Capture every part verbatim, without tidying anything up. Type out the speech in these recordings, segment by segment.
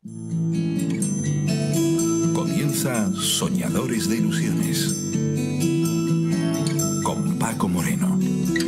Comienza Soñadores de Ilusiones con Paco Moreno.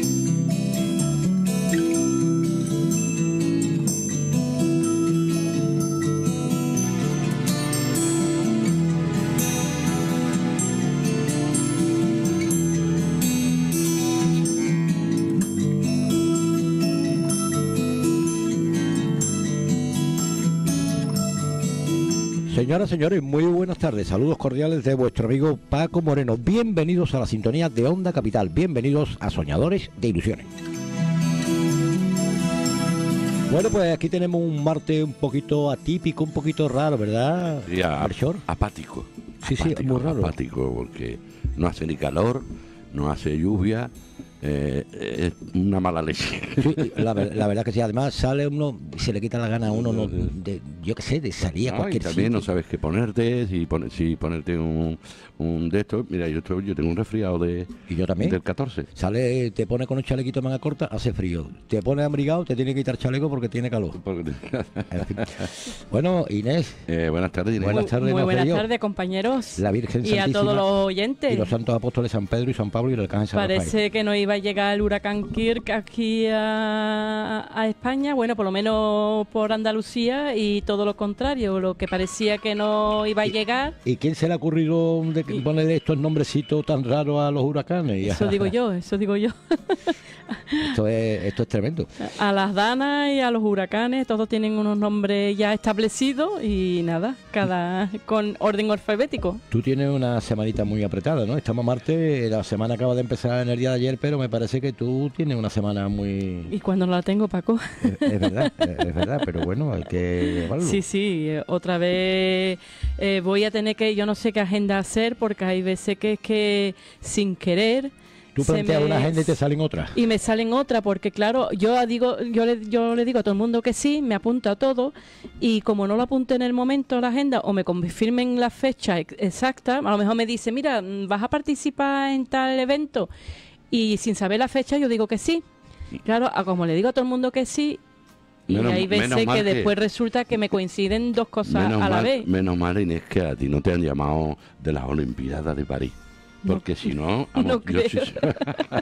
Señoras, señores, muy buenas tardes. Saludos cordiales de vuestro amigo Paco Moreno. Bienvenidos a la sintonía de Onda Capital. Bienvenidos a Soñadores de Ilusiones. Bueno, pues aquí tenemos un martes un poquito atípico, un poquito raro, ¿verdad? Sí, a, Melchor? apático. Sí, apático, sí, muy raro. Apático, porque no hace ni calor, no hace lluvia. Eh, es una mala leche. Sí, la, la verdad que sí. Además sale uno, se le quita la gana a uno, no, de, yo qué sé, de salir a No, cualquier y también sitio. no sabes qué ponerte, si, pone, si ponerte un, un de estos. Mira, yo, estoy- yo tengo un resfriado de, Y yo también. del catorce. Sale, te pone con un chalequito de manga corta, hace frío. Te pone abrigado, te tiene que quitar chaleco porque tiene calor. Porque- En fin. Bueno, Inés, eh, buenas tardes, Inés. Buenas Muy, tardes, muy no buenas sé yo. tardes, compañeros. la Virgen Y a Santísima todos los oyentes. y los santos apóstoles San Pedro y San Pablo y el Arcángel San Rafael. Parece que no iba a llegar el huracán Kirk aquí a, a España, bueno, por lo menos por Andalucía, y todo lo contrario, lo que parecía que no iba a llegar, ¿Y quién se le ha ocurrido de Y- ponerle estos nombrecitos tan raros a los huracanes? eso digo yo, eso digo yo. Esto es, esto es tremendo. A las danas y a los huracanes, todos tienen unos nombres ya establecidos y nada, cada con orden alfabético. Tú tienes una semanita muy apretada, ¿no? Estamos a martes, la semana acaba de empezar en el día de ayer, pero me parece que tú tienes una semana muy... ¿Y cuando no la tengo, Paco? Es, es verdad, es, es verdad, pero bueno, hay que llevarlo. Sí, sí, eh, otra vez eh, voy a tener que, yo no sé qué agenda hacer, porque hay veces que es que sin querer Tú se planteas me- una agenda y te salen otras. y me salen otra, porque claro, yo digo, yo le, yo le digo a todo el mundo que sí, me apunto a todo, y como no lo apunte en el momento la agenda o me confirmen la fecha ex- exacta, a lo mejor me dice, mira, mm, vas a participar en tal evento, y sin saber la fecha yo digo que sí. Claro, a como le digo a todo el mundo que sí, y Menos- hay veces menos mal que que- después resulta que me coinciden dos cosas Menos a la mal, vez. menos mal, Inés, que a ti no te han llamado de las Olimpiadas de París. No. Porque si no, No vamos, yo sí- creo.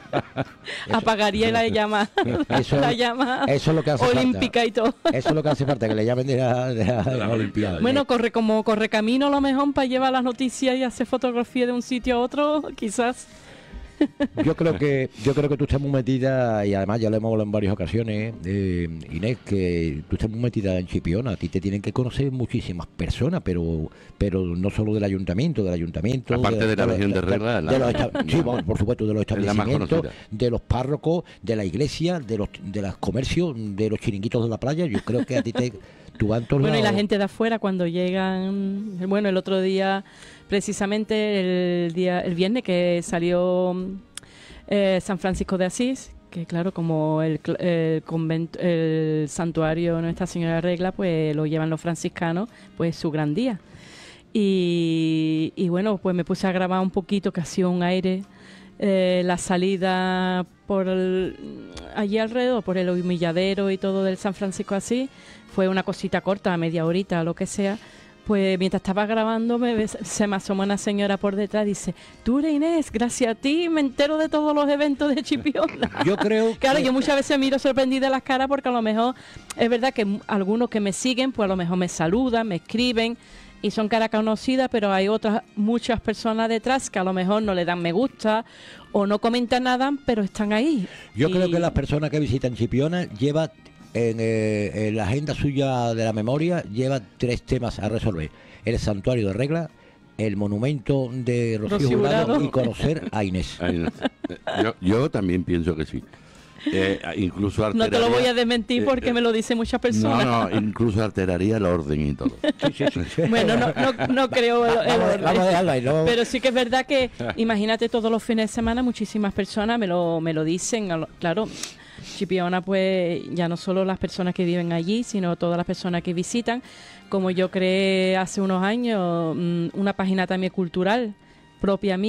Apagaría la llama, Eso- la llama eso es lo que hace falta. olímpica y todo. Eso es lo que hace falta, que le llamen de la, de la, de la Olimpiada. Bueno, corre como corre camino a lo mejor para llevar las noticias y hacer fotografía de un sitio a otro, quizás. Yo creo que yo creo que tú estás muy metida, y además ya lo hemos hablado en varias ocasiones, eh, Inés, que tú estás muy metida en Chipiona. A ti te tienen que conocer muchísimas personas, pero pero no solo del ayuntamiento, del ayuntamiento. Aparte de la los- Legión de Regla, la- de los esta- sí, bueno, por supuesto, de los Es la más establecimientos, conocida. de los párrocos, de la iglesia, de los de los comercios, de los chiringuitos de la playa. Yo creo que a ti te tú vas en todos Bueno, y la lados. gente de afuera cuando llegan, bueno, el otro día, precisamente el día el viernes que salió eh, San Francisco de Asís, que claro, como el, cl- el convento, el santuario Nuestra Señora de Regla, pues lo llevan los franciscanos, pues su gran día. Y, y bueno, pues me puse a grabar un poquito, que hacía un aire, eh, la salida por el- allí alrededor, por el humilladero y todo del San Francisco así, fue una cosita corta, media horita, lo que sea. Pues mientras estaba grabando me ves- se me asomó una señora por detrás y dice, tú eres Inés, gracias a ti me entero de todos los eventos de Chipiona. Yo creo Claro, que- yo muchas veces miro sorprendida las caras porque a lo mejor es verdad que m- algunos que me siguen, pues a lo mejor me saludan, me escriben y son caras conocidas, pero hay otras muchas personas detrás que a lo mejor no le dan me gusta o no comentan nada, pero están ahí. Yo Y- creo que las personas que visitan Chipiona lleva en, eh, en la agenda suya de la memoria lleva tres temas a resolver: el santuario de Regla, el monumento de Rocío, Rocío Jurado, Jurado. y conocer a Inés. Ay, no. yo, yo también pienso que sí. Eh, incluso No te lo alteraría- voy a desmentir eh, porque eh, me lo dicen muchas personas. No, no, incluso alteraría el orden y todo. Sí, sí, sí, sí. Bueno, no, no, no creo el, el Vamos, orden. vamos a dejarlo ahí, ¿no? Pero sí que es verdad que, imagínate, todos los fines de semana muchísimas personas me lo, me lo dicen. a lo- Claro, Chipiona, pues ya no solo las personas que viven allí, sino todas las personas que visitan. Como yo creé hace unos años mm, una página también cultural propia mía,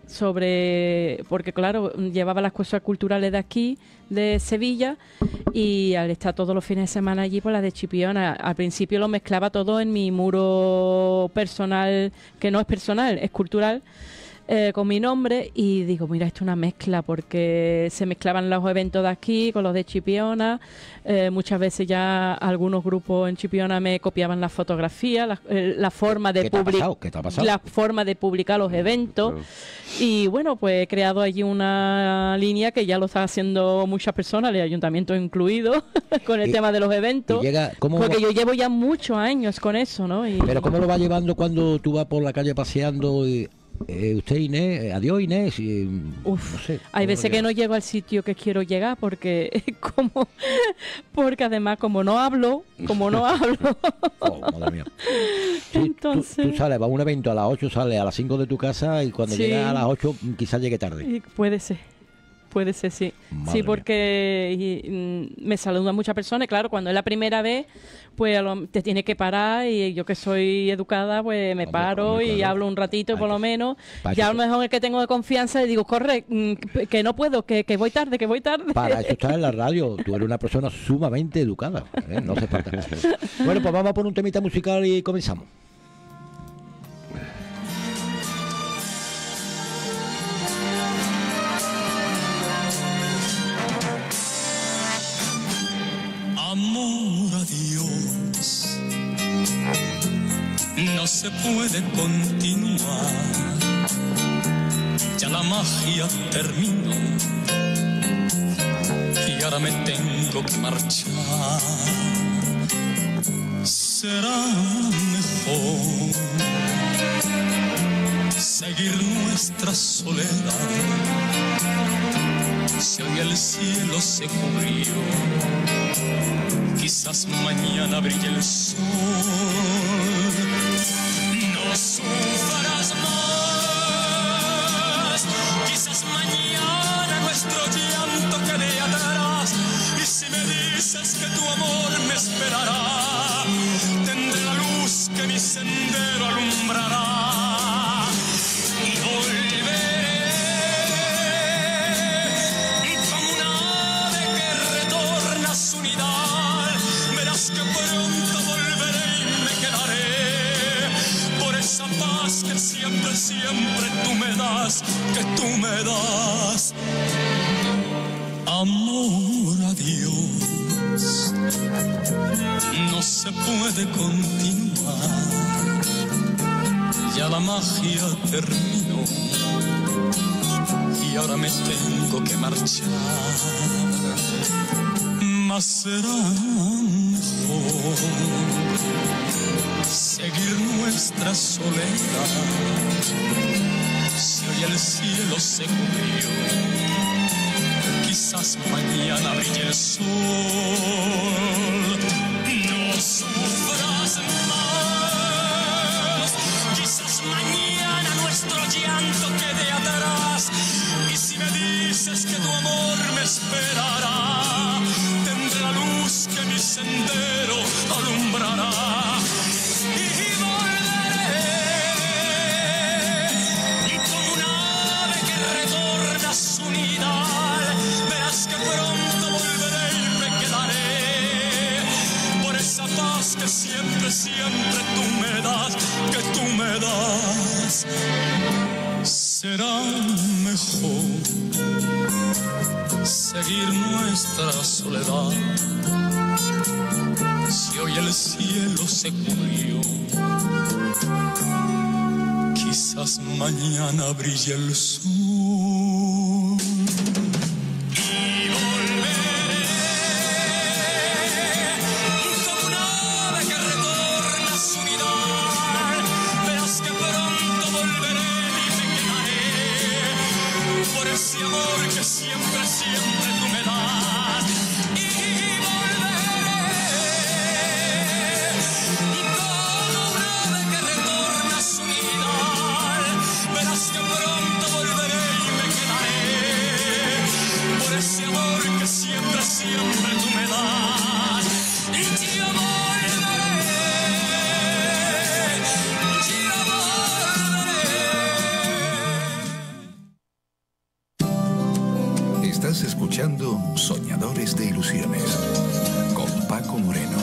sobre, porque claro, llevaba las cosas culturales de aquí, de Sevilla, y al estar todos los fines de semana allí, pues las de Chipiona. Al principio lo mezclaba todo en mi muro personal, que no es personal, es cultural, eh, con mi nombre, y digo, mira, esto es una mezcla, porque se mezclaban los eventos de aquí con los de Chipiona. Eh, muchas veces ya algunos grupos en Chipiona me copiaban las fotografías, la, eh, la forma de ¿Qué te ha publicar pasado? ¿Qué te ha pasado? la forma de publicar los eventos. Claro. Y bueno, pues he creado allí una línea que ya lo está haciendo muchas personas, el ayuntamiento incluido, con el Y- tema de los eventos. y llega- ¿cómo porque va- yo llevo ya muchos años con eso, ¿no? Y, Pero ¿cómo lo va llevando cuando tú vas por la calle paseando? Y, eh, usted, Inés, eh, adiós, Inés. Y, Uf, no sé, hay ¿cómo veces lo que no lleva? llego al sitio que quiero llegar porque como porque además como no hablo, como no hablo, Oh, madre mía. Sí, tú- entonces tú, sales, va a un evento a las ocho, sales a las cinco de tu casa y cuando Sí. llegas a las ocho quizás llegue tarde. y puede ser. Puede ser, sí. Madre sí, mía. porque y, mm, me saludan muchas personas. Y claro, cuando es la primera vez, pues a lo- te tienes que parar. Y yo que soy educada, pues me Hombre, paro hombre, y claro. hablo un ratito, Para por lo que- menos. para Ya que a lo se- mejor el que tengo de confianza le digo, corre, mm, que- que no puedo, que, que voy tarde, que voy tarde. Para eso estás en la radio. Tú eres una persona sumamente educada. ¿eh? No hace falta. Bueno, pues vamos a poner un temita musical y comenzamos. Amor a Dios, no se puede continuar, ya la magia terminó y ahora me tengo que marchar. Será mejor seguir nuestra soledad, si hoy el cielo se cubrió, quizás mañana brille el sol. No sufras más, quizás mañana nuestro llanto quede atrás. Y si me dices que tu amor me esperará, tendré la luz que mi sendero alumbrará. Y volveré como un ave que retorna a su nidal. Verás que pronto volveré y me quedaré por esa paz que siempre, siempre tú me das, que tú me das. Amor a Dios, no se puede continuar, ya la magia terminó y ahora me tengo que marchar. Mas será mejor seguir nuestra soledad, si hoy el cielo se cubrió, quizás mañana brille el sol. No sufras más, quizás mañana nuestro llanto quede atrás. Y si me dices que tu amor me esperará, tendré la luz que mi sendero alumbrará. Y volveré como un ave que retorna a su nidal. Verás que pronto volveré y me quedaré por esa paz que siempre, siempre tú me das, que tú me das. Será mejor seguir nuestra soledad, si hoy el cielo se cubrió, quizás mañana brille el sol. Y volveré como un ave que retorna a su nidal. Verás que pronto volveré y me quedaré por ese amor que siempre, siempre tú me das. Y volveré como un ave que retorna a su nidal. Verás que pronto volveré y me quedaré por ese amor que siempre, siempre tú me das. Y yo volveré, yo volveré. Soñadores de ilusiones. Con Paco Moreno.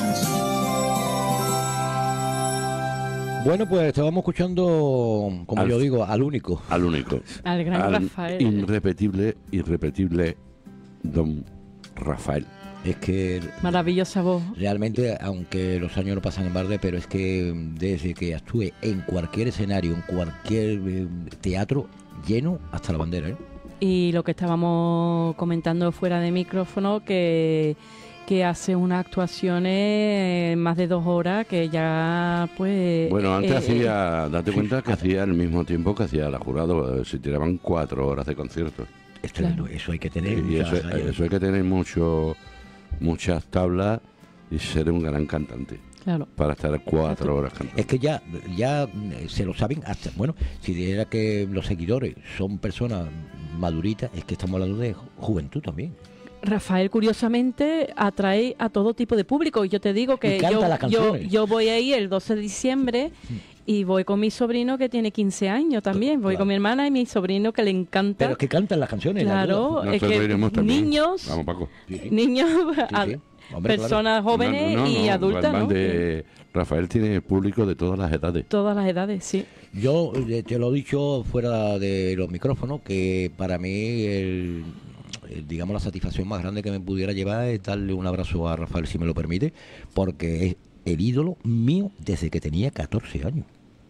Bueno, pues estábamos escuchando, como Al- yo digo, al único. Al único. Al gran Al Rafael. irrepetible, irrepetible don Rafael. Es que Maravillosa voz. realmente, aunque los años no pasan en balde, pero es que desde que actúe en cualquier escenario, en cualquier eh, teatro, lleno hasta la bandera, ¿eh? Y lo que estábamos comentando fuera de micrófono, que, que hace unas actuaciones en más de dos horas, que ya pues... Bueno, antes eh, hacía, date cuenta que hacía el mismo tiempo que hacía la jurado, eh, se tiraban cuatro horas de conciertos. Es tremendo, eso hay que tener. Y eso, muchas- eso hay que tener mucho, muchas tablas y ser un gran cantante Claro. para estar cuatro horas cantando. Es que ya, ya eh, se lo saben hasta, bueno, si dijera que los seguidores son personas maduritas, es que estamos hablando de ju- juventud también. Rafael, curiosamente, atrae a todo tipo de público. Y yo te digo Y que canta yo, las yo, canciones. yo voy ahí el doce de diciembre y voy con mi sobrino que tiene quince años también. Voy Claro. con mi hermana y mi sobrino que le encanta. Pero es que cantan las canciones. las Claro, dudas. es Nosotros que iremos también. niños, Vamos, Paco. Sí, sí. niños, Sí, a- sí. Hombre, claro. personas jóvenes No, no, no, y no, adultas, además ¿no? de- Rafael tiene público de todas las edades. Todas las edades, sí. Yo eh, te lo he dicho fuera de los micrófonos, que para mí el, el, digamos la satisfacción más grande que me pudiera llevar es darle un abrazo a Rafael, si me lo permite, porque es el ídolo mío desde que tenía catorce años.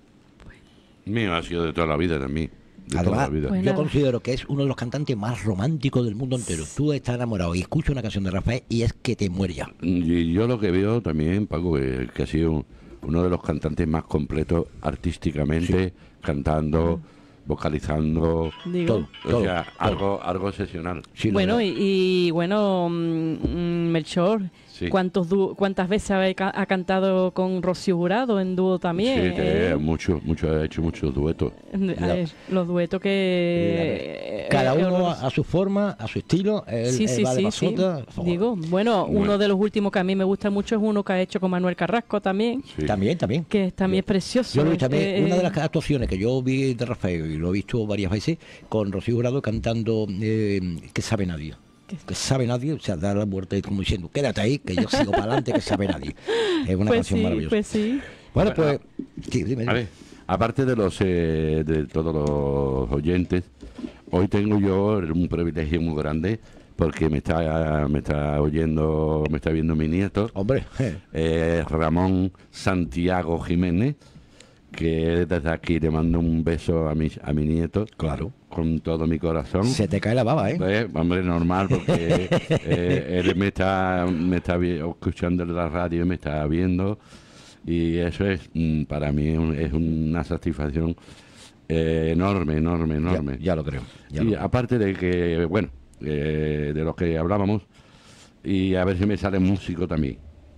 Mío ha sido de toda la vida también. De toda la Además, vida. Pues yo nada. considero que es uno de los cantantes más románticos del mundo entero. Tú estás enamorado y escuchas una canción de Rafael y es que te muere ya. Y yo lo que veo también, Paco, que, que ha sido uno de los cantantes más completos artísticamente, cantando, vocalizando, Digo. Todo, o todo, sea, todo. algo, algo excepcional. Sí, lo Bueno, veo. y, y bueno, mm, mm, Melchor, Sí. ¿cuántos du- ¿cuántas veces ha, ca- ha cantado con Rocío Jurado en dúo también? Sí, te- eh? mucho, mucho, ha hecho muchos duetos. A ver, los duetos que... Cada eh, uno horrorosos. a, a su forma, a su estilo. Él, Sí, él sí, va de sí, sí. pasota. Digo, bueno, Bueno. uno de los últimos que a mí me gusta mucho es uno que ha hecho con Manuel Carrasco también, Sí. También, también. que también es precioso. Yo lo vi también, Eh, una de las eh, actuaciones que yo vi de Rafael, y lo he visto varias veces, con Rocío Jurado cantando eh, Que sabe nadie. ¿Qué? Que sabe nadie, o sea, da la muerte como diciendo, quédate ahí, que yo sigo para adelante, que sabe nadie. Es una pues canción sí, maravillosa. pues sí. Bueno, Bueno, pues, sí, dime, A dime. ver, aparte de los eh, de todos los oyentes, hoy tengo yo un privilegio muy grande porque me está me está oyendo, me está viendo mi nieto, Hombre, eh, Ramón Santiago Jiménez, que desde aquí le mando un beso a mi a mi nieto, claro, con todo mi corazón. se te cae la baba, ¿eh? Pues, hombre, normal, porque eh, él me está, me está vi- escuchando en la radio y me está viendo. Y eso es, mm, para mí, un- es una satisfacción eh, enorme, enorme, enorme. Ya, ya lo creo. ya Y lo creo. aparte de que, bueno, eh, de los que hablábamos, y a ver si me sale músico también.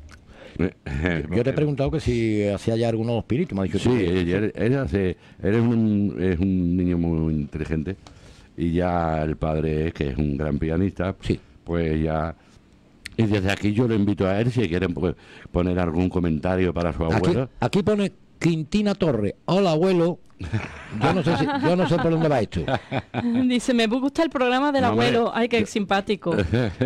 Yo te he preguntado que si hacía ya algunos espíritus, me ha dicho Sí, tú que- él, él hace- él es, un, es un niño muy inteligente y ya el padre, que es un gran pianista, Sí. pues ya... Y desde aquí yo lo invito a él, si quieren pues, poner algún comentario para su Aquí, abuelo. aquí pone Quintina Torre. Hola, abuelo. Yo no sé si, yo no sé por dónde va esto. Dice, me gusta el programa del No, hombre, abuelo. Ay, qué simpático.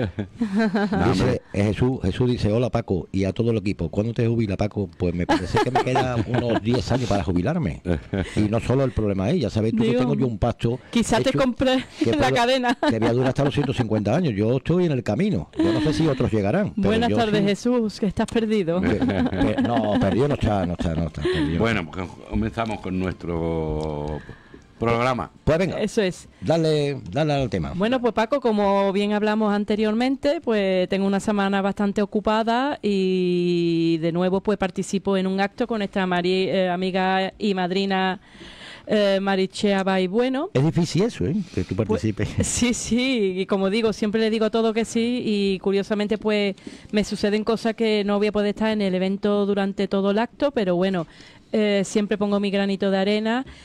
Dice, eh, Jesús, Jesús dice, hola Paco, y a todo el equipo, ¿cuándo te jubila Paco? Pues me parece que me quedan unos diez años para jubilarme. Y no solo el problema es, ya sabes tú que Digo, tengo yo un pacto. Quizás te hecho compré que la puedo- cadena. Que voy a durar hasta los ciento cincuenta años. Yo estoy en el camino. Yo no sé si otros llegarán. pero Buenas yo tardes, sí. Jesús, que estás perdido. Que- que- no, perdido no está, no está, no está. perdido no Bueno, pues comenzamos con nuestro programa. está. Pues venga, Eso es. dale, dale al tema. Bueno, pues Paco, como bien hablamos anteriormente, pues tengo una semana bastante ocupada y de nuevo pues participo en un acto con esta mari- eh, amiga y madrina eh, Marichea Bay Bueno. Es difícil eso, ¿eh? Que tú Pues, participes. sí, sí, y como digo, siempre le digo todo que sí y curiosamente pues me suceden cosas que no voy a poder estar en el evento durante todo el acto, pero bueno, eh, siempre pongo mi granito de arena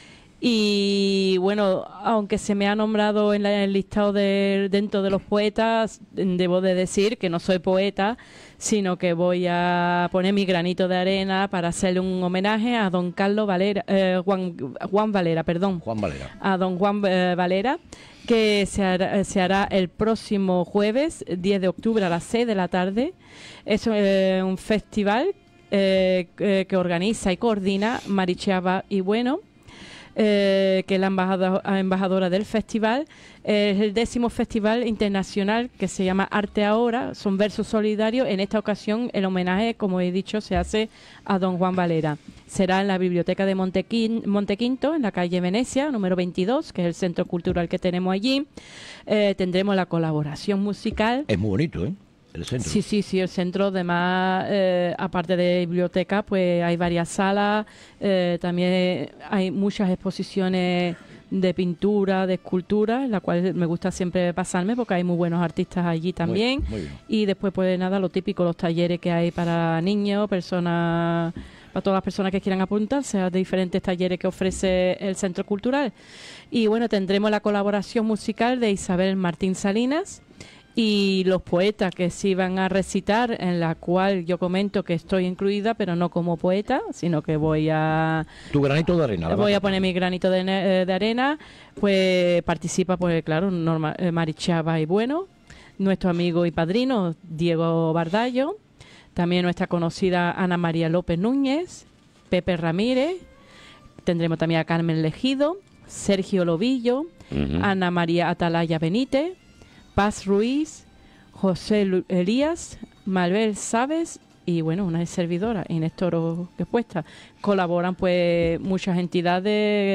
Y bueno, aunque se me ha nombrado en, la, en el listado de, dentro de los poetas, debo de decir que no soy poeta, sino que voy a poner mi granito de arena para hacerle un homenaje a don Carlos Valera, eh, Juan, Juan Valera, perdón. Juan Valera. A don Juan eh, Valera, que se hará, se hará el próximo jueves, diez de octubre a las seis de la tarde. Es eh, un festival eh, eh, que organiza y coordina Marichaba y Bueno, Eh, que es la embajada, embajadora del festival. Eh, es el décimo festival internacional que se llama Arte Ahora, son versos solidarios. En esta ocasión el homenaje, como he dicho, se hace a don Juan Valera. Será en la biblioteca de Montequin, Montequinto, en la calle Venecia, número veintidós, que es el centro cultural que tenemos allí. Eh, tendremos la colaboración musical. Es muy bonito, ¿eh? El centro. Sí, sí, sí, el centro, además, eh, aparte de biblioteca, pues hay varias salas, eh, también hay muchas exposiciones de pintura, de escultura, en la cual me gusta siempre pasarme porque hay muy buenos artistas allí también. Muy, muy bien. Y después, pues nada, lo típico, los talleres que hay para niños, personas, para todas las personas que quieran apuntarse a diferentes talleres que ofrece el Centro Cultural. Y bueno, tendremos la colaboración musical de Isabel Martín Salinas y los poetas que sí van a recitar, en la cual yo comento que estoy incluida, pero no como poeta, sino que voy a... Tu granito de arena. Voy a poner mi granito de, de arena. Pues participa, pues claro, Norma, eh, Marichaba y Bueno, nuestro amigo y padrino Diego Bardallo, también nuestra conocida Ana María López Núñez, Pepe Ramírez, tendremos también a Carmen Legido, Sergio Lobillo, uh-huh. Ana María Atalaya Benítez, Paz Ruiz, José Lu Elías, Malbel Sabes y bueno, una servidora, Inés Toro Expuesta. Colaboran pues muchas entidades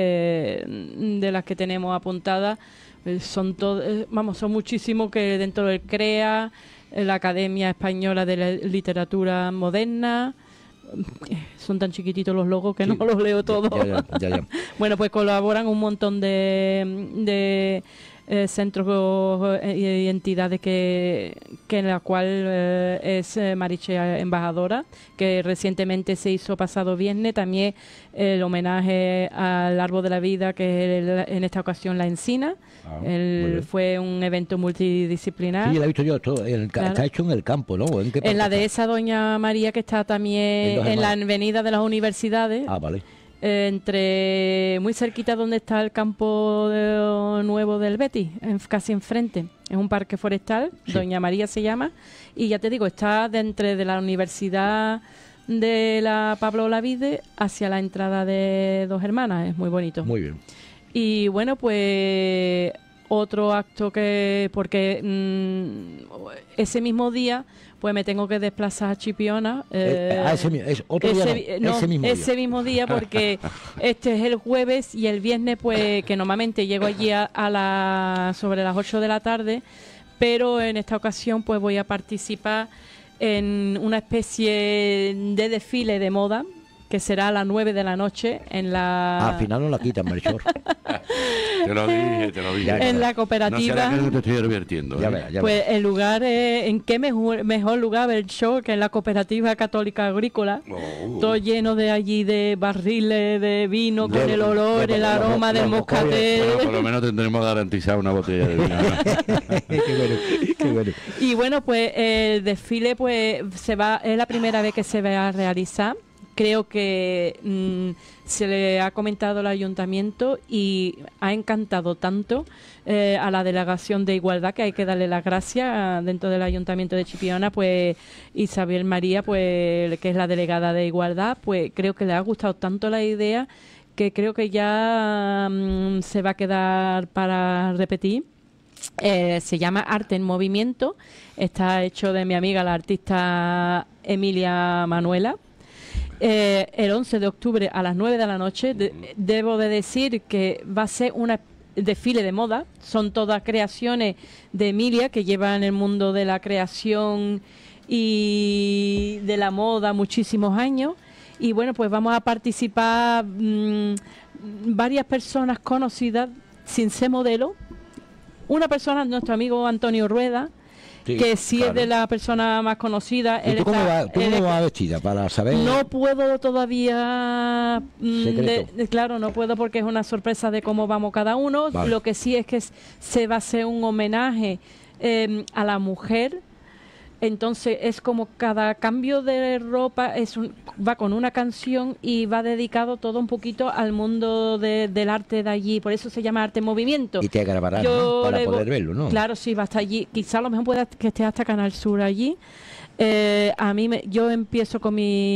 eh, de las que tenemos apuntadas, eh, son todos, eh, vamos, son muchísimos que dentro del CREA, eh, la Academia Española de la Literatura Moderna. Son tan chiquititos los logos que sí, no los leo todos. Ya, ya, ya, ya. Bueno, pues colaboran un montón de, de eh, centros y entidades que, que en la cual eh, es eh, Mariche embajadora, que recientemente se hizo pasado viernes también el homenaje al árbol de la vida, que es el, en esta ocasión la encina. Ah, el, fue un evento multidisciplinar. Sí, lo he visto yo, todo, el, claro. Está hecho en el campo, ¿no? ¿En, qué en la de esa Doña María, que está también en, en la avenida de las universidades. Ah, vale. Eh, entre muy cerquita donde está el campo de, nuevo del Betis, en, casi enfrente. Es un parque forestal, sí. Doña María se llama, y ya te digo, está de entre de la universidad de la Pablo Olavide hacia la entrada de Dos Hermanas. Es muy bonito. Muy bien. Y bueno, pues otro acto que, porque mmm, ese mismo día pues me tengo que desplazar a Chipiona. Eh, eh, ah, ese, es otro ese, día, no, no, ese mismo ese día. mismo día, porque este es el jueves y el viernes, pues que normalmente llego allí a, a la, sobre las ocho de la tarde, pero en esta ocasión pues voy a participar en una especie de desfile de moda que será a las nueve de la noche en la... Al final no la quitan, Melchor. Te lo dije, te lo dije. En la cooperativa. No será que no te estoy divirtiendo. Ya ¿eh? verá, ya pues verá. el lugar, es, ¿en qué mejor, mejor lugar ver el show que en la Cooperativa Católica Agrícola? Oh. Todo lleno de allí de barriles de vino, De- con el olor, de- el de- aroma de- del de- moscatel. Bueno, por lo menos tendremos garantizado una botella de vino. ¿no? Qué bueno, qué bueno. Y bueno, pues el desfile pues se va, es la primera vez que se va a realizar. Creo que mmm, se le ha comentado al ayuntamiento y ha encantado tanto eh, a la delegación de Igualdad, que hay que darle las gracias dentro del ayuntamiento de Chipiona, pues Isabel María, pues que es la delegada de Igualdad, pues creo que le ha gustado tanto la idea que creo que ya mmm, se va a quedar para repetir. Eh, se llama Arte en Movimiento, está hecho de mi amiga la artista Emilia Manuela. Eh, el once de octubre a las nueve de la noche. De, debo de decir que va a ser un desfile de moda. Son todas creaciones de Emilia, que lleva en el mundo de la creación y de la moda muchísimos años. Y bueno, pues vamos a participar mmm, varias personas conocidas sin ser modelo. Una persona, nuestro amigo Antonio Rueda, Sí, Sí, que sí claro. es de la persona más conocida. ¿Y Él tú cómo está- vas tú él cómo es- vas vestida? Para saber... No puedo todavía... mm, Secreto. de- de- claro, no puedo porque es una sorpresa de cómo vamos cada uno. Vale. Lo que sí es que s- se va a hacer un homenaje eh, a la mujer. Entonces es como cada cambio de ropa es un- va con una canción y va dedicado todo un poquito al mundo de- del arte de allí. Por eso se llama arte en movimiento. Y te grabarán, Yo ¿no? Para le vo- poder verlo, ¿no? Claro, sí, va hasta allí. Quizá a lo mejor pueda que esté hasta Canal Sur allí. Eh, a mí, me- yo empiezo con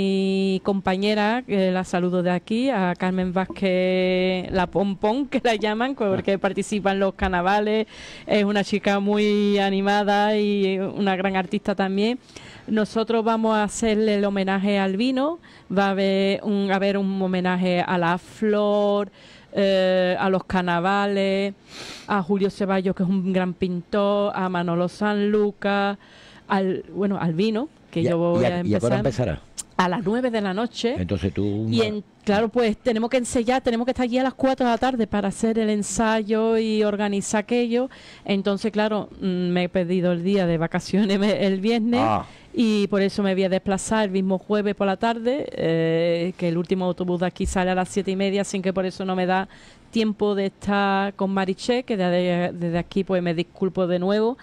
mi compañera, que la saludo de aquí, a Carmen Vázquez, la Pompón, que la llaman, porque participa en los carnavales. Es una chica muy animada y una gran artista también. Nosotros vamos a hacerle el homenaje al vino. Va a haber un, a haber un homenaje a la flor, eh, a los carnavales, a Julio Ceballos, que es un gran pintor, a Manolo Sanlúcar, al bueno al vino, que ¿Y a- yo voy y a, a, ¿y a qué hora empezar empezará? a las nueve de la noche. Entonces tú... Y en, claro, pues tenemos que ensayar, tenemos que estar allí a las cuatro de la tarde para hacer el ensayo y organizar aquello. Entonces, claro, mm, me he pedido el día de vacaciones me- el viernes Ah. y por eso me voy a desplazar el mismo jueves por la tarde, eh, que el último autobús de aquí sale a las siete y media, así que por eso no me da tiempo de estar con Mariché, que desde, desde aquí pues me disculpo de nuevo,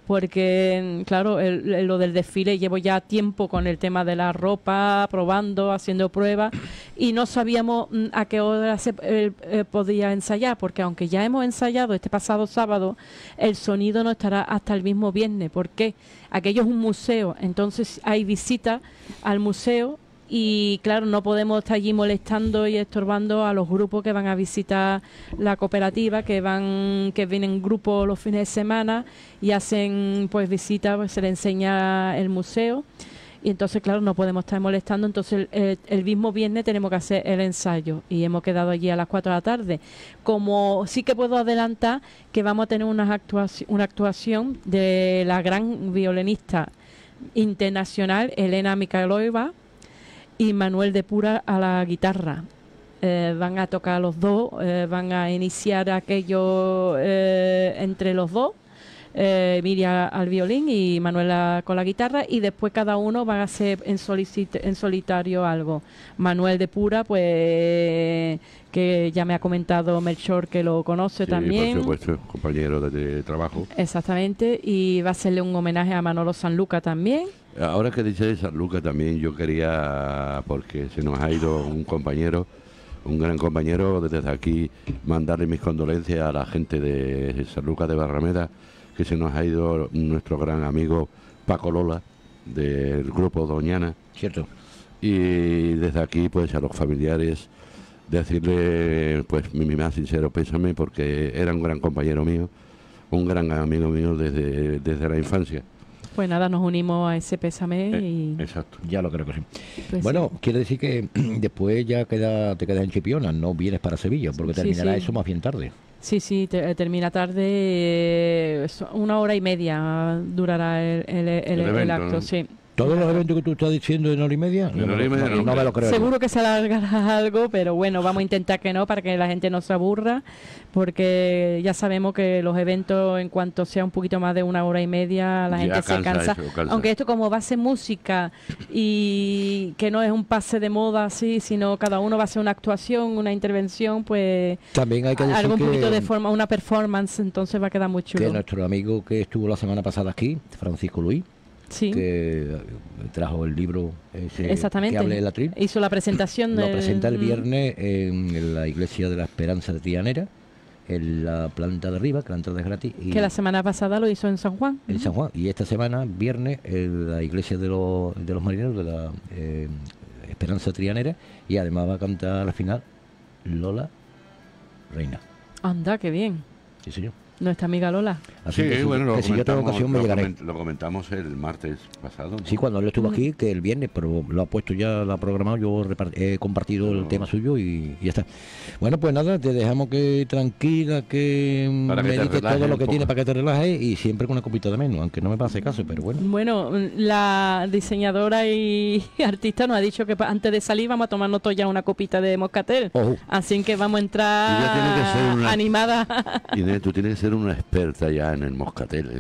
porque claro, el- el- lo del desfile llevo ya tiempo con el tema de la ropa, probando, haciendo pruebas, y no sabíamos mm, a qué hora se eh, eh, podía ensayar, porque aunque ya hemos ensayado este pasado sábado, el sonido no estará hasta el mismo viernes. ¿Por qué? Aquello es un museo, entonces hay visita al museo. Y claro, no podemos estar allí molestando y estorbando a los grupos que van a visitar la cooperativa, que van, que vienen en grupo los fines de semana y hacen pues visitas, pues se les enseña el museo. Y entonces, claro, no podemos estar molestando. Entonces, el, el- el mismo viernes tenemos que hacer el ensayo y hemos quedado allí a las cuatro de la tarde. Como sí que puedo adelantar que vamos a tener una, actuaci- una actuación de la gran violinista internacional Elena Mikhailová y Manuel de Pura a la guitarra. Eh, van a tocar los dos, eh, van a iniciar aquello eh, entre los dos, eh, Miriam al violín y Manuela con la guitarra, y después cada uno va a hacer en, solicit- en solitario algo. Manuel de Pura, pues que ya me ha comentado Melchor que lo conoce Sí, también. por supuesto, compañero de, de trabajo. Exactamente, y va a hacerle un homenaje a Manolo Sanlúcar también. Ahora que dice de San Lucas también, yo quería, porque se nos ha ido un compañero, un gran compañero, desde aquí mandarle mis condolencias a la gente de San Lucas de Barrameda, que se nos ha ido nuestro gran amigo Paco Lola, del grupo Doñana. Cierto. Y desde aquí, pues a los familiares, decirle pues mi, mi más sincero pésame, porque era un gran compañero mío, un gran amigo mío desde, desde la infancia. Pues nada, nos unimos a ese pésame Eh, y... Exacto. Ya lo creo que sí. pues Bueno, quiere decir que después ya queda, te quedas en Chipiona, no vienes para Sevilla, porque Sí, terminará sí. eso más bien tarde. Sí, sí, te- termina tarde, eh, so- una hora y media durará el, el- el- El el evento, acto, ¿no? sí. ¿Todos los eventos que tú estás diciendo en hora y media? En No, me hora y lo- media no, no, no me lo creo. yo. Seguro que se alargará algo, pero bueno, vamos a intentar que no, para que la gente no se aburra, porque ya sabemos que los eventos, en cuanto sea un poquito más de una hora y media, la Ya gente se cansa cansa. eso, cansa. Aunque esto como va a ser música y que no es un pase de moda así, sino cada uno va a hacer una actuación, una intervención, pues También hay que decir algo un que, poquito de forma, una performance, entonces va a quedar muy que chulo. nuestro amigo que estuvo la semana pasada aquí, Francisco Luis, Sí, que eh, trajo el libro ese exactamente. que hable del atril, Hizo la presentación lo del- presenta el mm, viernes en la iglesia de la Esperanza de Trianera, en la planta de arriba, que la entrada es gratis, y que la semana pasada lo hizo en San Juan. en San Juan. Y esta semana, viernes, en la iglesia de los, de los marineros de la eh, Esperanza Trianera, y además va a cantar al final Lola Reina. Anda, qué bien. Sí, señor. Nuestra amiga Lola. Así Sí, que si- bueno, lo que si yo tengo comentamos, ocasión me lo llegaré. coment- lo comentamos el martes pasado. ¿no? Sí, cuando él estuvo Mm. aquí, que el viernes, pero lo ha puesto ya, lo ha programado, yo repart- he compartido el No. tema suyo y, y ya está. Bueno, pues nada, te dejamos que tranquila, que Para que te medites relajes todo lo un que poco. tiene para que te relajes y siempre con una copita de menos, aunque no me pase caso, pero bueno. Bueno, la diseñadora y artista nos ha dicho que pa- antes de salir vamos a tomarnos todos ya una copita de moscatel. Ojo. Así que vamos a Y ya tiene que ser entrar una- animada. Inés, tú tienes que ser una experta ya en el moscatel, ¿eh?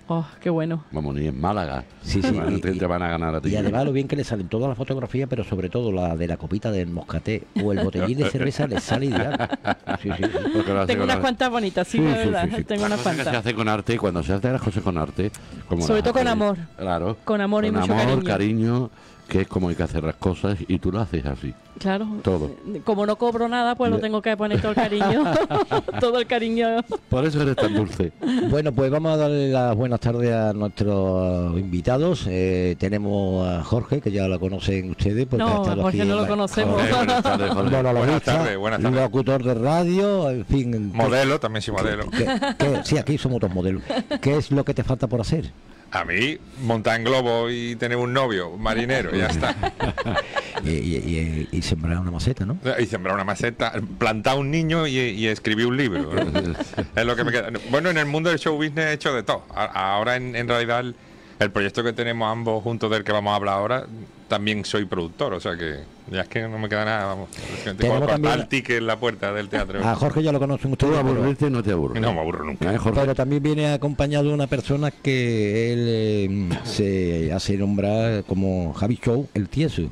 Oh, qué bueno. Vamos, ni en Málaga. Sí, sí, Bueno, y- te, te van a ganar a ti. Y además lo bien que le salen todas las fotografías, pero sobre todo la de la copita del moscaté o el botellín de cerveza les sale ideal. Sí, sí, sí. Porque lo hace Tengo con unas la- cuantas bonitas, sí, Sí, de sí, verdad. sí, sí. Tengo Las unas cosas que se cuantas. hace con arte, y cuando se hacen las cosas con arte, como Sobre las todo con hace- amor. Claro. Con amor y con mucho amor, cariño. cariño, que es como hay que hacer las cosas y tú lo haces así. Claro. Todo. Como no cobro nada, pues lo tengo que poner todo el cariño. todo el cariño. Por eso eres tan dulce. Bueno, pues vamos a darle las buenas tardes a nuestros invitados. Eh, tenemos a Jorge, que ya lo conocen ustedes. Porque ha No, estado Jorge aquí no en lo la- conocemos. Eh, buenas tardes, Jorge. Monologuista, Buenas tardes, buenas tardes. locutor de radio, en fin. Modelo, también soy modelo. ¿Qué- qué- sí, aquí somos dos modelos. ¿Qué es lo que te falta por hacer? A mí, montar en globo y tener un novio, un marinero, ya está. Y, y- y- y sembrar una maceta, ¿no? Y sembrar una maceta, plantar un niño y, y escribir un libro. ¿no? Es lo que me queda. Bueno, en el mundo del show business he hecho de todo. A- Ahora, en, en realidad, el, el proyecto que tenemos ambos juntos del que vamos a hablar ahora, también soy productor. O sea que ya es que no me queda nada. Vamos. Tenemos Con también- el ticket en la puerta del teatro. A Jorge ya lo conocen Tú ustedes. pero- aburrirte no te aburres. No me aburro nunca. ¿Eh, Jorge? Pero también viene acompañado de una persona que él eh, se hace nombrar como Javi Show, el tieso.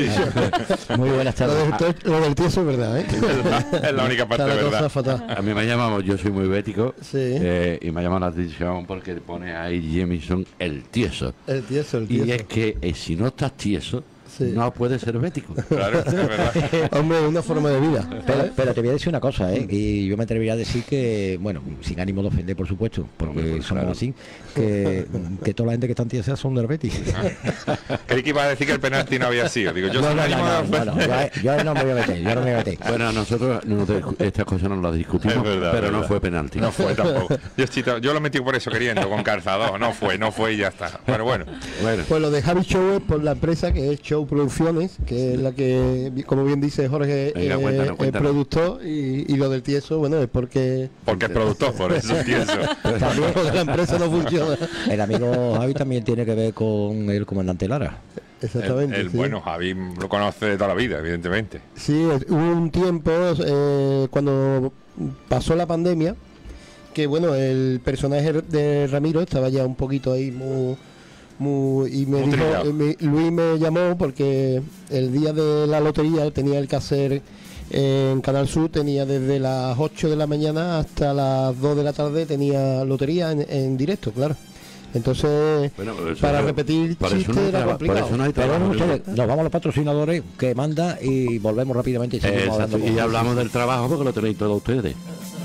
Muy buenas Lo tardes. del, lo del tieso es verdad, ¿eh? Es la única parte Está la cosa verdad. fatal. A mí me llamamos, yo soy muy bético, Sí. eh, y me ha llamado la atención porque pone ahí Jemison el tieso. El tieso, el tieso. Y es que eh, si no estás tieso, Sí. no puedes ser bético. Claro, es verdad. Hombre, es una forma de vida. Pero, ¿sabes? pero te voy a decir una cosa, ¿eh? Y yo me atrevería a decir que, bueno, sin ánimo de ofender, por supuesto, porque Hombre, pues, somos claro. así, que, que toda la gente que está en tiesa son del Betis. Creí que iba a decir que el penalti no había sido. Digo, yo No, soy no, ánimo de no, no, ofender. no, yo, ahí- yo ahí no me voy a meter, yo no me voy a meter. Bueno, nosotros no te- estas cosas no las discutimos, Es verdad, pero es no verdad. fue penalti. No fue tampoco. Yo, chito- yo lo metí por eso queriendo, con calzador. No fue, no fue y ya está. Pero bueno. Bueno, Pues lo de Javi Show es por la empresa que es Show Producciones, que es la que, como bien dice Jorge, Venga, eh, cuéntanos, es cuéntanos. productor, y, y lo del tieso, bueno, es porque, Porque es productor, por eso pienso. porque la empresa no funciona. El amigo Javi también tiene que ver con el comandante Lara. El, Exactamente. el sí. bueno, Javi lo conoce de toda la vida, evidentemente. Sí, es- hubo un tiempo eh, cuando pasó la pandemia que bueno, el personaje de Ramiro estaba ya un poquito ahí muy, muy y me Muy dijo, trillado. eh, me- Luis me llamó porque el día de la lotería tenía el que hacer eh, en Canal Sur, tenía desde las ocho de la mañana hasta las dos de la tarde tenía lotería en, en directo, claro. Entonces, Bueno, pero eso para no- repetir por eso chistes no hay era traba- por complicado. eso no hay Pero bueno, trabajo. ustedes, nos vamos a los patrocinadores que manda y volvemos rápidamente y seguimos Exacto, hablando y con- hablamos del trabajo porque lo tenéis todos ustedes.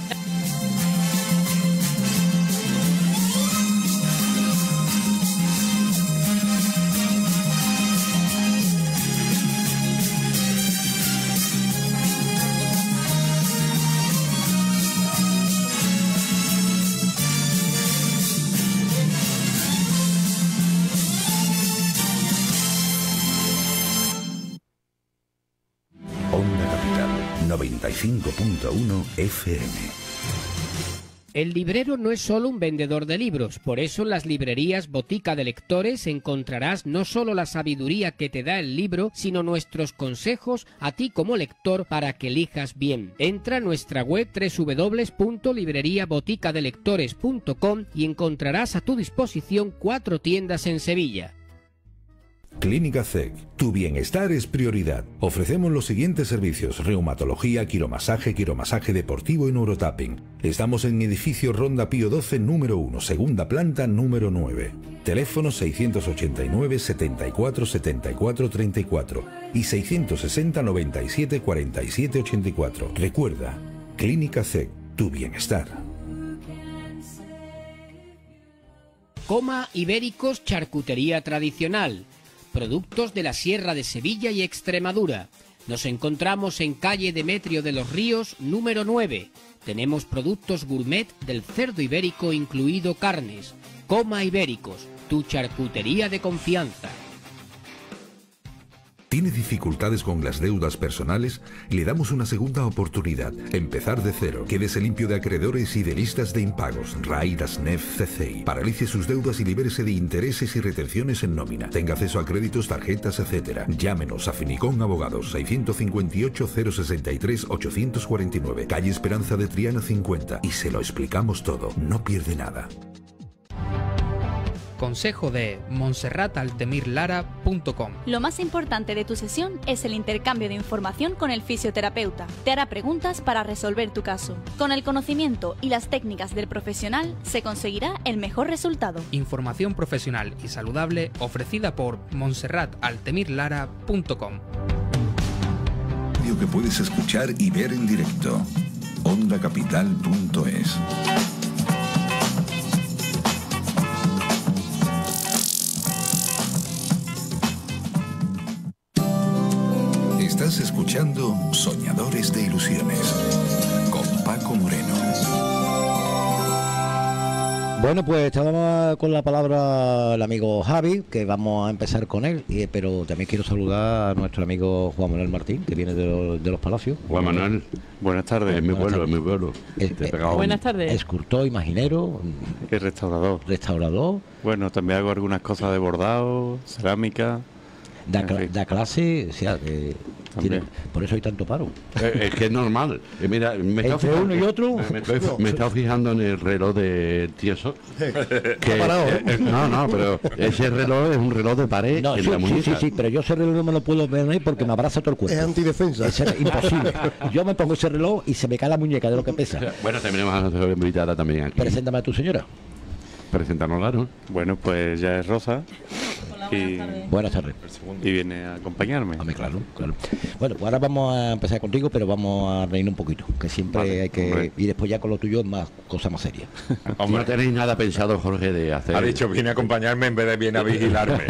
Onda Capital noventa y cinco punto uno F M. El librero no es solo un vendedor de libros, por eso en las librerías Botica de Lectores encontrarás no solo la sabiduría que te da el libro, sino nuestros consejos a ti como lector para que elijas bien. Entra a nuestra web doble u doble u doble u punto librería botica de lectores punto com y encontrarás a tu disposición cuatro tiendas en Sevilla. Clínica C E C. Tu bienestar es prioridad. Ofrecemos los siguientes servicios: reumatología, quiromasaje, quiromasaje deportivo y neurotapping. Estamos en edificio Ronda Pío doce, número uno, segunda planta, número nueve. Teléfono seiscientos ochenta y nueve, setenta y cuatro, setenta y cuatro, treinta y cuatro y seiscientos sesenta, noventa y siete, cuarenta y siete, ochenta y cuatro. Recuerda, Clínica C E C. Tu bienestar. Coma Ibéricos Charcutería Tradicional. Productos de la Sierra de Sevilla y Extremadura. Nos encontramos en calle Demetrio de los Ríos, número nueve. Tenemos productos gourmet del cerdo ibérico, incluido carnes. Coma Ibéricos, tu charcutería de confianza. ¿Tiene dificultades con las deudas personales? Le damos una segunda oportunidad. Empezar de cero. Quédese limpio de acreedores y de listas de impagos. R A I, DASNEF, C C I. Paralice sus deudas y libérese de intereses y retenciones en nómina. Tenga acceso a créditos, tarjetas, etcétera. Llámenos a Finicón Abogados, seiscientos cincuenta y ocho, cero sesenta y tres, ochocientos cuarenta y nueve. Calle Esperanza de Triana cincuenta. Y se lo explicamos todo. No pierde nada. consejo de montserrat altemir lara punto com. Lo más importante de tu sesión es el intercambio de información con el fisioterapeuta. Te hará preguntas para resolver tu caso. Con el conocimiento y las técnicas del profesional se conseguirá el mejor resultado. Información profesional y saludable ofrecida por montserrat altemir lara punto com. Que puedes escuchar y ver en directo. onda capital punto es. Estás escuchando Soñadores de Ilusiones con Paco Moreno. Bueno, pues estábamos con la palabra el amigo Javi, que vamos a empezar con él, y, pero también quiero saludar a nuestro amigo Juan Manuel Martín, que viene de, los, de los Palacios. Juan Manuel, buenas tardes, es mi pueblo, es mi pueblo. Es, eh, buenas tardes. Escultor, imaginero. Es restaurador. Restaurador. Bueno, también hago algunas cosas de bordado, cerámica. Da, cl da clase, o sea, eh, tiene, por eso hay tanto paro. Es, es que es normal. Eh, mira, me entre fijando, uno y otro. Me, me, me, me he estado fijando en el reloj de Tieso. Que, parado, eh, eh, no, no, pero ese reloj es un reloj de pared No, en sí, la muñeca. sí, sí, sí, pero yo ese reloj no me lo puedo poner porque me abraza todo el cuerpo. Es antidefensa. Es imposible. Yo me pongo ese reloj y se me cae la muñeca de lo que pesa. Bueno, tenemos a nuestra invitada también aquí. Preséntame a tu señora. Preséntanosla, ¿no? Bueno, pues ya es Rosa. Y, buenas tardes. Y viene a acompañarme. A mí, claro, claro. Bueno, pues ahora vamos a empezar contigo, pero vamos a reírnos un poquito, que siempre vale, hay que... Hombre. Y después ya con lo tuyo es más cosa más seria. No tenéis nada pensado, Jorge, de hacer... Ha dicho, viene a acompañarme en vez de viene a vigilarme.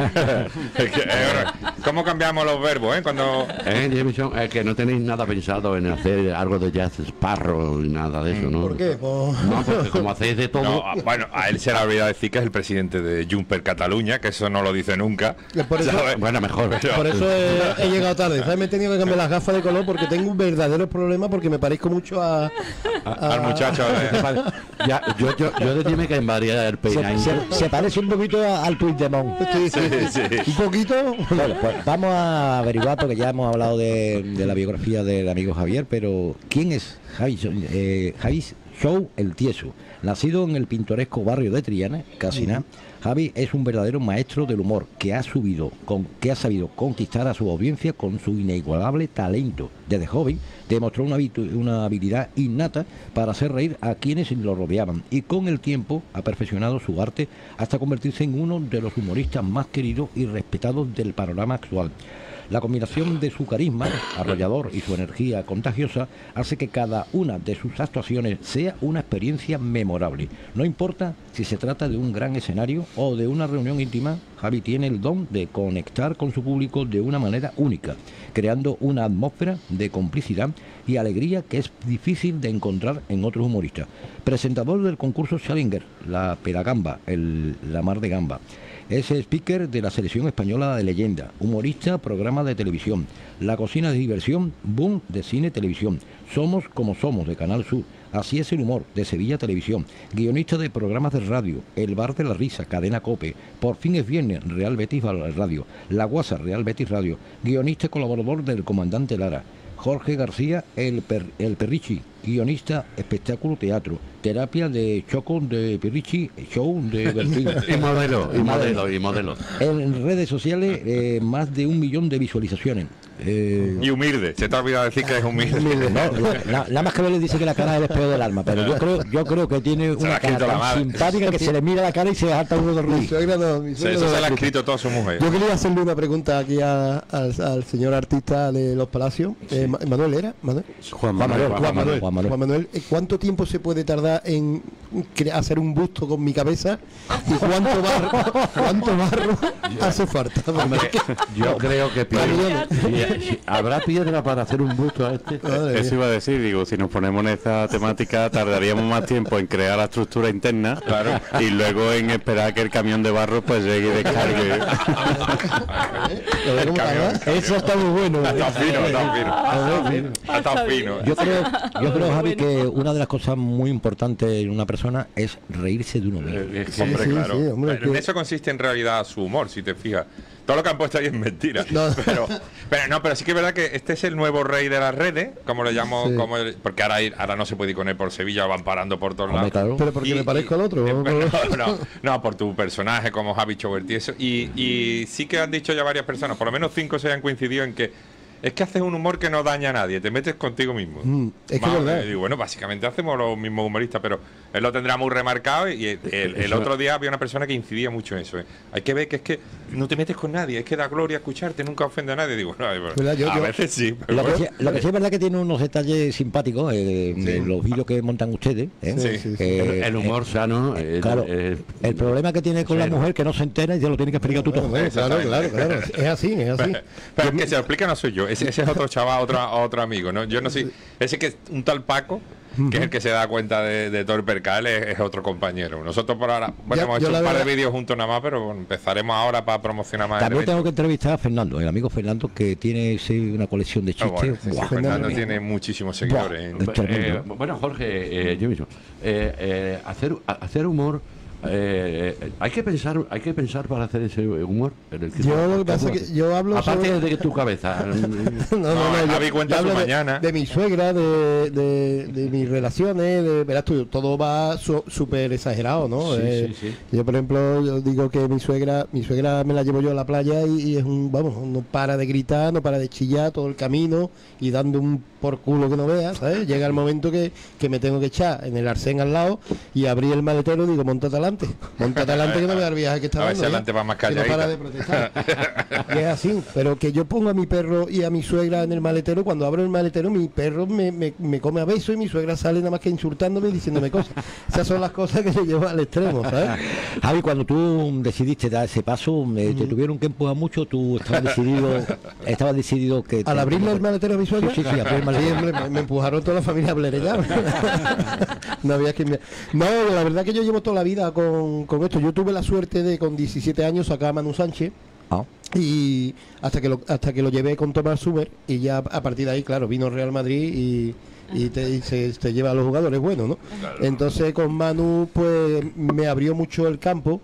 Es que, eh, ¿cómo cambiamos los verbos, eh? Cuando... ¿Eh, Jameson? Es que no tenéis nada pensado en hacer algo de Jazz Sparrow ni nada de eso, ¿no? ¿Por qué? Pues... No, porque como hacéis de todo... No, bueno, a él se le olvidado decir que es el presidente de Juncker Cataluña, que eso no lo dice nunca. Por eso, bueno, mejor. Pero- por eso he, he llegado tarde. ¿Sabes? Me he tenido que cambiar las gafas de color porque tengo un verdadero problema porque me parezco mucho a... a- Al muchacho de... Ya, yo, yo, yo de ti me cambiaría el Se, peinado. se- se parece un poquito a- al Puigdemont. Sí, sí, Sí, sí. Un poquito... Bueno, pues vamos a averiguar, porque ya hemos hablado de, de la biografía del amigo Javier, pero ¿quién es Javi, eh, Javi Show el Tieso? Nacido en el pintoresco barrio de Triana, casi nada, Javi es un verdadero maestro del humor que ha subido, con, que ha sabido conquistar a su audiencia con su inigualable talento. Desde joven demostró una, habitu- una habilidad innata para hacer reír a quienes lo rodeaban y con el tiempo ha perfeccionado su arte hasta convertirse en uno de los humoristas más queridos y respetados del panorama actual. La combinación de su carisma arrollador y su energía contagiosa hace que cada una de sus actuaciones sea una experiencia memorable. No importa si se trata de un gran escenario o de una reunión íntima, Javi tiene el don de conectar con su público de una manera única, creando una atmósfera de complicidad y alegría que es difícil de encontrar en otros humoristas. Presentador del concurso Challenger, la Pedagamba, el, la Mar de Gamba. Es speaker de la selección española de leyenda, humorista, programa de televisión, La cocina de diversión, Boom de cine televisión, Somos como somos de Canal Sur, Así es el humor de Sevilla Televisión, guionista de programas de radio, El bar de la risa, Cadena Cope, Por fin es viernes, Real Betis Radio, La Guasa, Real Betis Radio, guionista y colaborador del Comandante Lara, Jorge García, el, per, el Perrichi, guionista, espectáculo teatro, terapia de Choco de Perrichi, show de Bertín. Y modelo, y modelo, y modelo. En redes sociales, eh, más de un millón de visualizaciones. Eh, Y humilde, se te ha olvidado decir que es humilde. no, la- Nada más que le dice que la cara es el espejo del alma, pero yo creo, yo creo que tiene la ha una cara escrito la tan madre. simpática que se le mira la cara y se salta uno de Mi reír. suegra no, mi Sí, suegra eso no se lo lo ha explica. escrito toda su mujer. Yo quería hacerle una pregunta aquí a- al, al señor artista de Los Palacios. Eh, Ma- Manuel, ¿era? Manuel. Juan Juan Manuel, Juan Manuel. Juan Manuel. Juan Manuel, eh, ¿cuánto tiempo se puede tardar en cre- hacer un busto con mi cabeza? ¿Y cuánto barro, cuánto barro hace falta? Hombre, yo creo que piedra, Madre si- si- habrá piedra para hacer un busto a este. Madre Eso mía. iba a decir, digo, si nos ponemos en esta temática tardaríamos más tiempo en crear la estructura interna y luego en esperar que el camión de barro pues llegue y descargue. ¿Lo ve cómo tarda? Eso está muy bueno. Está fino, está fino. Está fino. Yo creo, yo creo, Javi, que una de las cosas muy importantes en una persona es reírse de uno mismo. Eh, Hombre, sí, claro. sí, hombre, en que- eso consiste en realidad su humor, si te fijas. todo lo que han puesto ahí es mentira. No. Pero, pero no, pero sí que es verdad que este es el nuevo rey de las redes, como le llamo, Sí. como el- porque ahora, ir- ahora no se puede ir con él por Sevilla, lo van parando por todos Hombre, lados. claro. Pero porque Y- me parezco al otro. Eh, ¿no? no, no, no, por tu personaje como Javi Choberti y eso. Y, y sí que han dicho ya varias personas, por lo menos cinco se han coincidido en que es que haces un humor que no daña a nadie, te metes contigo mismo. Mm, es que Más, es verdad. eh, digo, bueno, básicamente hacemos los mismos humoristas, pero él lo tendrá muy remarcado y el, el- el Eso- otro día había una persona que incidía mucho en eso. eh. Hay que ver que es que no te metes con nadie, es que da gloria escucharte, nunca ofende a nadie. Digo, no, bueno, ¿Verdad? Yo- a yo- veces sí, pero Lo que, bueno. sí, lo que sí es verdad que tiene unos detalles simpáticos eh, en los vídeos que montan ustedes. ¿eh? Sí, sí, sí. Eh, el, el humor sano. eh, claro, eh, el problema que tiene con la cero. mujer que no se entera y te lo tiene que explicar tú todo. Bueno, claro, claro, claro. Es así, es así. Pero es que se lo explica no soy yo, ese, ese es otro chaval, otro, otro amigo, ¿no? Yo no sé, ese que es un tal Paco, que es el que se da cuenta de, de todo el percal, es, es otro compañero. Nosotros por ahora, bueno, Ya- hemos yo hecho la un par de verdad- vídeos juntos nada más, pero bueno, empezaremos ahora para promocionar más el También evento. tengo que entrevistar a Fernando, el amigo Fernando, que tiene ese, una colección de Ah, chistes. bueno, sí, sí, ¡Guau! Fernando Fernando. tiene muchísimos seguidores. ¿eh? Es tremendo. Eh, bueno, Jorge, eh, yo mismo. Eh, eh, hacer, a- hacer humor. eh, eh, hay que pensar hay que pensar para hacer ese humor en el que Yo tú- lo que pasa es que yo hablo aparte sobre- de tu cabeza. No, no, No, no, yo- Javi cuenta yo hablo su de- mañana. De mi suegra, de, de, de mis relaciones, de, verás tú, todo va su- súper exagerado, ¿no? Sí, Eh, sí, sí. Yo, por ejemplo, yo digo que mi suegra, mi suegra me la llevo yo a la playa y, y es un, vamos, no para de gritar, no para de chillar todo el camino y dando un por culo que no veas, ¿sabes? Llega el momento que, que me tengo que echar en el arcén al lado y abrir el maletero y digo, montate adelante, montate adelante que no veas el viaje que está A ver dando. si ¿ya? adelante va más Que no para de calladita. protestar. Y es así, pero que yo pongo a mi perro y a mi suegra en el maletero, cuando abro el maletero mi perro me, me, me come a beso y mi suegra sale nada más que insultándome y diciéndome cosas. Esas son las cosas que se llevan al extremo, ¿sabes? Javi, cuando tú decidiste dar ese paso, eh, ¿te tuvieron que empujar mucho? ¿Tú estabas decidido, estabas decidido que... Al te- abrirle el maletero a mi suegra, Sí, sí, sí, abrir el maletero. Sí, hombre, me, me empujaron toda la familia a Blerellar. No había que me- No, la verdad que yo llevo toda la vida con, con esto. Yo tuve la suerte de con diecisiete años sacar a Manu Sánchez. Ah. Y hasta que lo, hasta que lo llevé con Tomás Sumer y ya a partir de ahí, claro, vino Real Madrid y, y te, y se, te lleva a los jugadores buenos, ¿no? Entonces con Manu pues me abrió mucho el campo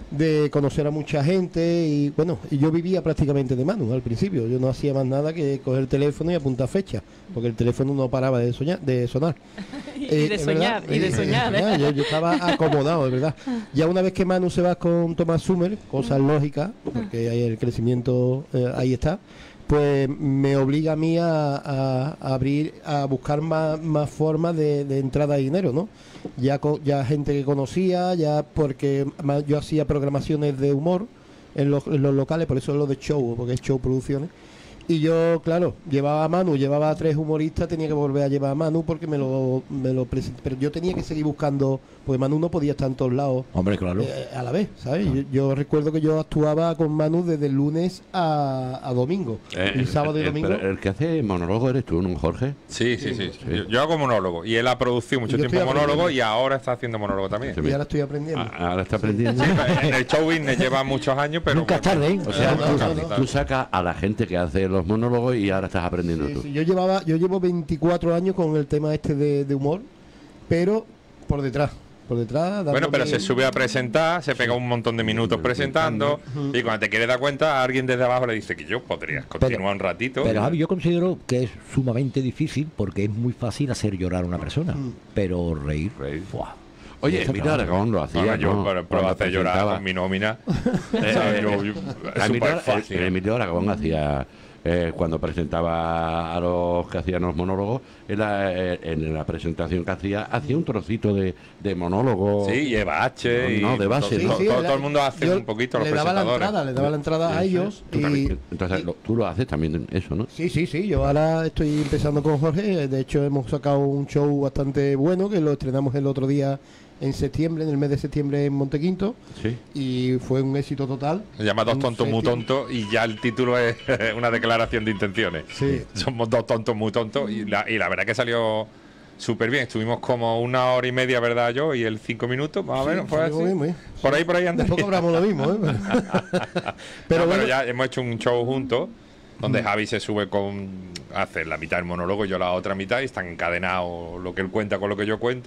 de conocer a mucha gente y bueno, y yo vivía prácticamente de Manu al principio. Yo no hacía más nada que coger el teléfono y apuntar fechas, porque el teléfono no paraba de soñar, de sonar. Y Eh, de es soñar, verdad, y de eh, soñar. eh, ¿eh? Yo, yo estaba acomodado, de verdad. Ya una vez que Manu se va con Tomás Sumer, cosas lógicas, porque ahí el crecimiento eh, ahí está, pues me obliga a mí a, a- a abrir, a buscar más, más formas de, de entrada de dinero, ¿no? Ya, co- ya gente que conocía, ya porque ma- yo hacía programaciones de humor en los, en los locales, por eso es lo de show, porque es show producciones. Y yo, claro, llevaba a Manu, llevaba a tres humoristas, tenía que volver a llevar a Manu porque me lo, me lo presenté. Pero yo tenía que seguir buscando, pues Manu no podía estar en todos lados Hombre, claro. eh, a la vez, ¿sabes? Yo, yo recuerdo que yo actuaba con Manu desde el lunes a, a domingo. Eh, el sábado y el- domingo. pero el que hace monólogo eres tú, ¿no, Jorge? Sí, sí, sí. Yo, yo hago monólogo y él ha producido mucho Yo tiempo estoy monólogo aprendiendo. y ahora está haciendo monólogo también. Sí. Y ahora estoy aprendiendo. Ah, Ahora está aprendiendo. Sí, en el show business lleva muchos años, pero Nunca es tarde, ¿eh? O sea, No, tú, no, no. tú sacas a la gente que hace los monólogos y ahora estás aprendiendo Sí, tú. sí, yo llevaba, yo llevo veinticuatro años con el tema este de, de humor, pero por detrás, por detrás. Bueno, pero dándome- se sube a presentar, se pega un montón de minutos presentando y cuando te quieres dar cuenta, alguien desde abajo le dice que yo podrías continuar un ratito. Pero Javi, yo considero que es sumamente difícil porque es muy fácil hacer llorar a una persona, pero reír, Reír. ¡buah! Oye, Eso Emilio no. Aragón lo hacía, Bueno, yo ¿no? para, para Cuando hacer llorar presentaba. con mi nómina. Eh, ¿sabes? Yo- eh, yo- es Emilio, súper fácil. eh, Emilio Aragón hacía, eh, cuando presentaba a los que hacían los monólogos, en la, eh, en la presentación que hacía, hacía un trocito de, de monólogo. Sí, lleva H. y No, de base, todo, ¿no? todo- Sí, todo era- el mundo hace yo un poquito, los le daba la presentadores. entrada, le daba la entrada a ellos Tú y, también- Entonces, lo- tú lo haces también eso, ¿no? sí, sí, sí, yo ahora estoy empezando con Jorge, de hecho hemos sacado un show bastante bueno que lo estrenamos el otro día en septiembre, en el mes de septiembre en Montequinto Sí. y fue un éxito total. Se llama Dos Un tontos muy festi- tontos y ya el título es una declaración de intenciones. Sí. Somos dos tontos muy tontos y la, y la verdad que salió súper bien. Estuvimos como una hora y media, ¿verdad? Yo y el cinco minutos, más o Sí, menos. Fue salió así. bien, bien. Por ahí, por ahí andaría. Después cobramos lo mismo, ¿eh? Pero, pero bueno, ya hemos hecho un show juntos donde Javi se sube con hacer la mitad del monólogo y yo la otra mitad y están encadenados lo que él cuenta con lo que yo cuento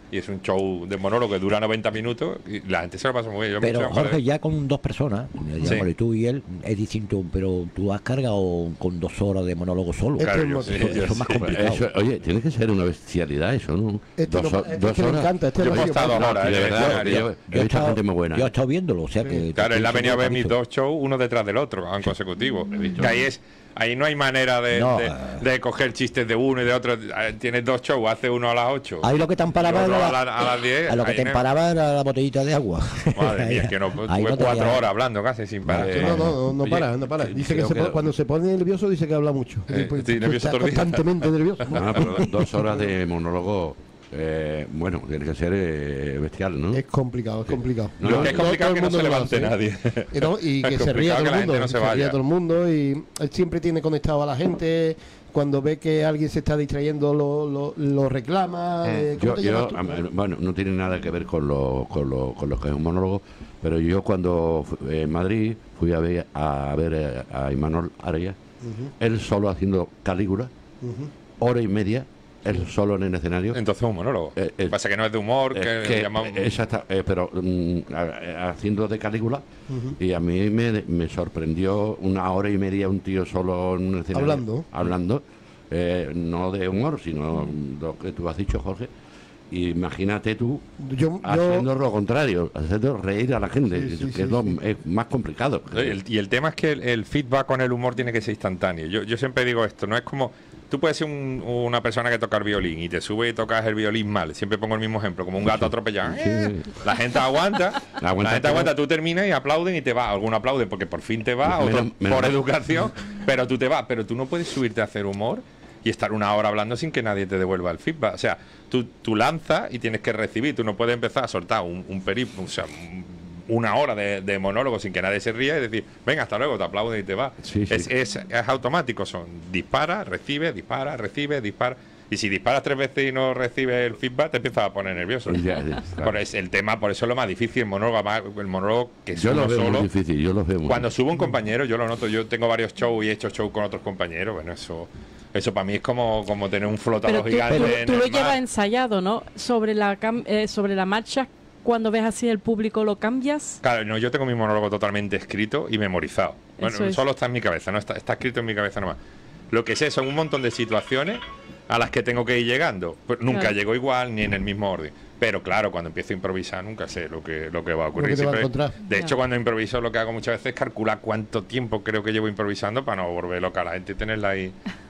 y es un show de monólogo que dura noventa minutos y la gente se lo pasa muy bien. Yo me Pero estoy Jorge, de- ya con dos personas, ya, Sí. bueno, tú y él, es distinto, pero tú has cargado con dos horas de monólogo solo. Claro, eso, yo sí, eso yo es más sí. complicado. Eso, oye, tiene que ser una bestialidad eso, ¿no? Este dos no- ho- este dos que me horas. encanta, este Yo no he ha sido estado fácil. dos horas, No, de eh, verdad, escenario. yo, Yo he he visto estado, gente muy buena. yo he estado viéndolo, o sea que... Claro, él ha venido a ver mis visto. dos shows, uno detrás del otro, en consecutivo. Que ahí es, ahí no hay manera de, No, de, eh. de coger chistes de uno y de otro. Eh, Tienes dos shows, hace uno a las ocho. Ahí lo que te amparaba y otro era a, la- la- a las diez. a lo que ahí te no- amparaba era la botellita de agua. Madre mía, es que no, Ahí tuve no cuatro tenía- horas hablando casi sin parar. Eh, No, no, no, no Oye, para, no para. sí, Dice que, creo se que- pone- cuando se pone nervioso dice que habla mucho. Eh, Pues, estoy nervioso está todo el día. constantemente nervioso. Ah, pero dos horas de monólogo, eh, bueno, tiene que ser eh, bestial, ¿no? Es complicado, es complicado. No, Lo no, que es todo- complicado todo es que el no se mundo lo levante hace, nadie. Y, no, y Es que se ría complicado todo que el la gente mundo, no se se ría vaya. todo el mundo y él siempre tiene conectado a la gente. Cuando ve que alguien se está distrayendo lo, lo, lo reclama. eh, ¿cómo Yo, te yo, llamas tú? a- a- bueno, no tiene nada que ver con lo, con lo, con lo que es un monólogo, pero yo cuando fu- en Madrid fui a ver a, ver eh, a Imanol Arias, él solo haciendo Calígula, Ujú. hora y media, él solo en el escenario. Entonces es un monólogo. Eh, eh, Pasa que no es de humor, que, Es que, llamamos- exacta- eh, pero mm, a- a- haciendo de Calígula, Ujú. y a mí me, me sorprendió una hora y media un tío solo en un escenario. Hablando. Hablando, eh, no de humor, sino lo que tú has dicho, Jorge. Y imagínate tú Yo, yo, haciendo lo contrario, haciendo reír a la gente, Sí, que sí, es, sí, lo- sí. es más complicado. El- y el tema es que el, el feedback con el humor tiene que ser instantáneo. Yo, yo siempre digo esto, no es como... Tú puedes ser un- una persona que toca el violín y te sube y tocas el violín mal. Siempre pongo el mismo ejemplo, como un gato atropellado. Sí. Eh, La gente aguanta, Aguanta, la gente pero- aguanta, tú terminas y aplauden y te va. Alguno aplaude porque por fin te va, Menos- otro menos por mal. educación, pero tú te vas. Pero tú no puedes subirte a hacer humor y estar una hora hablando sin que nadie te devuelva el feedback. O sea, tú, tú lanzas y tienes que recibir. Tú no puedes empezar a soltar un, un periplo, o sea, un- una hora de, de monólogo sin que nadie se ría y decir, venga, hasta luego, te aplauden y te vas. Sí, sí. Es, es, es automático, son dispara, recibe, dispara, recibe, dispara. Y si disparas tres veces y no recibes el feedback, te empiezas a poner nervioso. Ya, ya, claro. Por es el tema, por eso es lo más difícil, el monólogo, además, el monólogo que es Yo uno lo veo solo. muy difícil, yo lo veo muy Cuando subo un compañero, yo lo noto, yo tengo varios shows y he hecho shows con otros compañeros, bueno, eso eso para mí es como, como tener un flotador Pero tú, gigante tú- en tú el lo mar. llevas ensayado, ¿no? Sobre la, cam- eh, sobre la marcha, cuando ves así el público, ¿lo cambias? Claro, no, yo tengo mi monólogo totalmente escrito y memorizado. Bueno, Eso es. solo está en mi cabeza, no está, está escrito en mi cabeza nomás. Lo que sé son un montón de situaciones a las que tengo que ir llegando. Pues nunca Claro. llego igual ni en el mismo orden. Pero claro, cuando empiezo a improvisar nunca sé lo que, lo que va a ocurrir. Lo que te va a Siempre- encontrar. de Claro. hecho, cuando improviso lo que hago muchas veces es calcular cuánto tiempo creo que llevo improvisando para no volver loca a la gente y tenerla ahí.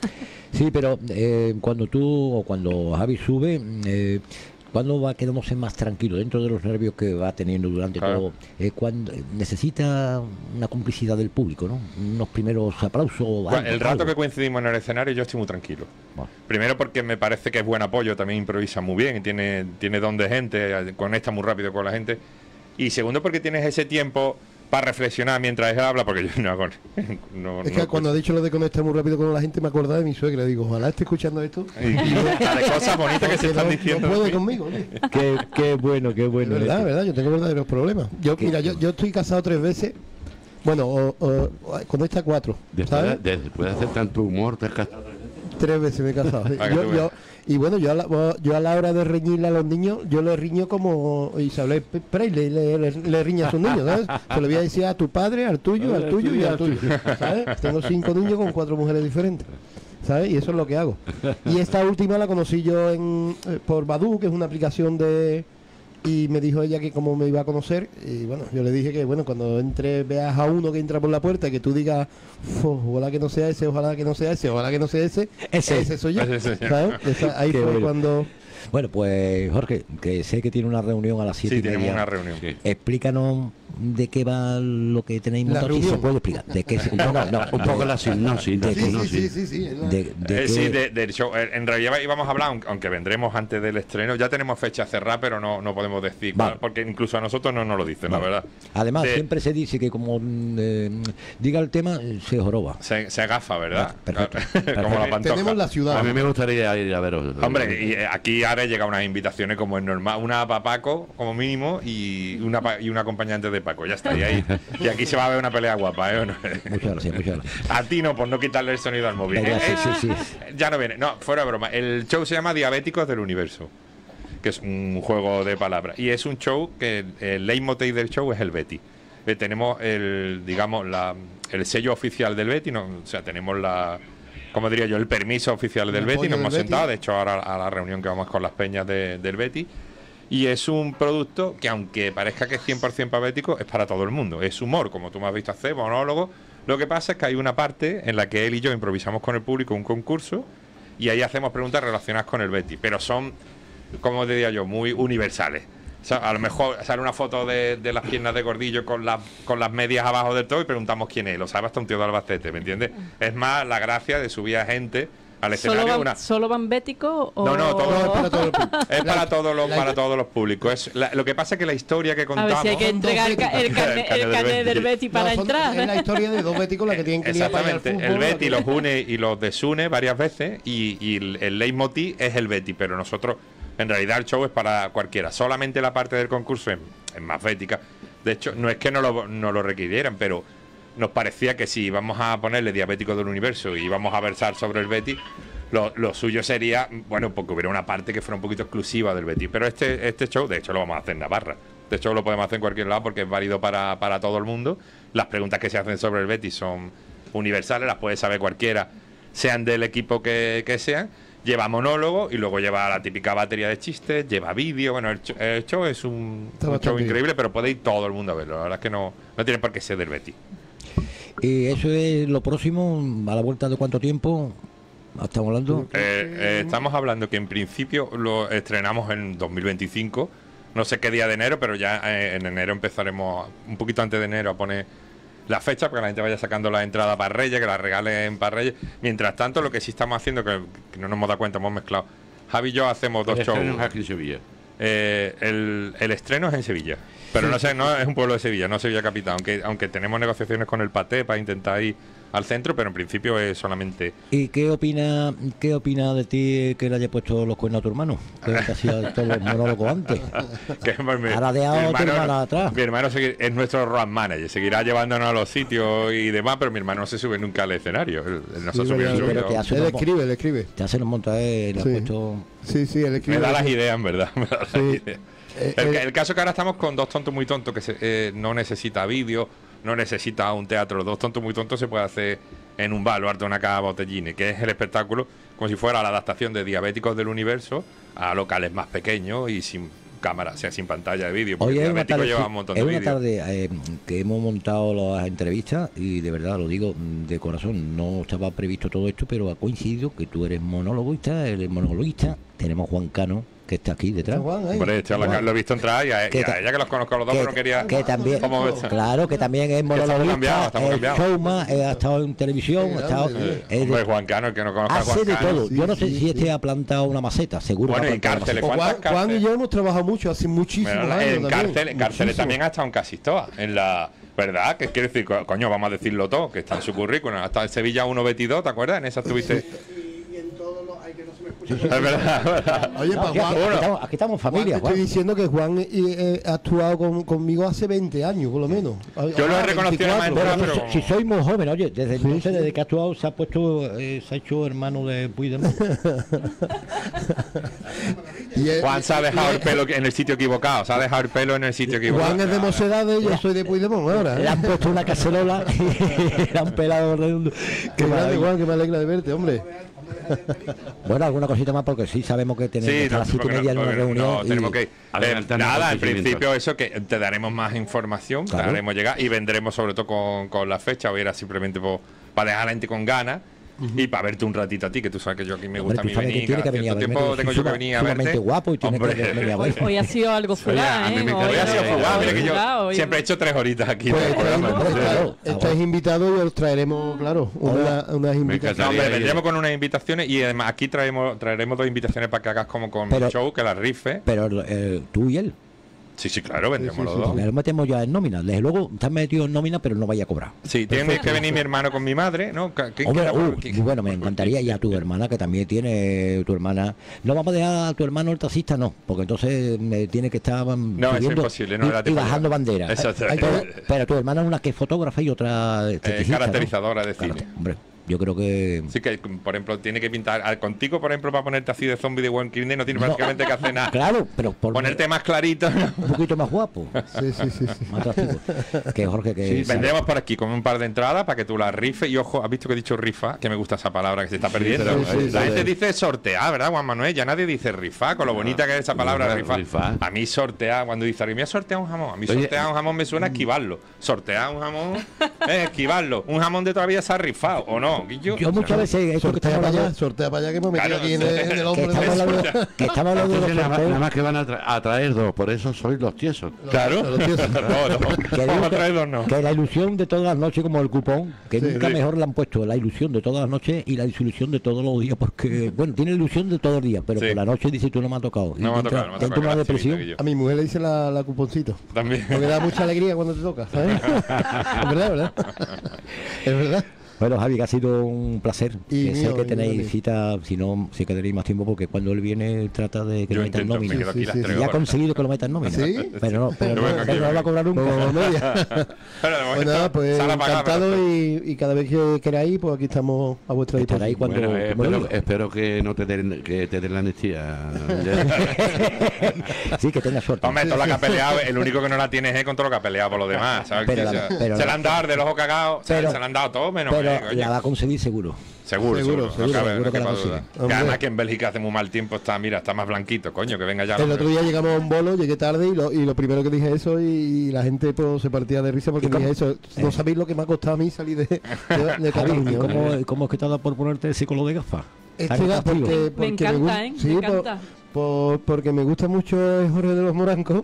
Sí, pero eh, cuando tú o cuando Javi sube, eh, ¿cuándo va quedándose más tranquilo dentro de los nervios que va teniendo durante Claro. todo? Eh, cuando necesita una complicidad del público, ¿no? Unos primeros aplausos. Bueno, algo, el rato algo. que coincidimos en el escenario yo estoy muy tranquilo. Bueno. Primero porque me parece que es buen apoyo, también improvisa muy bien y tiene, tiene don de gente, eh, conecta muy rápido con la gente. Y segundo porque tienes ese tiempo para reflexionar mientras él habla, porque yo no hago... No, es no que cuando ha dicho lo de conectar muy rápido con la gente, me acordaba de mi suegra. Digo, ojalá esté escuchando esto. Y, y la de cosas bonitas que se Porque están no- diciendo. No puede sí. conmigo, ¿no? Qué, qué bueno, qué De bueno. verdad, este. verdad, yo tengo verdaderos problemas. Yo, ¿Qué? mira, yo, yo estoy casado tres veces. Bueno, o- o- o- con esta cuatro, Después ¿sabes? de, después de hacer tanto humor, te has casado. Tres veces me he casado. sí. Ah, que Yo- tú yo- y bueno, yo a, la, yo a la hora de reñirle a los niños, yo le riño como Isabel Presley le, le, le riña a sus niños, ¿sabes? Se lo voy a decir a tu padre, al tuyo, al tuyo y al tuyo, ¿sabes? Tengo cinco niños con cuatro mujeres diferentes, ¿sabes? Y eso es lo que hago. Y esta última la conocí yo en, eh, por Badoo, que es una aplicación de... Y me dijo ella que cómo me iba a conocer. Y bueno, yo le dije que bueno, cuando entre, veas a uno que entra por la puerta y que tú digas, ojalá que no sea ese, ojalá que no sea ese, ojalá que no sea ese, Ese. ese soy yo. Ese soy yo. ¿Sabes? Esa- ahí Qué fue bueno. cuando... Bueno, pues Jorge, que sé que tiene una reunión a las siete Sí, y tenemos media. una reunión. Explícanos de qué va lo que tenéis La montado, si se reunión. puede explicar. De qué se, no, no, no, Un poco de- la sinopsis, la de- Sí, sí, sinopsis. sí, sí, sí, es la- de- de Eh, qué- sí, de- del show. Eh, En realidad íbamos a hablar, aunque- aunque vendremos antes del estreno, ya tenemos fecha cerrada, pero no, no podemos decir, Vale. cuál, porque incluso a nosotros no nos lo dicen, Vale. la verdad. Además, De- siempre se dice que como mm, eh, diga el tema, eh, se joroba. Se, se agafa, ¿verdad? Perfecto, Como perfecto. la pantoja. Tenemos la ciudad. A mí me gustaría ir a veros. Hombre, y eh, aquí ahora llega unas invitaciones como es normal, una para Paco como mínimo y una pa- y un acompañante de Paco, ya está, y ahí y aquí se va a ver una pelea guapa, ¿eh? ¿O no? Muchas gracias, muchas gracias. A ti no, por no quitarle el sonido al móvil. Venga, Eh, sí, eh, sí, sí. Ya no viene, no, fuera de broma. El show se llama Diabéticos del Universo, que es un juego de palabras. Y es un show que el leitmotiv del show es el Betis. Eh, tenemos el, digamos, la, el sello oficial del Betis, no, o sea, tenemos la, como diría yo, el permiso oficial del Betis, nos hemos sentado, de hecho ahora a la reunión que vamos con las peñas de, del Betis, y es un producto que aunque parezca que es cien por ciento pabético, es para todo el mundo, es humor, como tú me has visto hacer, monólogo. Lo que pasa es que hay una parte en la que él y yo improvisamos con el público un concurso, y ahí hacemos preguntas relacionadas con el Betis, pero son, como diría yo, muy universales. O sea, a lo mejor sale una foto de, de las piernas de Gordillo con, la, con las medias abajo del todo y preguntamos quién es. Lo sabe hasta un tío de Albacete, ¿me entiendes? Es más la gracia de subir a gente al escenario. ¿Solo van, una... ¿solo van béticos o...? No, no, todo, no, es para todo el público. Es para todos los, para todos los públicos. Es la, lo que pasa es que la historia que contamos... A ver si hay que entregar el, el carnet el carne del Betis para no, entrar. Es la historia de dos béticos la que tienen que ir a pagar el fútbol. El Betis los une y los desune varias veces y, y el, el leitmotiv es el Betis, pero nosotros... En realidad el show es para cualquiera. Solamente la parte del concurso es, es más bética. De hecho, no es que no lo, no lo requirieran, pero nos parecía que si íbamos a ponerle Diabéticos del Universo y íbamos a versar sobre el Betis, lo, lo suyo sería, bueno, porque hubiera una parte que fuera un poquito exclusiva del Betis. Pero este, este show, de hecho, lo vamos a hacer en Navarra. De hecho, lo podemos hacer en cualquier lado porque es válido para, para todo el mundo. Las preguntas que se hacen sobre el Betis son universales, las puede saber cualquiera, sean del equipo que, que sean. Lleva monólogo y luego lleva la típica batería de chistes, lleva vídeo. Bueno, el show, el show es un, un show increíble, pero puede ir todo el mundo a verlo. La verdad es que no, no tiene por qué ser del Betis. ¿Y eso es lo próximo? ¿A la vuelta de cuánto tiempo estamos hablando? Eh, eh, estamos hablando que en principio lo estrenamos en dos mil veinticinco. No sé qué día de enero, pero ya eh, en enero empezaremos, un poquito antes de enero, a poner la fecha para que la gente vaya sacando la entrada para Reyes, que la regalen para Reyes. Mientras tanto, lo que sí estamos haciendo, que, que no nos hemos dado cuenta, hemos mezclado. Javi y yo hacemos dos shows. El estreno es aquí en Sevilla. Eh, el, el estreno es en Sevilla, pero sí. no sé, no es un pueblo de Sevilla, no Sevilla capital, aunque aunque tenemos negociaciones con el Paté para intentar ir al centro, pero en principio es solamente. ¿Y qué opina qué opina de ti que le haya puesto los cuernos a tu hermano? Que te hacía todos los monólogos antes. Que mi, Ahora de a tu hermana atrás. Mi hermano es nuestro road manager, seguirá llevándonos a los sitios y demás, pero mi hermano no se sube nunca al escenario. Él, él no se sí, subió. Sí, pero te hace él escribe, él escribe. Te hace los montajes, le sí. ha puesto. Sí, sí, él escribe. Me da las ideas, en verdad. Me da las sí. ideas. El, el caso que ahora estamos con Dos Tontos Muy Tontos, que se, eh, no necesita vídeo, no necesita un teatro. Dos Tontos Muy Tontos se puede hacer en un bar o arte una caja botellines, que es el espectáculo como si fuera la adaptación de Diabéticos del Universo a locales más pequeños y sin cámara, o sea, sin pantalla de vídeo, porque Oye, Diabético lleva un montón es de una vídeos. tarde eh, que hemos montado las entrevistas y de verdad lo digo de corazón, no estaba previsto todo esto, pero ha coincidido que tú eres monologuista, él es monologuista, tenemos Juan Cano, que está aquí detrás. Hombre, este lo, lo he visto entrar y a, y a ella que los conozco a los dos, que, pero no quería... Que también, ¿cómo claro, que también es monologuista, es showman, ha estado en televisión, sí, ha estado... Sí. Es Hombre, de, Juan Cano, el que no conozca a Juan de Cano. todo. Sí, Yo no sé sí, si este ha plantado una maceta, seguro. Bueno, en cárceles, Juan, Juan y yo hemos trabajado mucho, hace muchísimos bueno, años en cárcel, en cárceles también ha estado en casi todas, en la... ¿Verdad? Que quiere decir, coño, vamos a decirlo todo, que está en su currículum. Hasta en Sevilla uno veintidós, ¿te acuerdas? En esa estuviste... Sí, sí, es verdad, es verdad. Oye, no, pues Juan, Juan, aquí, estamos, aquí estamos familia, Juan, te estoy diciendo que Juan eh, eh, ha actuado con, conmigo hace veinte años, por lo menos. Yo lo he reconocido más pero, pero... Si, si soy muy joven, oye, desde sí, entonces, sí. desde que ha actuado, se ha puesto, eh, se ha hecho hermano de Puigdemont. Juan se ha dejado el pelo en el sitio equivocado, se ha dejado el pelo en el sitio equivocado. Juan es de Mocedades, yo soy de Puigdemont ahora. ¿eh? Le han puesto una cacerola y le han pelado redondo. Qué grande, Juan, que me alegra de verte, hombre. Bueno, alguna cosita más porque sí sabemos que tenemos sí, que estar no, a las siete y media en una reunión. No, y... tenemos que eh, nada, en principio eso que te daremos más información, claro. te haremos llegar y vendremos sobre todo con, con la fecha, o era simplemente por, para dejar a la gente con ganas. Uh-huh. Y para verte un ratito a ti, que tú sabes que yo aquí me gusta a mí venir. Cada cierto tiempo tengo yo que venir a verte. Guapo y tiene que venir a verte. Hoy ha sido algo fugaz, ¿eh? Hoy ha sido fugaz, mira que yo siempre he hecho tres horitas aquí. Pues estáis invitados y os traeremos, claro, una, unas invitaciones. No, vendremos con unas invitaciones y además aquí traemos traeremos dos invitaciones para que hagas como con el show, que la rife. Pero eh, tú y él. Sí, sí, claro, vendremos sí, sí, los dos. Sí, lo metemos ya en nómina. Desde luego, estás metido en nómina, pero no vaya a cobrar. Sí, tiene que venir mi hermano con mi madre, ¿no? Hombre, uh, bueno, me encantaría, y a tu hermana, que también tiene tu hermana. No vamos a dejar a tu hermano el taxista, no, porque entonces me tiene que estar no, es imposible, no, y, y bajando banderas. Exacto. Pero, pero tu hermana es una que es fotógrafa y otra eh, caracterizadora de cine. Claro, hombre. Yo creo que... Sí, que por ejemplo tiene que pintar... a- Contigo, por ejemplo, para ponerte así de zombie de Walking Dead no tiene No. prácticamente que hacer nada. Claro, pero por Ponerte más clarito, ¿no? un poquito más guapo, Sí, sí, sí, sí. más atractivo. Que Jorge, que... Sí, vendremos por aquí con un par de entradas para que tú las rifes. Y ojo, has visto que he dicho rifa, que me gusta esa palabra que se está perdiendo. pero- sí, la sí, gente sí. dice sortear, ¿verdad, Juan Manuel? Ya nadie dice rifar, con lo bonita que es esa palabra Rifar, rifar. rifar. A mí sortear, cuando dice, me ha sorteado un jamón. A mí Oye, sortear un jamón me suena a esquivarlo. Sortear un jamón es esquivarlo. Un jamón de todavía se ha rifado, ¿o no, Guillo? Yo muchas veces... Esto que Sortea estamos para allá, hablando, sortea para allá que me metí Claro, aquí en el, en el que hombro. estamos de- hablando, que estamos hablando de los Entonces, nada, más- nada sorteos. más que van a, tra- a traer dos, por eso sois los tiesos. Claro. Los tíos- No, no. Que digo Vamos a que- traer dos, no. que la ilusión de todas las noches, como el cupón, que Sí, nunca sí. mejor le han puesto la ilusión de todas las noches y la desilusión de todos los días, porque, bueno, tiene ilusión de todos los días, pero Sí. por la noche dice tú no me ha tocado. Y No me ha entra- tocado, no me ha entra tocado. una Gracias, depresión. Guillo. A mi mujer le dice la, la cuponcito. También. Porque da mucha alegría cuando te toca, ¿sabes? Es verdad, ¿verdad? Es verdad. Bueno, Javi, que ha sido un placer. Y Que sé mío, que y tenéis mío. cita, si no, si que tenéis más tiempo, porque cuando él viene trata de que Yo lo meta en intento, me nómina. quedo aquí Sí, las sí, tres Y ha horas. conseguido que lo meta en nómina. ¿Sí? Pero no, pero Yo no, vengo aquí, pero no lo va a cobrar nunca. Como media. Pero de Pues momento, nada, pues sala pagada, encantado pero- y, y cada vez que queráis, pues aquí estamos a vuestra Estará ahí disposición. cuando... Bueno, eh, como espero, digo. espero que no te den, que te den la amnistía. Sí, que tenga suerte. Hombre, todo lo que ha peleado, el único que no la tiene es con todo lo que ha peleado por los demás. ¿Sabes? Pero Que la- se, pero se la- la han dado de los ojos cagados, se- pero- se la han dado todo menos Pero él, coño. la va a conseguir seguro. Seguro, seguro, Seguro, no seguro, cabe- seguro no que la quepa consigue. duda. Que Hombre. además que en Bélgica hace muy mal tiempo, está, mira, está más blanquito, coño, que venga ya. El hombre. otro día llegamos a un bolo, llegué tarde y lo, y lo primero que dije eso y, la gente pues, se partía de risa porque ¿Y cómo? dije eso. No Eh. sabéis lo que me ha costado a mí salir de, de, de Javi, Cataluña. ¿y cómo, cómo es que te ha dado por ponerte el psicólogo de gafas? Este Tan era castigo. porque, Me porque encanta, gusta- ¿eh? Me sí, por- encanta. por- porque me gusta mucho el Jorge de los Morancos.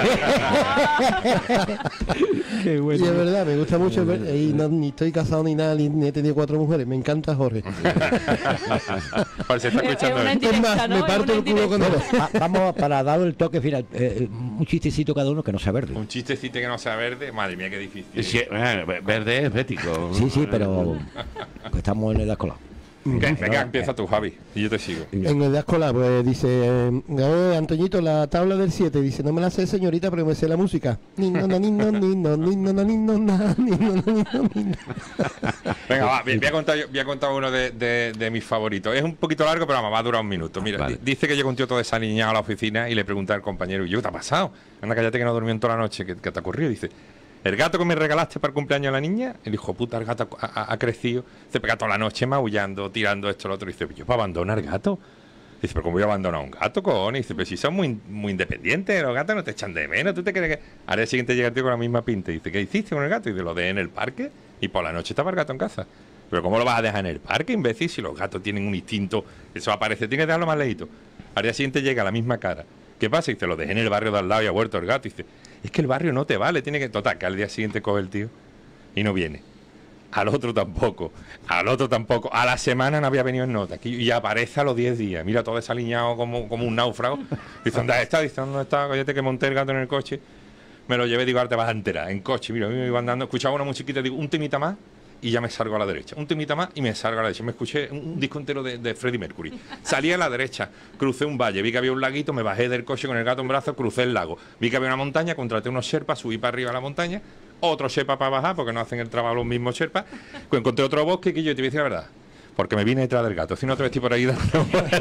Qué Y bueno. es verdad, me gusta mucho. es ver- y no- ni estoy casado ni nada, ni, ni he tenido cuatro mujeres. Me encanta Jorge. Pues se está Es- es escuchando. una él. Es más, Directa, ¿no? me Es parto una el culo con él. Va- vamos para dar el toque final. eh, un chistecito cada uno que no sea verde. Un chistecito que no sea verde, madre mía, qué difícil. Sí, eh, verde es bético. Sí, sí, pero que estamos en edad escolar. Venga, venga, empieza tú, Javi, y yo te sigo. En el de escolar, pues dice, eh, Antoñito, la tabla del siete, dice, no me la sé, señorita, pero me sé la música. Ni no, no, ni no, ni no, ni no, no, ni no, na, ni no, no, ni no, ni no. Venga, va, voy a contar, yo- voy a contar uno de, de- de mis favoritos. Es un poquito largo, pero vamos, va a durar un minuto. Mira, Vale. di- dice que llegó un tío todo desaliñado a la oficina y le pregunta al compañero, ¿y yo qué te ha pasado? Anda, cállate que no durmió en toda la noche, ¿qué, qué te ha ocurrido? Dice, ¿el gato que me regalaste para el cumpleaños de la niña? El hijo puta, el gato ha, ha- ha crecido, se pega toda la noche maullando, tirando esto, lo otro. Dice, ¿yo para abandonar gato? Dice, ¿pero cómo voy a abandonar a un gato, cojones? Dice, pero si son muy, muy independientes, los gatos no te echan de menos, ¿tú te crees que...? Al día siguiente llega el tío con la misma pinta. Dice, ¿qué hiciste con el gato? Y dice, lo dejé en el parque y por la noche estaba el gato en casa. ¿Pero cómo lo vas a dejar en el parque, imbécil? Si los gatos tienen un instinto, eso aparece, tienes que dejarlo más lejito. Al día siguiente llega la misma cara. ¿Qué pasa? Y dice, lo dejé en el barrio de al lado y ha vuelto el gato. Y dice, es que el barrio no te vale, tiene que... Total, que al día siguiente coge el tío y no viene. Al otro tampoco, al otro tampoco. A la semana no había venido en nota. Aquí, y aparece a los diez días. Mira, todo desaliñado como, como un náufrago. Dice, ¿dónde está? Dice, ¿dónde está? Cállate que monté el gato en el coche. Me lo llevé, digo, ahora te vas a enterar. En coche, mira, a mí me iba andando, escuchaba una musiquita, digo, un temita más y ya me salgo a la derecha. Un temita más y me salgo a la derecha. Me escuché un, un disco entero de, de Freddie Mercury. Salí a la derecha, crucé un valle, vi que había un laguito, me bajé del coche con el gato en brazos, crucé el lago. Vi que había una montaña, contraté unos sherpas, subí para arriba a la montaña, otro sherpa para bajar, porque no hacen el trabajo los mismos sherpas. Pues encontré otro bosque que yo te voy a decir la verdad. Porque me vine detrás del gato. Si no, otra vez estoy por ahí dando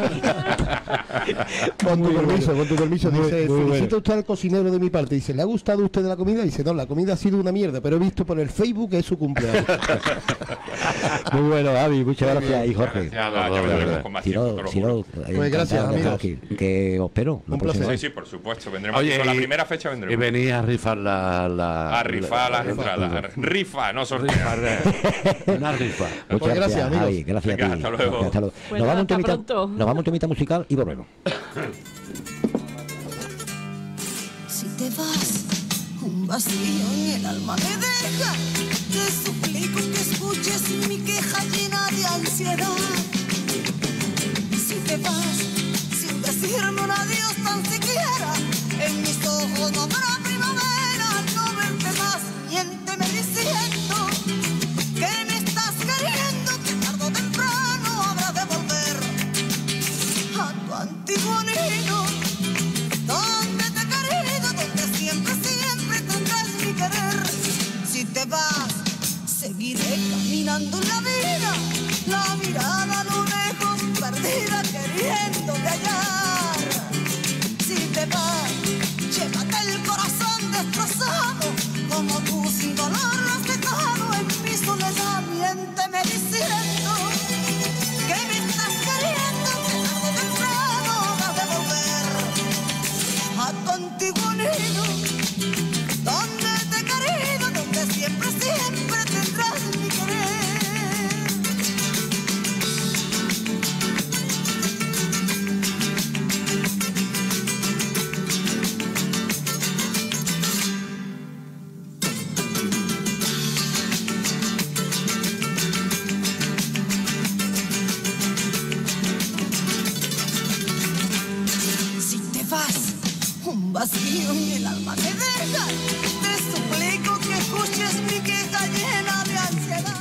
Con tu permiso, con tu permiso. Muy- Dice, muy felicito a usted al cocinero de mi parte. Dice, ¿le ha gustado a usted la comida? Dice, no, la comida ha sido una mierda, pero he visto por el Facebook que es su cumpleaños. Muy bueno, Javi, muchas gracias. Y Jorge. Ya, ya, ya vendremos con más Si tiempo, no, te lo si juro. no, eh, Pues gracias, encantado de estar amigos. aquí. Que os espero. la Un placer. próxima Sí, sí, por supuesto. Vendremos Oye, aquí con la y- primera fecha, Y vendremos. venís a rifar la... la A rifar las la- entradas. Rifa, no sortear. Rifar, una rifa. Muchas Pues gracias, amigos. Javi, gracias Venga, a ti. hasta luego. Hasta luego. Pues Nos nada, vamos a un hasta temita- pronto. nos vamos a un temita musical y volvemos. Si te vas, un vacío en el alma me deja. Te suplico que escuches mi queja llena de ansiedad. Si te vas, sin decirme un adiós tan siquiera, en mis ojos no habrá primavera, no verte más, miénteme diciendo que me estás queriendo, que tarde o temprano habrás de volver a tu antiguo nido, donde te he querido, donde siempre, siempre tendrás mi querer. Si te vas, seguiré caminando en la vida, La mirada a lo lejos, perdida, queriendo de hallar. Si te vas, llévate el corazón destrozado, como tú sin dolor lo has dejado en mi soledad. Miénteme diciendo que me estás queriendo, que tarde o temprano has de volver a contigo unido, donde te he querido, donde siempre, siempre tendrás mi querer. Vacío en el alma te deja, te suplico que escuches mi queja llena de ansiedad.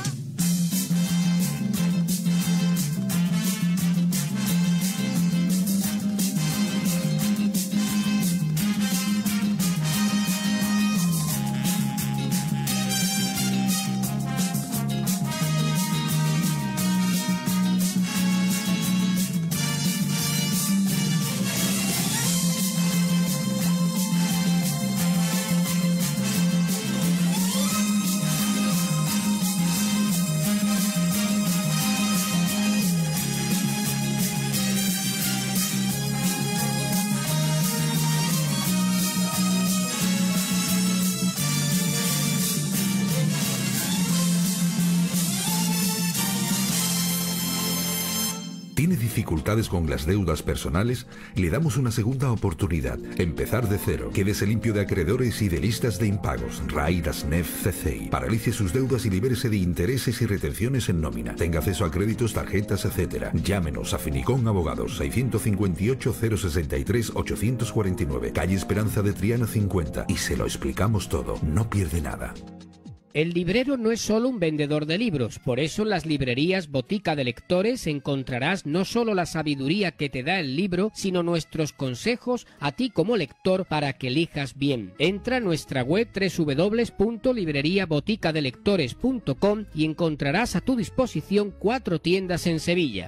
¿Tiene dificultades con las deudas personales? Le damos una segunda oportunidad. Empezar de cero. Quédese limpio de acreedores y de listas de impagos. R A I DASNEF C C I. Paralice sus deudas y libérese de intereses y retenciones en nómina. Tenga acceso a créditos, tarjetas, etcétera. Llámenos a Finicón Abogados. seiscientos cincuenta y ocho, cero sesenta y tres, ochocientos cuarenta y nueve. Calle Esperanza de Triana cincuenta. Y se lo explicamos todo. No pierde nada. El librero no es solo un vendedor de libros, por eso en las librerías Botica de Lectores encontrarás no solo la sabiduría que te da el libro, sino nuestros consejos a ti como lector para que elijas bien. Entra a nuestra web doble u doble u doble u punto librería botica de lectores punto com y encontrarás a tu disposición cuatro tiendas en Sevilla.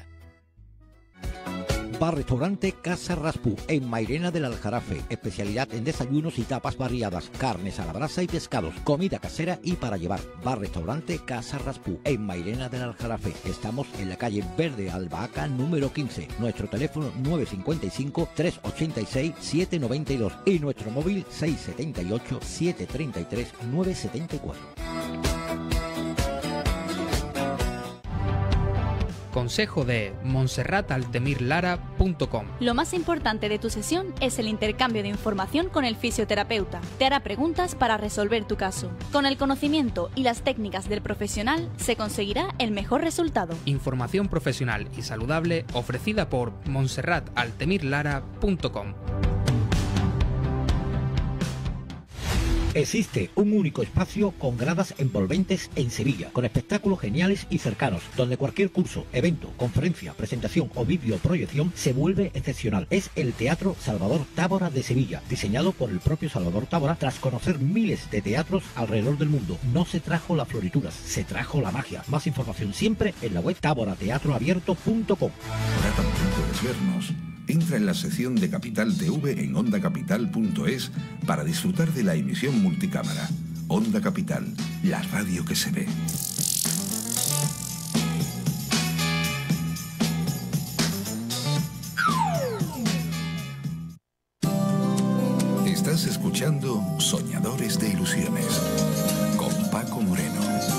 Bar Restaurante Casa Raspú, en Mairena del Aljarafe. Especialidad en desayunos y tapas variadas, carnes a la brasa y pescados, comida casera y para llevar. Bar Restaurante Casa Raspú, en Mairena del Aljarafe. Estamos en la calle Verde Albahaca número quince. Nuestro teléfono nueve cinco cinco, tres ocho seis, siete nueve dos y nuestro móvil seis siete ocho, siete tres tres, nueve siete cuatro. Consejo de montserrat altemir lara punto com. Lo más importante de tu sesión es el intercambio de información con el fisioterapeuta. Te hará preguntas para resolver tu caso. Con el conocimiento y las técnicas del profesional se conseguirá el mejor resultado. Información profesional y saludable ofrecida por montserrat altemir lara punto com. Existe un único espacio con gradas envolventes en Sevilla, con espectáculos geniales y cercanos, donde cualquier curso, evento, conferencia, presentación o videoproyección se vuelve excepcional. Es el Teatro Salvador Tábora de Sevilla, diseñado por el propio Salvador Tábora tras conocer miles de teatros alrededor del mundo. No se trajo las florituras, se trajo la magia. Más información siempre en la web tábora teatro abierto punto com. Ahora también puedes vernos. Entra en la sección de Capital T V en onda capital punto es para disfrutar de la emisión multicámara. Onda Capital, la radio que se ve. Estás escuchando Soñadores de Ilusiones con Paco Moreno.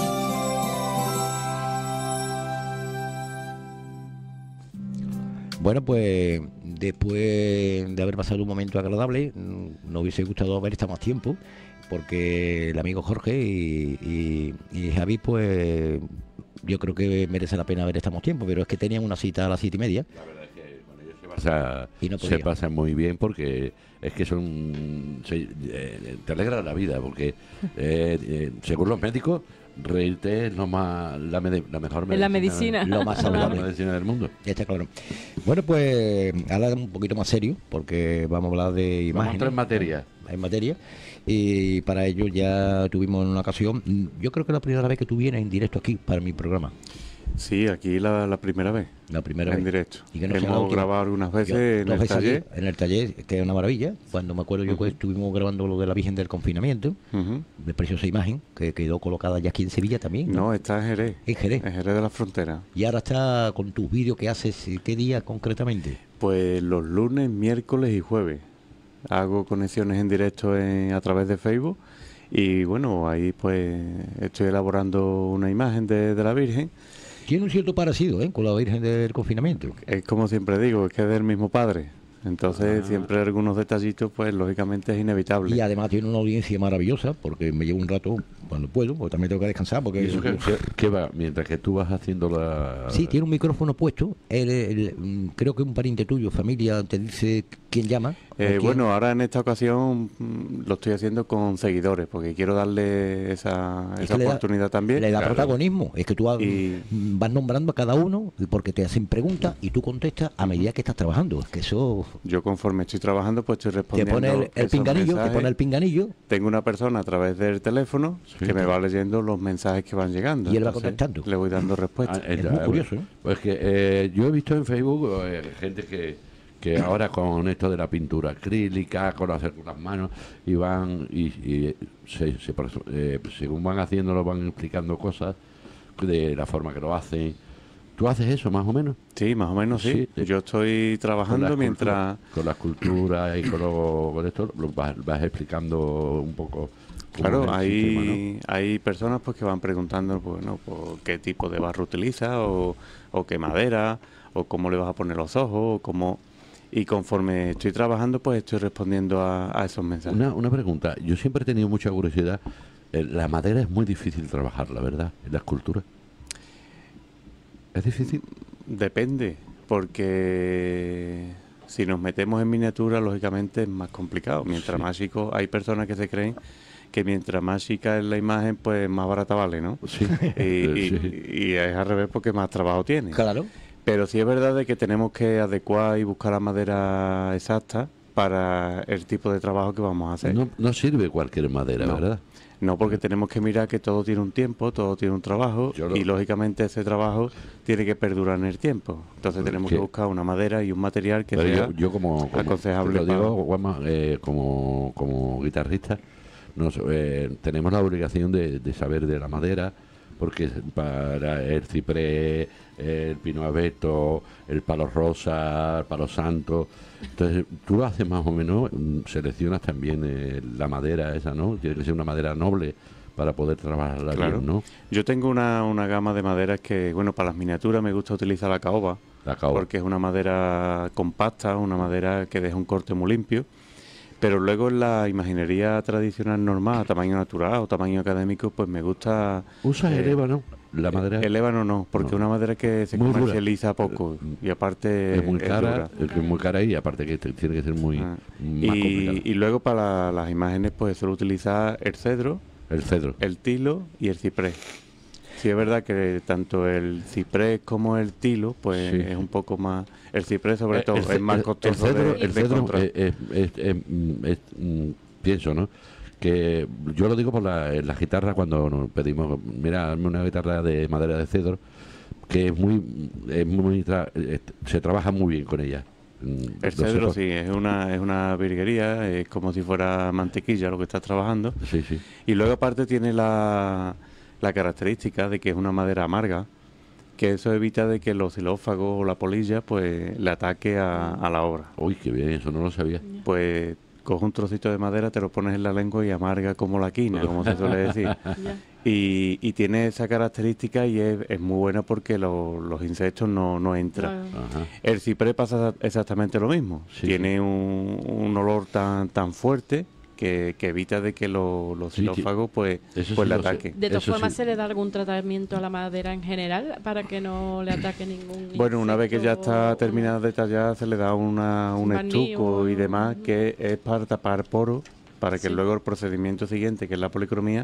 Bueno, pues después de haber pasado un momento agradable, nos hubiese gustado haber estado más tiempo, porque el amigo Jorge y, y, y Javi, pues yo creo que merece la pena haber estado más tiempo, pero es que tenían una cita a las siete y media. La verdad es que con ellos se pasa, y no se pasa muy bien, porque es que son se, eh, te alegra la vida, porque eh, eh, según los médicos, reírte es lo más, la, me, la mejor medicina, la medicina. Lo más saludable. La medicina del mundo. Ya está claro. Bueno, pues ahora un poquito más serio, porque vamos a hablar de imágenes. Vamos a entrar en materia. En materia. Y para ello ya tuvimos en una ocasión, yo creo que la primera vez que tú vienes en directo aquí para mi programa. Sí, aquí la, la primera vez. La primera en vez. directo. ¿Y que no será la Hemos última? grabado algunas veces Yo, en dos el veces taller. aquí, en el taller, que es una maravilla. Cuando me acuerdo yo que Ujú. estuvimos grabando lo de la Virgen del Confinamiento, Ujú. de preciosa imagen, que quedó colocada ya aquí en Sevilla también. No, está en Jerez. En Jerez. En Jerez de la Frontera. Y ahora está con tus vídeos que haces, ¿qué día concretamente? Pues los lunes, miércoles y jueves. Hago conexiones en directo en- a través de Facebook. Y bueno, ahí pues estoy elaborando una imagen de, de la Virgen. Tiene un cierto parecido, ¿eh? Con la Virgen del Confinamiento. Es como siempre digo, es que es del mismo padre. Entonces Ah. siempre algunos detallitos pues lógicamente es inevitable. Y además tiene una audiencia maravillosa, porque me llevo un rato cuando puedo, porque también tengo que descansar. Porque ¿Y eso qué, qué- qué va? Mientras que tú vas haciendo la... Sí, tiene un micrófono puesto. Él, él, mm, creo que un pariente tuyo, familia, te dice quién llama. o Eh, quién- bueno, ahora en esta ocasión mm, lo estoy haciendo con seguidores, porque quiero darle esa, Es esa que le da- oportunidad también. Le da Claro. protagonismo. Es que tú has- Y- mm, vas nombrando a cada uno porque te hacen preguntas y tú contestas a medida que estás trabajando. Es que eso Yo conforme estoy trabajando, pues estoy te respondiendo. pone el, el esos pinganillo, te mensajes. pone el pinganillo Tengo una persona a través del teléfono Sí. que me va leyendo los mensajes que van llegando. Y él va Entonces, contestando. Le voy dando respuesta. Ah, Es eh, muy eh, curioso, ¿eh? Pues que eh, yo he visto en Facebook eh, gente que, que ahora con esto de la pintura acrílica, con hacer con las manos, y van y, y se, se perso- eh, según van haciéndolo, van explicando cosas de la forma que lo hacen. ¿Tú haces eso más o menos? Sí, más o menos sí. Sí. Yo estoy Con trabajando la mientras... escultura- con la escultura y con, lo- con esto lo vas, vas explicando un poco. cómo Claro, es el hay, sistema, ¿no? hay personas pues que van preguntando pues, ¿no? pues, qué tipo de barro utiliza o, o qué madera o cómo le vas a poner los ojos o cómo... Y conforme estoy trabajando pues estoy respondiendo a, a esos mensajes. Una, una pregunta. Yo siempre he tenido mucha curiosidad. Eh, La madera es muy difícil trabajarla, ¿verdad? En la escultura. ¿Es difícil? Depende, porque si nos metemos en miniatura, lógicamente es más complicado. Mientras Sí. más chico, hay personas que se creen que mientras más chica es la imagen, pues más barata vale, ¿no? Sí. Y, y- Sí. y es al revés porque más trabajo tiene. Claro. Pero sí es verdad de que tenemos que adecuar y buscar la madera exacta para el tipo de trabajo que vamos a hacer. No, no sirve cualquier madera, No. ¿verdad? No, porque tenemos que mirar que todo tiene un tiempo, todo tiene un trabajo Yo lo- y lógicamente ese trabajo tiene que perdurar en el tiempo. Entonces tenemos ¿Qué? que buscar una madera y un material que Pero sea yo, yo como, como aconsejable te lo para- digo, Juanma, eh, como, como guitarrista, nos, eh, tenemos la obligación de, de saber de la madera, porque para el ciprés, el pino abeto, el palo rosa, el palo santo, entonces tú lo haces más o menos, mm, seleccionas también eh, la madera esa, ¿no? Tiene que ser una madera noble para poder trabajarla Claro. bien, ¿no? Yo tengo una, una gama de maderas que, bueno, para las miniaturas me gusta utilizar la caoba, La caoba. porque es una madera compacta, una madera que deja un corte muy limpio. Pero luego en la imaginería tradicional normal, a tamaño natural o tamaño académico, pues me gusta... ¿Usas eh, el ébano? La madera El ébano no, porque No. es una madera que se Muy dura. comercializa poco y aparte es muy cara, dura. es muy cara y aparte que te- tiene que ser muy Ah. más complicado. Y, y luego para las imágenes pues suelo utilizar el cedro, El cedro. el tilo y el ciprés. Sí es verdad que tanto el ciprés como el tilo pues Sí. es un poco más... El ciprés sobre Eh, todo el ce- es más el- costoso el cedro, de, el de cedro, encontrar. eh, eh, es- es, mm, es, mm, pienso, ¿no? Que yo lo digo por la, en la guitarra cuando nos pedimos, mira, hazme una guitarra de madera de cedro, que es muy, es muy tra- eh, se trabaja muy bien con ella. Mm, El los cedro ojos- sí, es una, es una virguería, es como si fuera mantequilla lo que estás trabajando. Sí, sí. Y luego aparte tiene la, la característica de que es una madera amarga, que eso evita de que los xilófagos o la polilla pues le ataque a, a la obra. Uy, qué bien, eso no lo sabía. Pues coge un trocito de madera, te lo pones en la lengua y amarga como la quina, como se suele decir. Ya. Y, y tiene esa característica y es, es muy buena porque lo- los insectos no, no entran. Claro. Ajá. El ciprés pasa exactamente lo mismo. Sí, Tiene un, un olor tan tan fuerte que, que evita de que lo- los Sí, sí. xilófagos pues, Eso pues sí le lo sé. ataquen. De todas Eso formas, sí. ¿se le da algún tratamiento a la madera en general para que no le ataque ningún Bueno, una vez que ya insecto está o- terminada de tallar, se le da una, un Un barniz estuco o- y demás que es para tapar poros, para que Sí. luego el procedimiento siguiente, que es la policromía,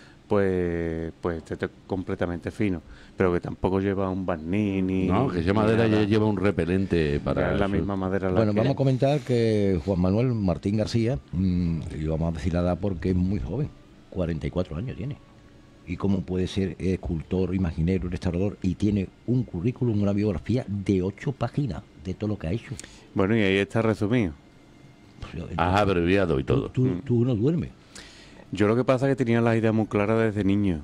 pues pues esté te- completamente fino. Pero que tampoco lleva un barniz ni... No, que esa ni madera ya nada. lleva un repelente Ya para es la eso. misma madera la Bueno, que- vamos a comentar que Juan Manuel Martín García, mm, y vamos a decir la edad porque es muy joven, cuarenta y cuatro años tiene. y cómo puede ser escultor, imaginero, restaurador, y tiene un currículum, una biografía de ocho páginas de todo lo que ha hecho. Bueno, y ahí está resumido. Has abreviado y todo. Tú, tú, tú no duermes. Yo lo que pasa es que tenía las ideas muy claras desde niño.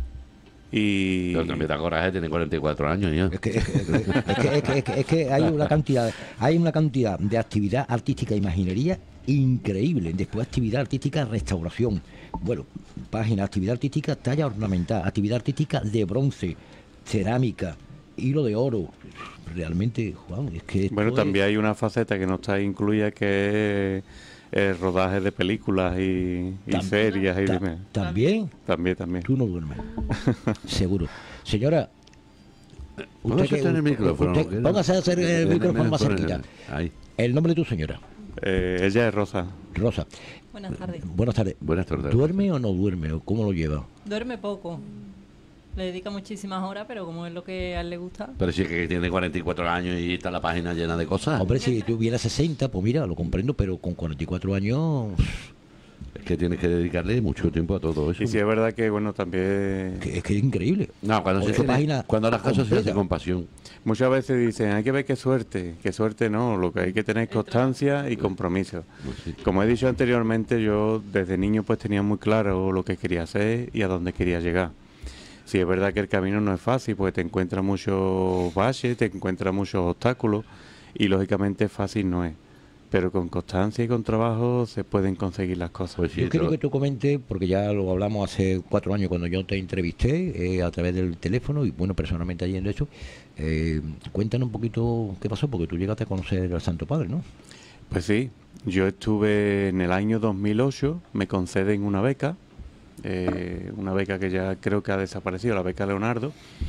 Y... Pero también te coraje, tiene cuarenta y cuatro años ya. Es que, es, que, es, que, es, que, es, que, es que hay una cantidad hay una cantidad de actividad artística e imaginería increíble. Después actividad artística, restauración. Bueno, página, actividad artística, talla ornamental, actividad artística de bronce, cerámica, hilo de oro. Realmente, Juan, es que... Bueno, también es... hay una faceta que no está incluida, que es el rodaje de películas y, y series. Y ta, dime. ¿También? También, también. Tú no duermes. Seguro. Señora... Usted que, el micrófono, usted, póngase a hacer el micrófono más cerquita. Ahí. El nombre de tu señora. Eh, ella es Rosa. Rosa. Buenas tardes. Buenas tardes. Buenas tardes. ¿Duerme o no duerme? ¿O cómo lo lleva? Duerme poco. Le dedica muchísimas horas, pero como es lo que a él le gusta. Pero si es que tiene cuarenta y cuatro años y está la página llena de cosas. Hombre, si tuviera sesenta, pues mira, lo comprendo, pero con cuarenta y cuatro años... Es que tienes que dedicarle mucho tiempo a todo eso. Y sí, es verdad que, bueno, también... Que, es que es increíble. No, cuando, se tiene, página cuando las cosas se hacen con pasión. Muchas veces dicen, hay que ver qué suerte. Qué suerte no, lo que hay que tener es constancia y compromiso. Sí. Como he dicho anteriormente, yo desde niño pues tenía muy claro lo que quería hacer y a dónde quería llegar. Sí, es verdad que el camino no es fácil, porque te encuentras muchos baches, te encuentras muchos obstáculos y lógicamente fácil no es. Pero con constancia y con trabajo se pueden conseguir las cosas. Pues sí, yo quiero que tú comentes, porque ya lo hablamos hace cuatro años cuando yo te entrevisté eh, a través del teléfono y bueno, personalmente allí en hecho. Eh, cuéntanos un poquito qué pasó, porque tú llegaste a conocer al Santo Padre, ¿no? Pues sí, yo estuve en el año dos mil ocho, me conceden una beca, eh, una beca que ya creo que ha desaparecido, la beca Leonardo,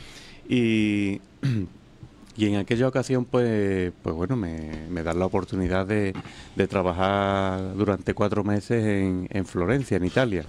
y... Y en aquella ocasión, pues, pues bueno, me, me dan la oportunidad de, de trabajar durante cuatro meses en, en Florencia, en Italia.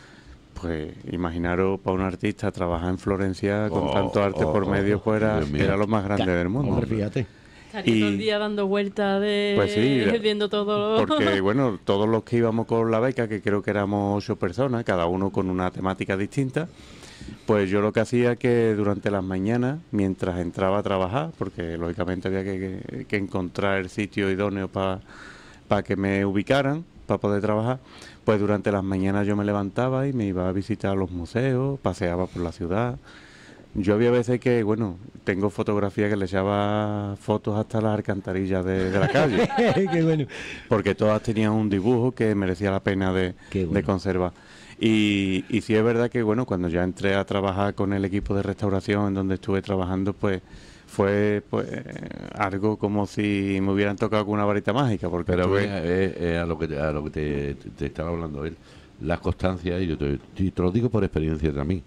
Pues imaginaros, para un artista trabajar en Florencia con oh, tanto arte oh, por medio, oh, pues era, era lo más grande del mundo. Hombre, fíjate. Estaría todo el día dando vueltas de... Pues sí, viendo todo lo... porque bueno, todos los que íbamos con la beca, que creo que éramos ocho personas, cada uno con una temática distinta, pues yo lo que hacía que durante las mañanas, mientras entraba a trabajar, porque lógicamente había que, que, que encontrar el sitio idóneo para pa que me ubicaran, para poder trabajar, pues durante las mañanas yo me levantaba y me iba a visitar los museos, paseaba por la ciudad. Yo había veces que, bueno, tengo fotografías que le echaba fotos hasta las alcantarillas de, de la calle. Qué bueno. Porque todas tenían un dibujo que merecía la pena de, bueno. de conservar. Y, y sí es verdad que, bueno, cuando ya entré a trabajar con el equipo de restauración en donde estuve trabajando, pues fue pues algo como si me hubieran tocado con una varita mágica. Porque Pero estuve... eh, eh, a lo que, te, a lo que te, te, te estaba hablando él, las constancias, y yo te, te lo digo por experiencia también.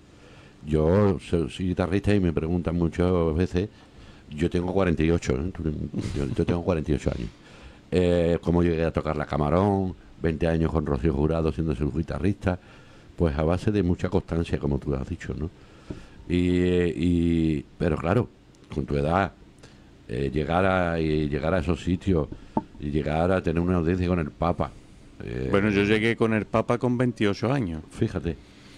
Yo soy, soy guitarrista y me preguntan muchas veces, yo tengo cuarenta y ocho, ¿eh? yo, yo tengo cuarenta y ocho años. Eh, ¿Cómo llegué a tocar la Camarón? veinte años con Rocío Jurado siendo su guitarrista. Pues a base de mucha constancia, como tú has dicho, ¿no? Y, y pero claro, con tu edad, eh, llegar a y llegar a esos sitios y llegar a tener una audiencia con el Papa. Eh, bueno, yo llegué con el Papa con veintiocho años. Fíjate.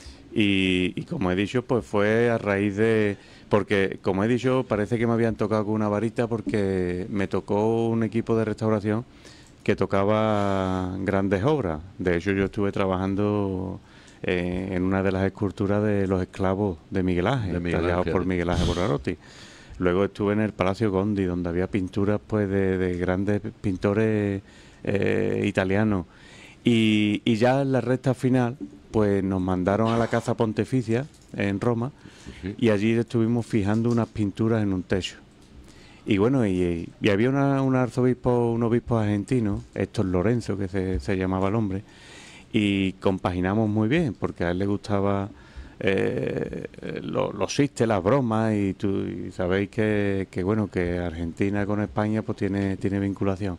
Y, y como he dicho, pues fue a raíz de... Porque, como he dicho, parece que me habían tocado con una varita porque me tocó un equipo de restauración que tocaba grandes obras. De hecho, yo estuve trabajando... Eh, en una de las esculturas de los esclavos de Miguel Ángel, tallados por Miguel Ángel Buonarroti. Luego estuve en el Palacio Gondi, donde había pinturas pues de, de grandes pintores eh, italianos. Y, y ya en la recta final, pues nos mandaron a la Casa Pontificia en Roma, sí. Y allí estuvimos fijando unas pinturas en un techo. Y bueno, y, y había una, un arzobispo, un obispo argentino, Héctor Lorenzo, que se, se llamaba el hombre, y compaginamos muy bien, porque a él le gustaba eh, lo, los chistes, las bromas, y, tú, y sabéis que, que bueno, que Argentina con España pues tiene, tiene vinculación.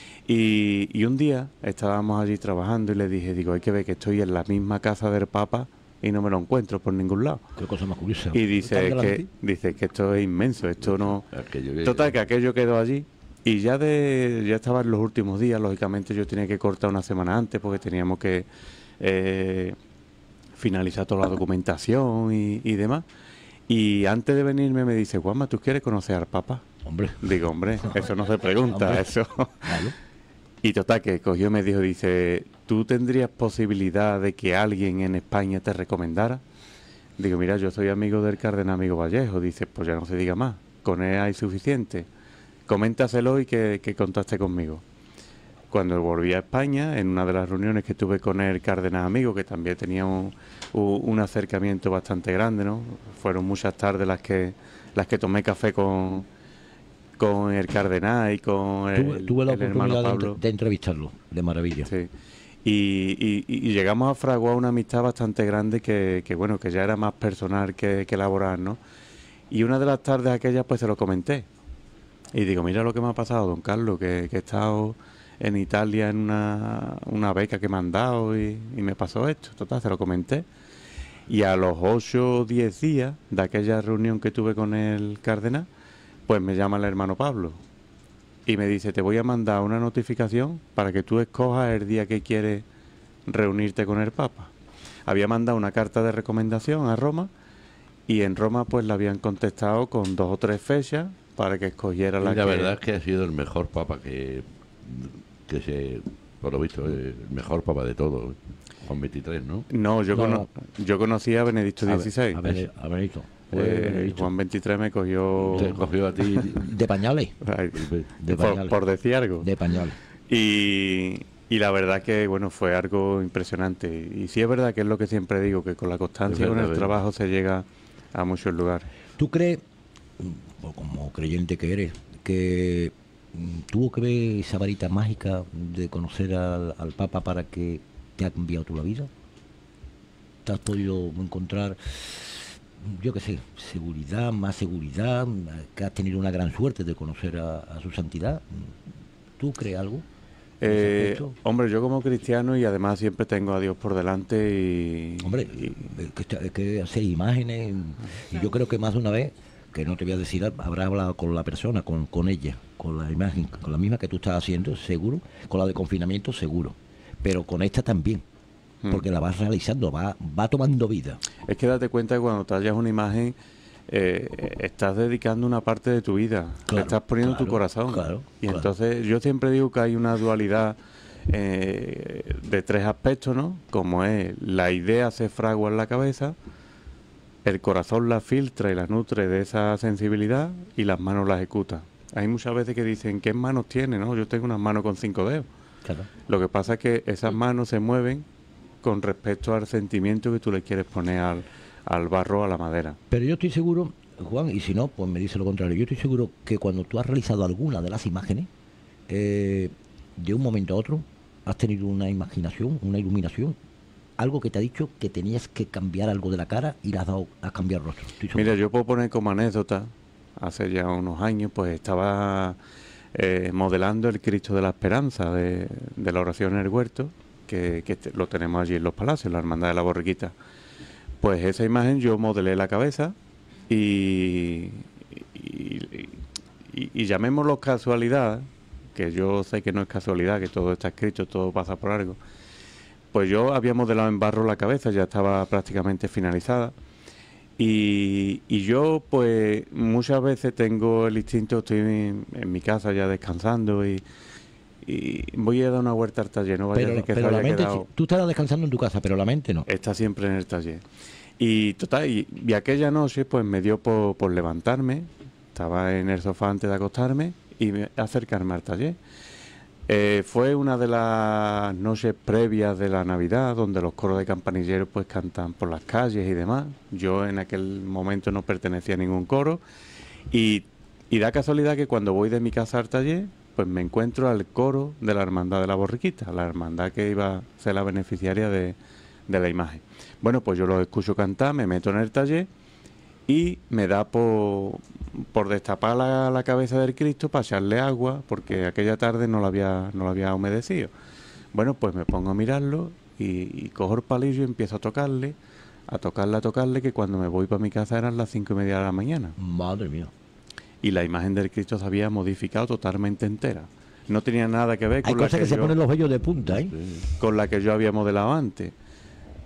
Y, y un día estábamos allí trabajando y le dije, digo, hay que ver que estoy en la misma casa del Papa y no me lo encuentro por ningún lado. Qué cosa más curiosa. Y dice que, dice que esto es inmenso, esto no... Total, que aquello quedó allí. Y ya de ya estaba en los últimos días, lógicamente yo tenía que cortar una semana antes porque teníamos que eh, finalizar toda la documentación y, y demás. Y antes de venirme me dice, Juanma, ¿tú quieres conocer al Papa? Hombre. Digo, hombre, eso no se pregunta, Hombre. eso. Claro. Y total, que cogió y me dijo, dice, ¿tú tendrías posibilidad de que alguien en España te recomendara? Digo, mira, yo soy amigo del cardenal amigo Vallejo. Dice, pues ya no se diga más, con él hay suficiente. Coméntaselo y que, que contacte conmigo. Cuando volví a España, en una de las reuniones que tuve con el cardenal amigo, que también tenía un, un, un acercamiento bastante grande, ¿no? Fueron muchas tardes las que las que tomé café con, con el cardenal y con el, Tuve, tuve la el hermano oportunidad de, Pablo. entre- de entrevistarlo, de maravilla. Sí. Y, y- y llegamos a fraguar una amistad bastante grande que, que, bueno, que ya era más personal que, que laboral, ¿no? Y una de las tardes aquellas pues se lo comenté. Y digo, mira lo que me ha pasado, don Carlos, que, que he estado en Italia en una, una beca que me han dado y, y me pasó esto. Total, se lo comenté. Y a los ocho o diez días de aquella reunión que tuve con el cardenal, pues me llama el hermano Pablo y me dice, te voy a mandar una notificación para que tú escojas el día que quieres reunirte con el Papa. Había mandado una carta de recomendación a Roma y en Roma pues le habían contestado con dos o tres fechas para que escogiera Y la la que... verdad es que ha sido el mejor papa que, que se, por lo visto, el mejor papa de todos, Juan veintitrés, ¿no? No, yo, No, cono- yo conocí a Benedicto A, dieciséis. a, Bene- a Benito. Fue Eh, Benedicto. Juan veintitrés me cogió... Te cogió a ti. De pañales. Ay, De por, pañales. por decir algo. De pañales. Y, y la verdad que, bueno, fue algo impresionante. Y sí es verdad que es lo que siempre digo, que con la constancia Es con verdad, el verdad. trabajo se llega a muchos lugares. ¿Tú crees, mm, o como creyente que eres, que mm, tuvo que ver esa varita mágica de conocer al, al Papa para que te ha cambiado tu la vida? ¿Te has podido encontrar, yo qué sé, seguridad, más seguridad, que has tenido una gran suerte de conocer a, a su santidad? ¿Tú crees algo? en ese Eh, aspecto? hombre, yo como cristiano y además siempre tengo a Dios por delante y... Hombre, y- es que, está- es que hacer imágenes, y yo creo que más de una vez, que no te voy a decir, habrá hablado con la persona, con, con ella, con la imagen, con la misma que tú estás haciendo, seguro, con la de confinamiento, seguro, pero con esta también, Mm. porque la vas realizando, va, va tomando vida. Es que date cuenta que cuando tallas una imagen, eh, estás dedicando una parte de tu vida, le Claro, estás poniendo tu claro, corazón. claro, y claro. entonces yo siempre digo que hay una dualidad eh, de tres aspectos, ¿no? Como es la idea se fragua en la cabeza, el corazón la filtra y la nutre de esa sensibilidad y las manos la ejecutan. Hay muchas veces que dicen, ¿qué manos tiene? ¿No? Yo tengo unas manos con cinco dedos. Claro. Lo que pasa es que esas manos se mueven con respecto al sentimiento que tú le quieres poner al, al barro, a la madera. Pero yo estoy seguro, Juan, y si no, pues me dice lo contrario, yo estoy seguro que cuando tú has realizado alguna de las imágenes, eh, de un momento a otro, has tenido una imaginación, una iluminación, algo que te ha dicho que tenías que cambiar algo de la cara y le has dado a cambiar rostro. Estoy seguro. Mira, yo puedo poner como anécdota, hace ya unos años, pues estaba eh, modelando el Cristo de la Esperanza de, de la oración en el huerto, que, que te- lo tenemos allí en los palacios, en la Hermandad de la Borriquita. Pues esa imagen yo modelé la cabeza y, y, y- y llamémoslo casualidad, que yo sé que no es casualidad, que todo está escrito, todo pasa por algo. Pues yo había modelado en barro la cabeza, ya estaba prácticamente finalizada. Y, y yo, pues, muchas veces tengo el instinto, estoy en, en mi casa ya descansando y, y voy a dar una vuelta al taller, no vaya a Pero, ser que se pero la haya mente, quedado- tú estarás descansando en tu casa, pero la mente no. Está siempre en el taller. Y total, y, y aquella noche, pues, me dio por, por levantarme, estaba en el sofá antes de acostarme y me- acercarme al taller. Eh, fue una de las noches previas de la Navidad, donde los coros de campanilleros pues cantan por las calles y demás. Yo en aquel momento no pertenecía a ningún coro y, y da casualidad que cuando voy de mi casa al taller, pues me encuentro al coro de la Hermandad de la Borriquita, la hermandad que iba a ser la beneficiaria de, de la imagen. Bueno, pues yo los escucho cantar, me meto en el taller y me da por, por destapar la, la cabeza del Cristo para echarle agua, porque aquella tarde no la había, no la había humedecido. Bueno, pues me pongo a mirarlo y, y cojo el palillo y empiezo a tocarle, a tocarle, a tocarle, que cuando me voy para mi casa eran las cinco y media de la mañana. Madre mía. Y la imagen del Cristo se había modificado totalmente entera. No tenía nada que ver Hay con la cosas que, que se yo, ponen los vellos de punta, ¿eh? con la que yo había modelado antes.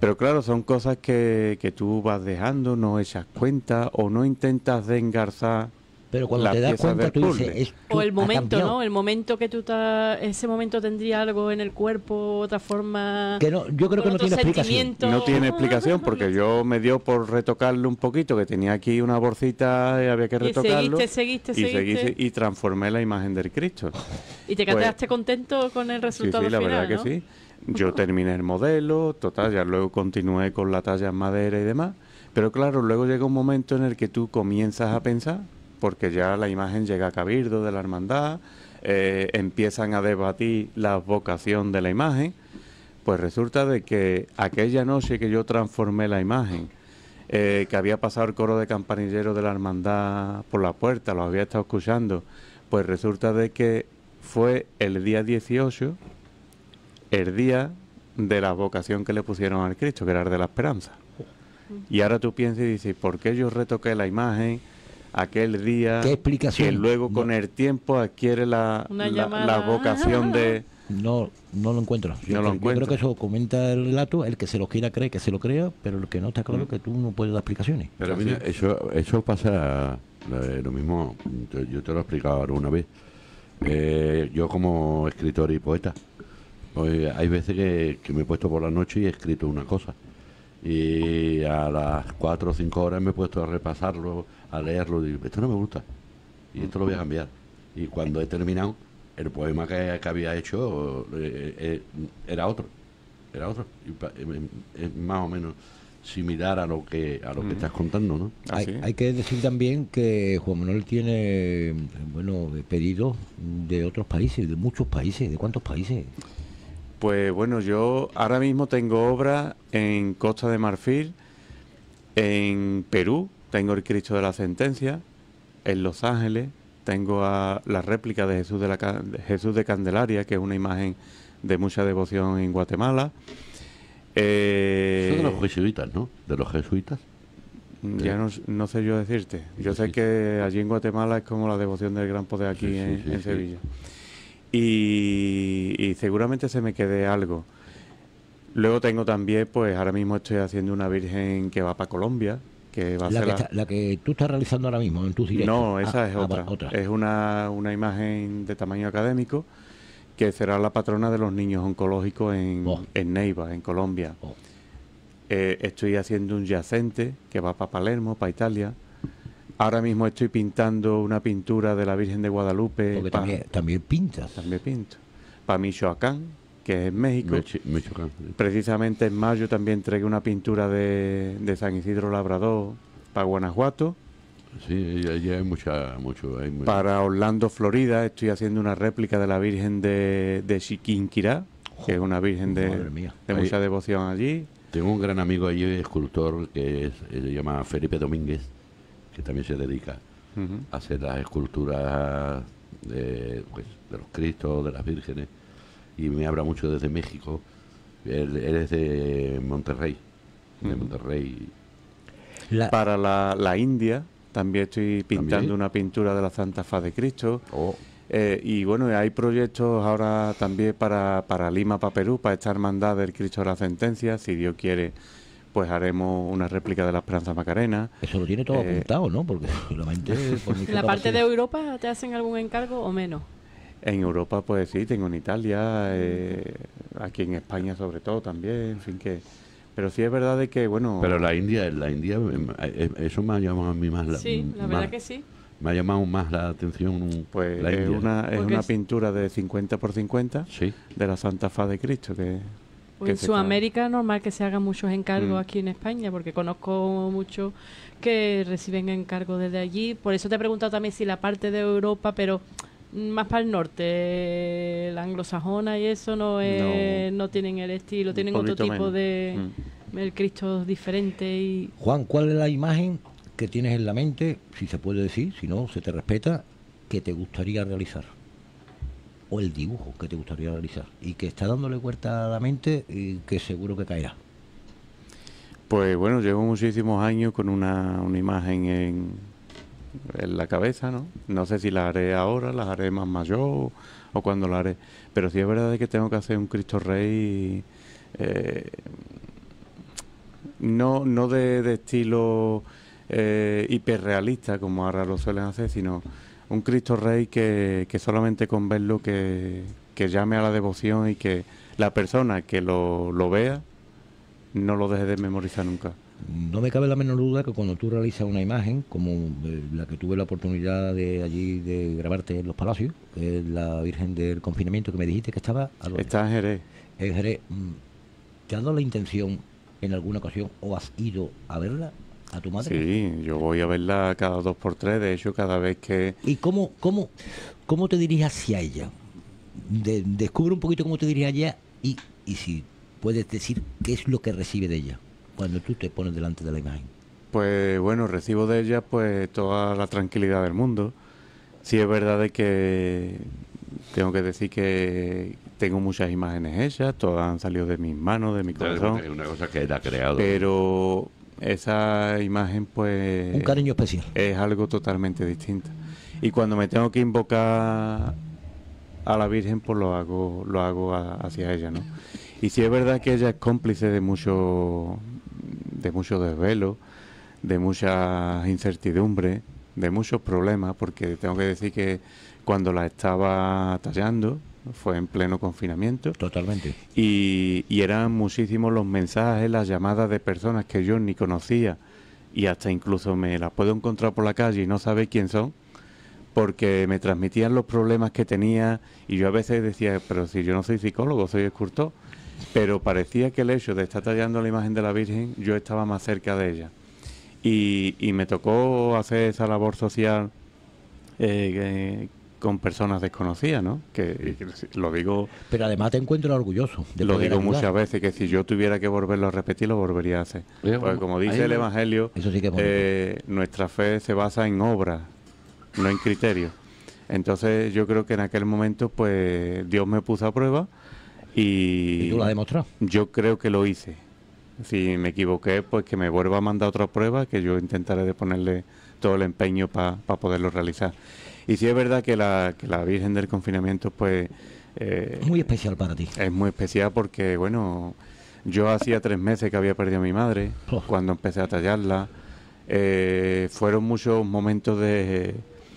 Pero claro, son cosas que, que tú vas dejando, no echas cuenta o no intentas de engarzar. Pero cuando las te das piezas cuenta, del tú puzzle. dices, es- O el ha momento, cambiado. ¿no? El momento que tú estás... Ese momento tendría algo en el cuerpo, otra forma... Que no, yo creo que con no otro tiene explicación. sentimiento. No tiene explicación porque yo me dio por retocarle un poquito, que tenía aquí una bolsita y había que Y retocarlo. seguiste, seguiste, y seguí, seguiste. y transformé la imagen del Cristo. Y te Pues- quedaste contento con el Sí, resultado sí, la final, verdad que ¿no? sí. Yo terminé el modelo, total, ya luego continué con la talla en madera y demás. Pero claro, luego llega un momento en el que tú comienzas a pensar, porque ya la imagen llega a Cabildo de la Hermandad, eh, empiezan a debatir la vocación de la imagen. Pues resulta de que aquella noche que yo transformé la imagen, eh, que había pasado el coro de campanilleros de la Hermandad por la puerta, lo había estado escuchando, pues resulta de que fue el día dieciocho, el día de la vocación que le pusieron al Cristo, que era el de la esperanza. Y ahora tú piensas y dices, ¿por qué yo retoqué la imagen aquel día? ¿Qué explicación? Que luego con el tiempo adquiere la, Una la, llamada. la vocación de... No, no lo encuentro. Yo, No lo creo- yo creo encuentro. que eso comenta el relato, el que se lo quiera creer, que se lo crea, pero lo que no está claro Mm. es que tú no puedes dar explicaciones. Pero mira, eso, eso pasa eh, lo mismo, yo, yo te lo he explicado alguna vez. Eh, yo como escritor y poeta, pues, hay veces que, que me he puesto por la noche y he escrito una cosa. Y a las cuatro o cinco horas me he puesto a repasarlo, a leerlo, y digo, esto no me gusta, y esto lo voy a cambiar. Y cuando he terminado, el poema que, que había hecho eh, eh, era otro, era otro. Y pa- eh, es más o menos similar a lo que a lo que Mm. estás contando, ¿no? Así Hay, es. hay que decir también que Juan Manuel tiene, bueno, pedidos de otros países, de muchos países. ¿De cuántos países? Pues bueno, yo ahora mismo tengo obras en Costa de Marfil, en Perú, tengo el Cristo de la Sentencia, en Los Ángeles tengo a la réplica de Jesús de, la, Ca- de Jesús de Candelaria, que es una imagen de mucha devoción en Guatemala. Eh, Eso de los jesuitas, ¿no? De los jesuitas. ya no, no sé yo decirte. Yo sé que allí en Guatemala es como la devoción del gran poder aquí Sí, sí, en, sí, en sí. Sevilla. Y, y seguramente se me quede algo. Luego tengo también, pues ahora mismo estoy haciendo una virgen que va para Colombia, que va a La ser que, la- está- la que tú estás realizando ahora mismo en tus directos. No, esa Ah, es ah, otra. va, otra. Es una, una imagen de tamaño académico que será la patrona de los niños oncológicos en, Oh. en Neiva, en Colombia. Oh. Eh, estoy haciendo un yacente que va para Palermo, para Italia. Ahora mismo estoy pintando una pintura de la Virgen de Guadalupe. Porque pa- también, también pintas. también pinto. Para Michoacán, que es en México. Mechi- Michoacán. Precisamente en mayo también entregué una pintura de, de San Isidro Labrador para Guanajuato. Sí, allí hay mucha, mucho. Hay mu- Para Orlando, Florida, estoy haciendo una réplica de la Virgen de, de Chiquinquirá, que es una virgen de, Madre mía. de Ahí- mucha devoción allí. Tengo un gran amigo allí, escultor, que es, él se llama Felipe Domínguez, que también se dedica Ujú. a hacer las esculturas de, pues, de los Cristos, de las vírgenes, y me habla mucho desde México. Él, él es de Monterrey, de Ujú. Monterrey. La- Para la, la India también estoy pintando ¿También? una pintura de la Santa Faz de Cristo. Oh, Eh, y bueno, hay proyectos ahora también para, para Lima, para Perú, para esta hermandad del Cristo de la Sentencia. Si Dios quiere, pues haremos una réplica de la Esperanza Macarena. Eso lo tiene todo Eh, apuntado, ¿no? Porque solamente por mi ¿En la parte de capacidad- Europa te hacen algún encargo o menos? En Europa, pues sí, tengo en Italia, eh, aquí en España sobre todo también, en fin que... Pero sí es verdad de que, bueno... pero la India, la India, eh, eh, eso me ha llamado a mí más la, Sí, la más- verdad que sí. me ha llamado más la atención Pues la es India. una, es Porque una es- pintura de cincuenta por cincuenta Sí, de la Santa Faz de Cristo, que... Pues que en se Sudamérica es normal que se hagan muchos encargos Mm. aquí en España, porque conozco muchos que reciben encargos desde allí. Por eso te he preguntado también si la parte de Europa, pero mm, más para el norte, la anglosajona y eso no es, no, tienen el estilo, Un tienen otro poquito tipo menos. de... Mm. El Cristo diferente y... Juan, ¿cuál es la imagen que tienes en la mente, si se puede decir, si no, se te respeta, que te gustaría realizar? O el dibujo que te gustaría realizar y que está dándole vuelta a la mente y que seguro que caerá. Pues bueno, llevo muchísimos años con una, una imagen en, en la cabeza, ¿no? No sé si la haré ahora, la haré más mayor o cuando la haré. Pero sí es verdad que tengo que hacer un Cristo Rey eh, no, no de, de estilo eh, hiperrealista, como ahora lo suelen hacer, sino un Cristo Rey que, que solamente con verlo que, que llame a la devoción y que la persona que lo, lo vea no lo deje de memorizar nunca. No me cabe la menor duda que cuando tú realizas una imagen, como eh, la que tuve la oportunidad de allí de grabarte en Los Palacios, que es la Virgen del Confinamiento que me dijiste que estaba... Está en Jerez. En Jerez. ¿Te has dado la intención en alguna ocasión o has ido a verla, a tu madre? Sí, yo voy a verla cada dos por tres, de hecho cada vez que... ¿Y cómo, cómo, cómo te diriges hacia ella? De, descubre un poquito cómo te diriges a ella y, y si puedes decir qué es lo que recibe de ella cuando tú te pones delante de la imagen. Pues bueno, recibo de ella pues toda la tranquilidad del mundo. Sí es verdad de que tengo que decir que tengo muchas imágenes hechas, todas han salido de mis manos, de mi corazón. Es una cosa que él ha creado. Pero esa imagen pues... Un cariño especial. Es algo totalmente distinto. Y cuando me tengo que invocar a la Virgen pues lo hago, lo hago a, hacia ella, ¿no? Y sí es verdad que ella es cómplice de mucho, de mucho desvelo, de mucha incertidumbre, de muchos problemas, porque tengo que decir que cuando la estaba tallando fue en pleno confinamiento. Totalmente. Y, y eran muchísimos los mensajes, las llamadas de personas que yo ni conocía y hasta incluso me las puedo encontrar por la calle y no saber quién son, porque me transmitían los problemas que tenía y yo a veces decía, pero si yo no soy psicólogo, soy escultor. Pero parecía que el hecho de estar tallando la imagen de la Virgen, yo estaba más cerca de ella. Y, y me tocó hacer esa labor social eh, eh, con personas desconocidas, ¿no? Que, que lo digo... Pero además te encuentro orgulloso. De lo digo ayudar. Muchas veces, que si yo tuviera que volverlo a repetir, lo volvería a hacer. Porque como dice el no. Evangelio, Eso sí que es eh, nuestra fe se basa en obras, no en criterios. Entonces yo creo que en aquel momento, pues Dios me puso a prueba. Y, ¿Y tú la has demostrado? Yo creo que lo hice. Si me equivoqué, pues que me vuelva a mandar otra prueba, que yo intentaré de ponerle todo el empeño para pa poderlo realizar. Y sí es verdad que la, que la Virgen del Confinamiento, pues... Eh, muy especial para ti. Es muy especial porque, bueno, yo hacía tres meses que había perdido a mi madre, oh. cuando empecé a tallarla. Eh, fueron muchos momentos de...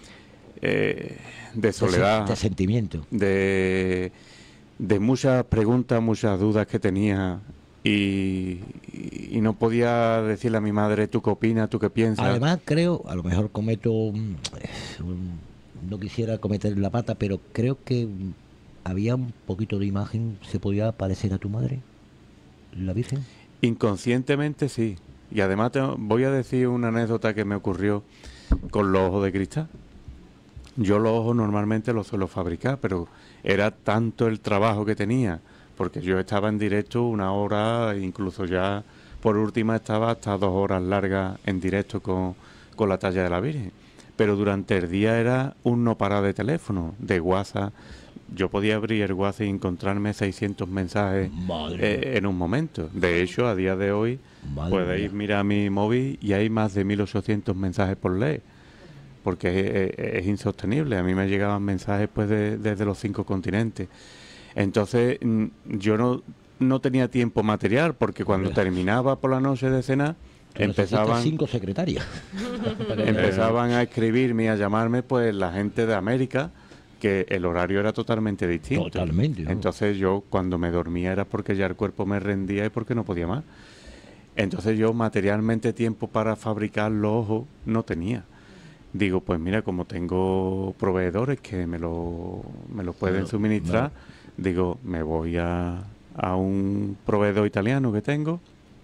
Eh, de soledad. De, de sentimiento. De... de muchas preguntas, muchas dudas que tenía y, y no podía decirle a mi madre tú qué opinas, tú qué piensas. Además creo, a lo mejor cometo, un, un, no quisiera cometer la pata, pero creo que había un poquito de imagen, ¿se podía parecer a tu madre, la Virgen? Inconscientemente sí, y además te, voy a decir una anécdota que me ocurrió con los ojos de cristal. Yo los ojos normalmente los suelo fabricar, pero era tanto el trabajo que tenía, porque yo estaba en directo una hora, incluso ya por última estaba hasta dos horas largas en directo con, con la talla de la Virgen. Pero durante el día era un no parar de teléfono, de WhatsApp. Yo podía abrir el WhatsApp y encontrarme seiscientos mensajes eh, en un momento. De hecho, a día de hoy Madre podéis mía. mirar mi móvil y hay más de mil ochocientos mensajes por leer. Porque es, es, es insostenible. A mí me llegaban mensajes pues de, desde los cinco continentes. Entonces yo no, no tenía tiempo material, porque cuando Mira. terminaba por la noche de cenar, empezaban cinco secretarias. empezaban a escribirme y a llamarme pues la gente de América, que el horario era totalmente distinto. Totalmente. ¿no? Entonces yo cuando me dormía era porque ya el cuerpo me rendía y porque no podía más. Entonces yo materialmente tiempo para fabricar los ojos no tenía. Digo, pues mira, como tengo proveedores que me lo, me lo pueden no, suministrar, no. digo, me voy a, a un proveedor italiano que tengo,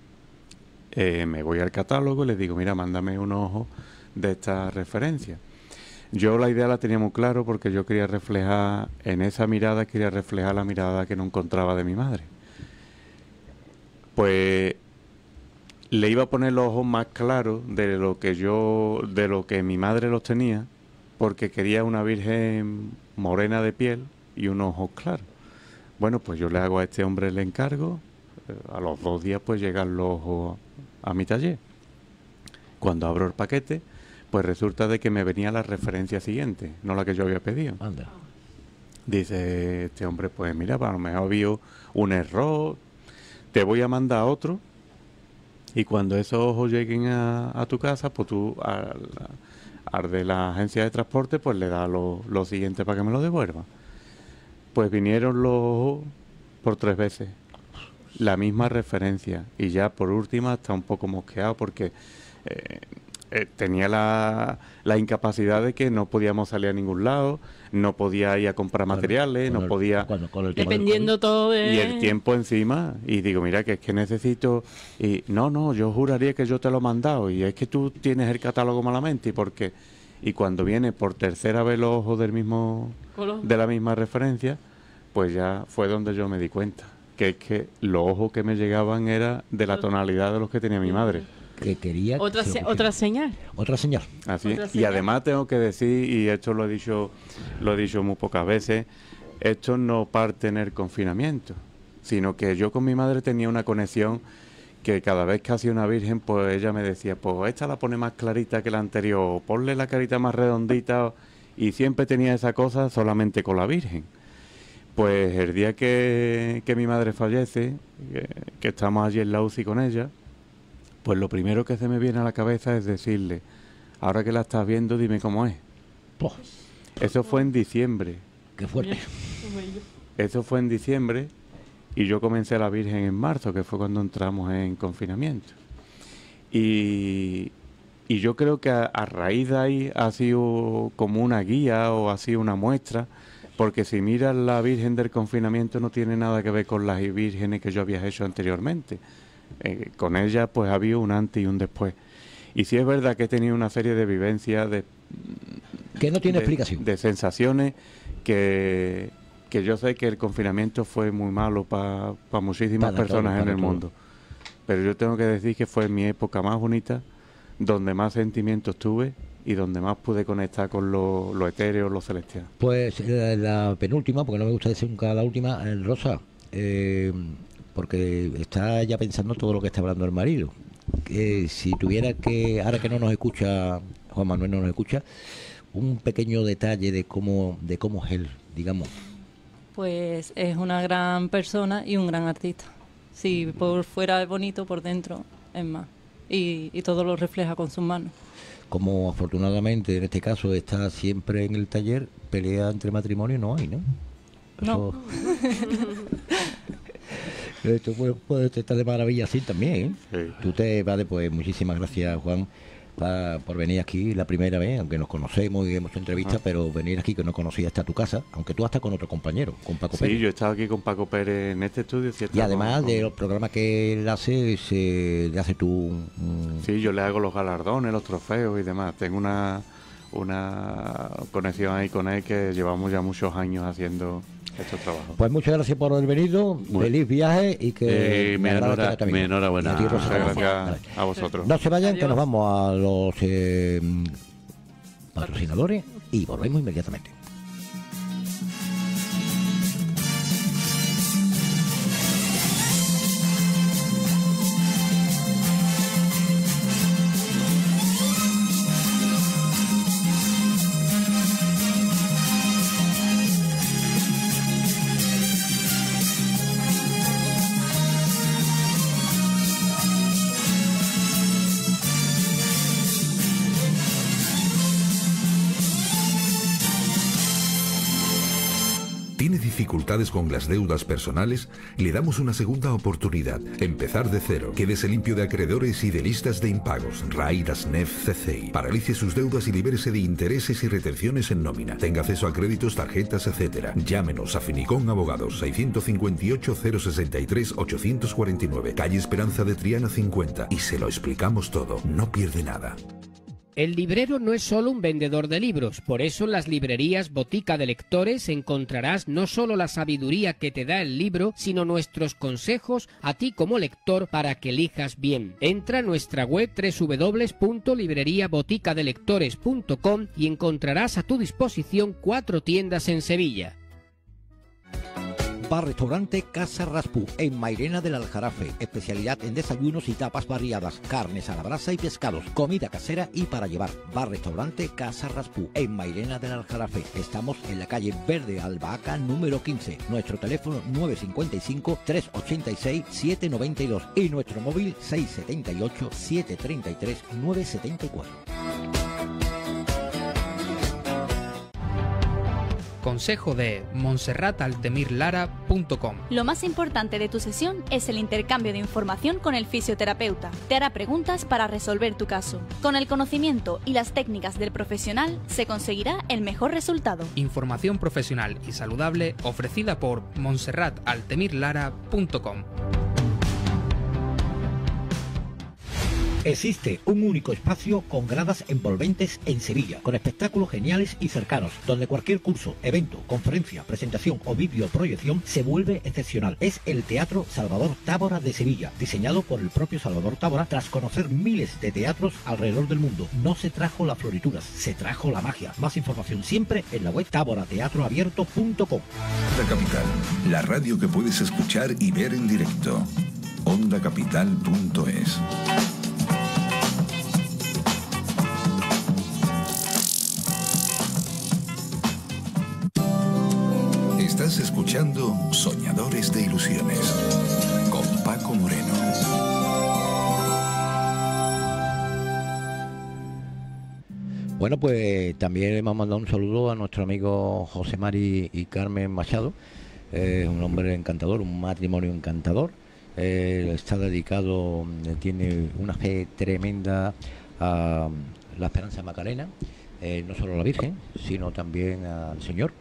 eh, me voy al catálogo y les digo, mira, mándame un ojo de esta referencia. Yo la idea la tenía muy claro porque yo quería reflejar, en esa mirada quería reflejar la mirada que no encontraba de mi madre. Pues le iba a poner los ojos más claros de lo que yo, de lo que mi madre los tenía, porque quería una virgen morena de piel y unos ojos claros. Bueno, pues yo le hago a este hombre el encargo, a los dos días pues llegan los ojos a mi taller. Cuando abro el paquete, pues resulta de que me venía la referencia siguiente, no la que yo había pedido. Anda. Dice este hombre, pues mira, a lo mejor había un error, te voy a mandar otro Y cuando esos ojos lleguen a, a tu casa, pues tú al, al de la agencia de transporte, pues le das lo, lo siguiente para que me lo devuelva. Pues vinieron los ojos por tres veces, la misma referencia, y ya por última está un poco mosqueado porque eh, eh, tenía la, la incapacidad de que no podíamos salir a ningún lado, no podía ir a comprar materiales, no el, podía... Cuando, con el dependiendo todo de... Y el tiempo encima, y digo, mira, que es que necesito... Y no, no, yo juraría que yo te lo he mandado, y es que tú tienes el catálogo malamente, y porque... Y cuando viene por tercera vez los ojos del mismo, de la misma referencia, pues ya fue donde yo me di cuenta, que es que los ojos que me llegaban era de la tonalidad de los que tenía mi madre. Que quería otra, que se, otra señal. Otra señal. Así. Otra Y señal. además tengo que decir, y esto lo he dicho, lo he dicho muy pocas veces, esto no parte en el confinamiento, sino que yo con mi madre tenía una conexión que cada vez que hacía una virgen, pues ella me decía, pues esta la pone más clarita que la anterior, ponle la carita más redondita, y siempre tenía esa cosa solamente con la virgen. Pues el día que, que mi madre fallece, que, que estamos allí en la U C I con ella, pues lo primero que se me viene a la cabeza es decirle, ahora que la estás viendo, dime cómo es. Oh. Eso fue en diciembre. Qué fuerte. Eso fue en diciembre y yo comencé la Virgen en marzo, que fue cuando entramos en confinamiento. Y, y yo creo que a, a raíz de ahí ha sido como una guía o ha sido una muestra, porque si miras la Virgen del confinamiento no tiene nada que ver con las vírgenes que yo había hecho anteriormente. Eh, con ella pues había un antes y un después. Y sí es verdad que he tenido una serie de vivencias, de, que no tiene de, explicación, de sensaciones que, que yo sé que el confinamiento fue muy malo para pa muchísimas para personas todo, en el todo. mundo. Pero yo tengo que decir que fue mi época más bonita, donde más sentimientos tuve y donde más pude conectar con lo, lo etéreo, lo celestial. Pues la, la penúltima, porque no me gusta decir nunca la última, eh, Rosa, eh, porque está ya pensando todo lo que está hablando el marido. Que si tuviera que, ahora que no nos escucha, Juan Manuel no nos escucha, un pequeño detalle de cómo, de cómo es él, digamos. Pues es una gran persona y un gran artista. Si por fuera es bonito, por dentro es más. Y, y todo lo refleja con sus manos. Como afortunadamente en este caso está siempre en el taller, pelea entre matrimonio no hay, ¿no? No. Eso, esto puede, puede estar de maravilla así también, ¿eh? Sí. Tú te vale, pues muchísimas gracias, Juan, pa, por venir aquí la primera vez, aunque nos conocemos y hemos hecho entrevistas, Ah. pero venir aquí que no conocía hasta tu casa, aunque tú hasta con otro compañero, con Paco Sí, Pérez. yo he estado aquí con Paco Pérez en este estudio. ¿Cierto? Y además Con- de los programas que él hace, se, le hace tú un... un- Sí, yo le hago los galardones, los trofeos y demás. Tengo una, una conexión ahí con él que llevamos ya muchos años haciendo estos trabajos. Pues muchas gracias por haber venido, Muy- feliz viaje y que Eh, mi agrada enhora- tenerte mi bien. enhorabuena. Y a ti, Rosa, Muchas también. gracias Vale. a vosotros. No se vayan, que Adiós. nos vamos a los eh, patrocinadores y volvemos inmediatamente. ¿Tiene dificultades con las deudas personales? Le damos una segunda oportunidad. Empezar de cero. Quédese limpio de acreedores y de listas de impagos. R A I, DASNEF, C C I. Paralice sus deudas y libérese de intereses y retenciones en nómina. Tenga acceso a créditos, tarjetas, etcétera. Llámenos a Finicón Abogados, seiscientos cincuenta y ocho, cero sesenta y tres, ochocientos cuarenta y nueve, calle Esperanza de Triana cincuenta. Y se lo explicamos todo. No pierde nada. El librero no es solo un vendedor de libros, por eso en las librerías Botica de Lectores encontrarás no solo la sabiduría que te da el libro, sino nuestros consejos a ti como lector para que elijas bien. Entra a nuestra web doble u doble u doble u punto librería botica de lectores punto com y encontrarás a tu disposición cuatro tiendas en Sevilla. Bar Restaurante Casa Raspú, en Mairena del Aljarafe. Especialidad en desayunos y tapas variadas, carnes a la brasa y pescados, comida casera y para llevar. Bar Restaurante Casa Raspú, en Mairena del Aljarafe. Estamos en la calle Verde Albahaca número quince. Nuestro teléfono nueve cinco cinco, tres ocho seis, siete nueve dos y nuestro móvil seis siete ocho, siete tres tres, nueve siete cuatro. Consejo de montserrat altemir lara punto com. Lo más importante de tu sesión es el intercambio de información con el fisioterapeuta. Te hará preguntas para resolver tu caso. Con el conocimiento y las técnicas del profesional se conseguirá el mejor resultado. Información profesional y saludable ofrecida por montserrat altemir lara punto com. Existe un único espacio con gradas envolventes en Sevilla, con espectáculos geniales y cercanos, donde cualquier curso, evento, conferencia, presentación o videoproyección se vuelve excepcional. Es el Teatro Salvador Tábora de Sevilla, diseñado por el propio Salvador Tábora tras conocer miles de teatros alrededor del mundo. No se trajo las florituras, se trajo la magia. Más información siempre en la web tábora teatro abierto punto com. Onda Capital, la radio que puedes escuchar y ver en directo. onda capital punto es. Estás escuchando Soñadores de Ilusiones con Paco Moreno. Bueno, pues también hemos mandado un saludo a nuestro amigo José Mari y Carmen Machado. Es eh, un hombre encantador, un matrimonio encantador. Eh, está dedicado, eh, tiene una fe tremenda a la Esperanza Macarena, eh, no solo a la Virgen, sino también al Señor.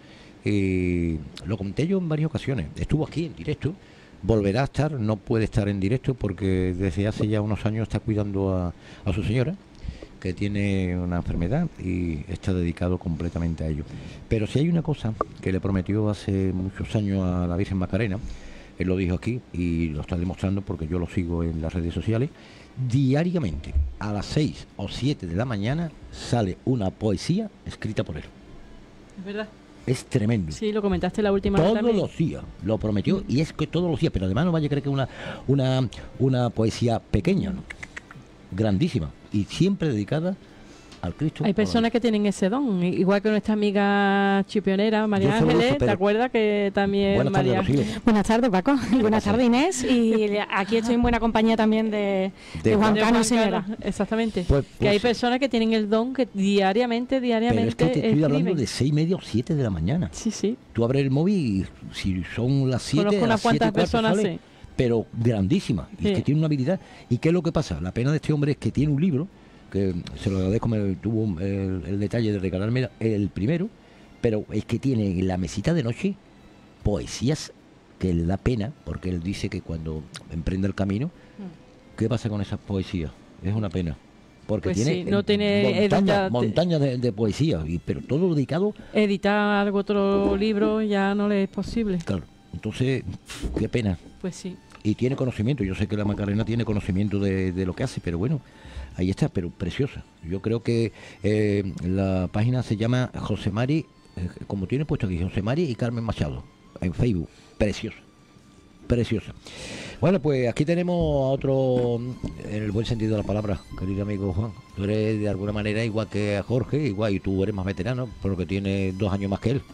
Y lo comenté yo en varias ocasiones. Estuvo aquí en directo, volverá a estar, no puede estar en directo porque desde hace ya unos años está cuidando a, a su señora, que tiene una enfermedad y está dedicado completamente a ello. Pero si hay una cosa que le prometió hace muchos años a la Virgen Macarena, él lo dijo aquí y lo está demostrando porque yo lo sigo en las redes sociales, diariamente a las seis o siete de la mañana sale una poesía escrita por él. Es verdad. Es tremendo. Sí, lo comentaste la última vez todos también. los días lo prometió y es que todos los días, pero además no vaya a creer que una una una poesía pequeña, ¿no? Grandísima y siempre dedicada al Cristo. Hay personas que tienen ese don, igual que nuestra amiga chipionera María Yo Ángeles, uso, ¿te pero- acuerdas que también Buenas tardes, María? Rocío. Buenas tardes, Paco. Y buenas tardes, Inés. Y aquí estoy en buena compañía también de, de, De Juan De Cano, Juan señora. Carlos, exactamente. Pues- que hay pues- personas que tienen el don que diariamente, Pero diariamente es que te estoy hablando escriben. de seis y media o siete de la mañana. Sí, sí. Tú abres el móvil y si son las siete, Conozco a unas las siete y cuantas cuarto personas, sale, sí. pero grandísima. Y Sí. es que tiene una habilidad. ¿Y qué es lo que pasa? La pena de este hombre es que tiene un libro, que se lo agradezco, me tuvo el, el detalle de regalarme el primero, pero es que tiene en la mesita de noche poesías que le da pena, porque él dice que cuando emprende el camino, ¿qué pasa con esas poesías? Es una pena. Porque Pues tiene, sí, no eh, tiene montañas edita- montañas de, de poesía, y, pero todo dedicado. Editar algo otro libro ya no le es posible. Claro, entonces, qué pena. Pues sí. Y tiene conocimiento, yo sé que la Macarena tiene conocimiento de, de lo que hace, pero bueno, ahí está, pero preciosa. Yo creo que eh, la página se llama José Mari, eh, como tiene puesto aquí, José Mari y Carmen Machado, en Facebook. Preciosa, preciosa. Bueno, pues aquí tenemos a otro, en el buen sentido de la palabra, querido amigo Juan. Tú eres de alguna manera igual que a Jorge, igual, y tú eres más veterano, porque tienes dos años más que él.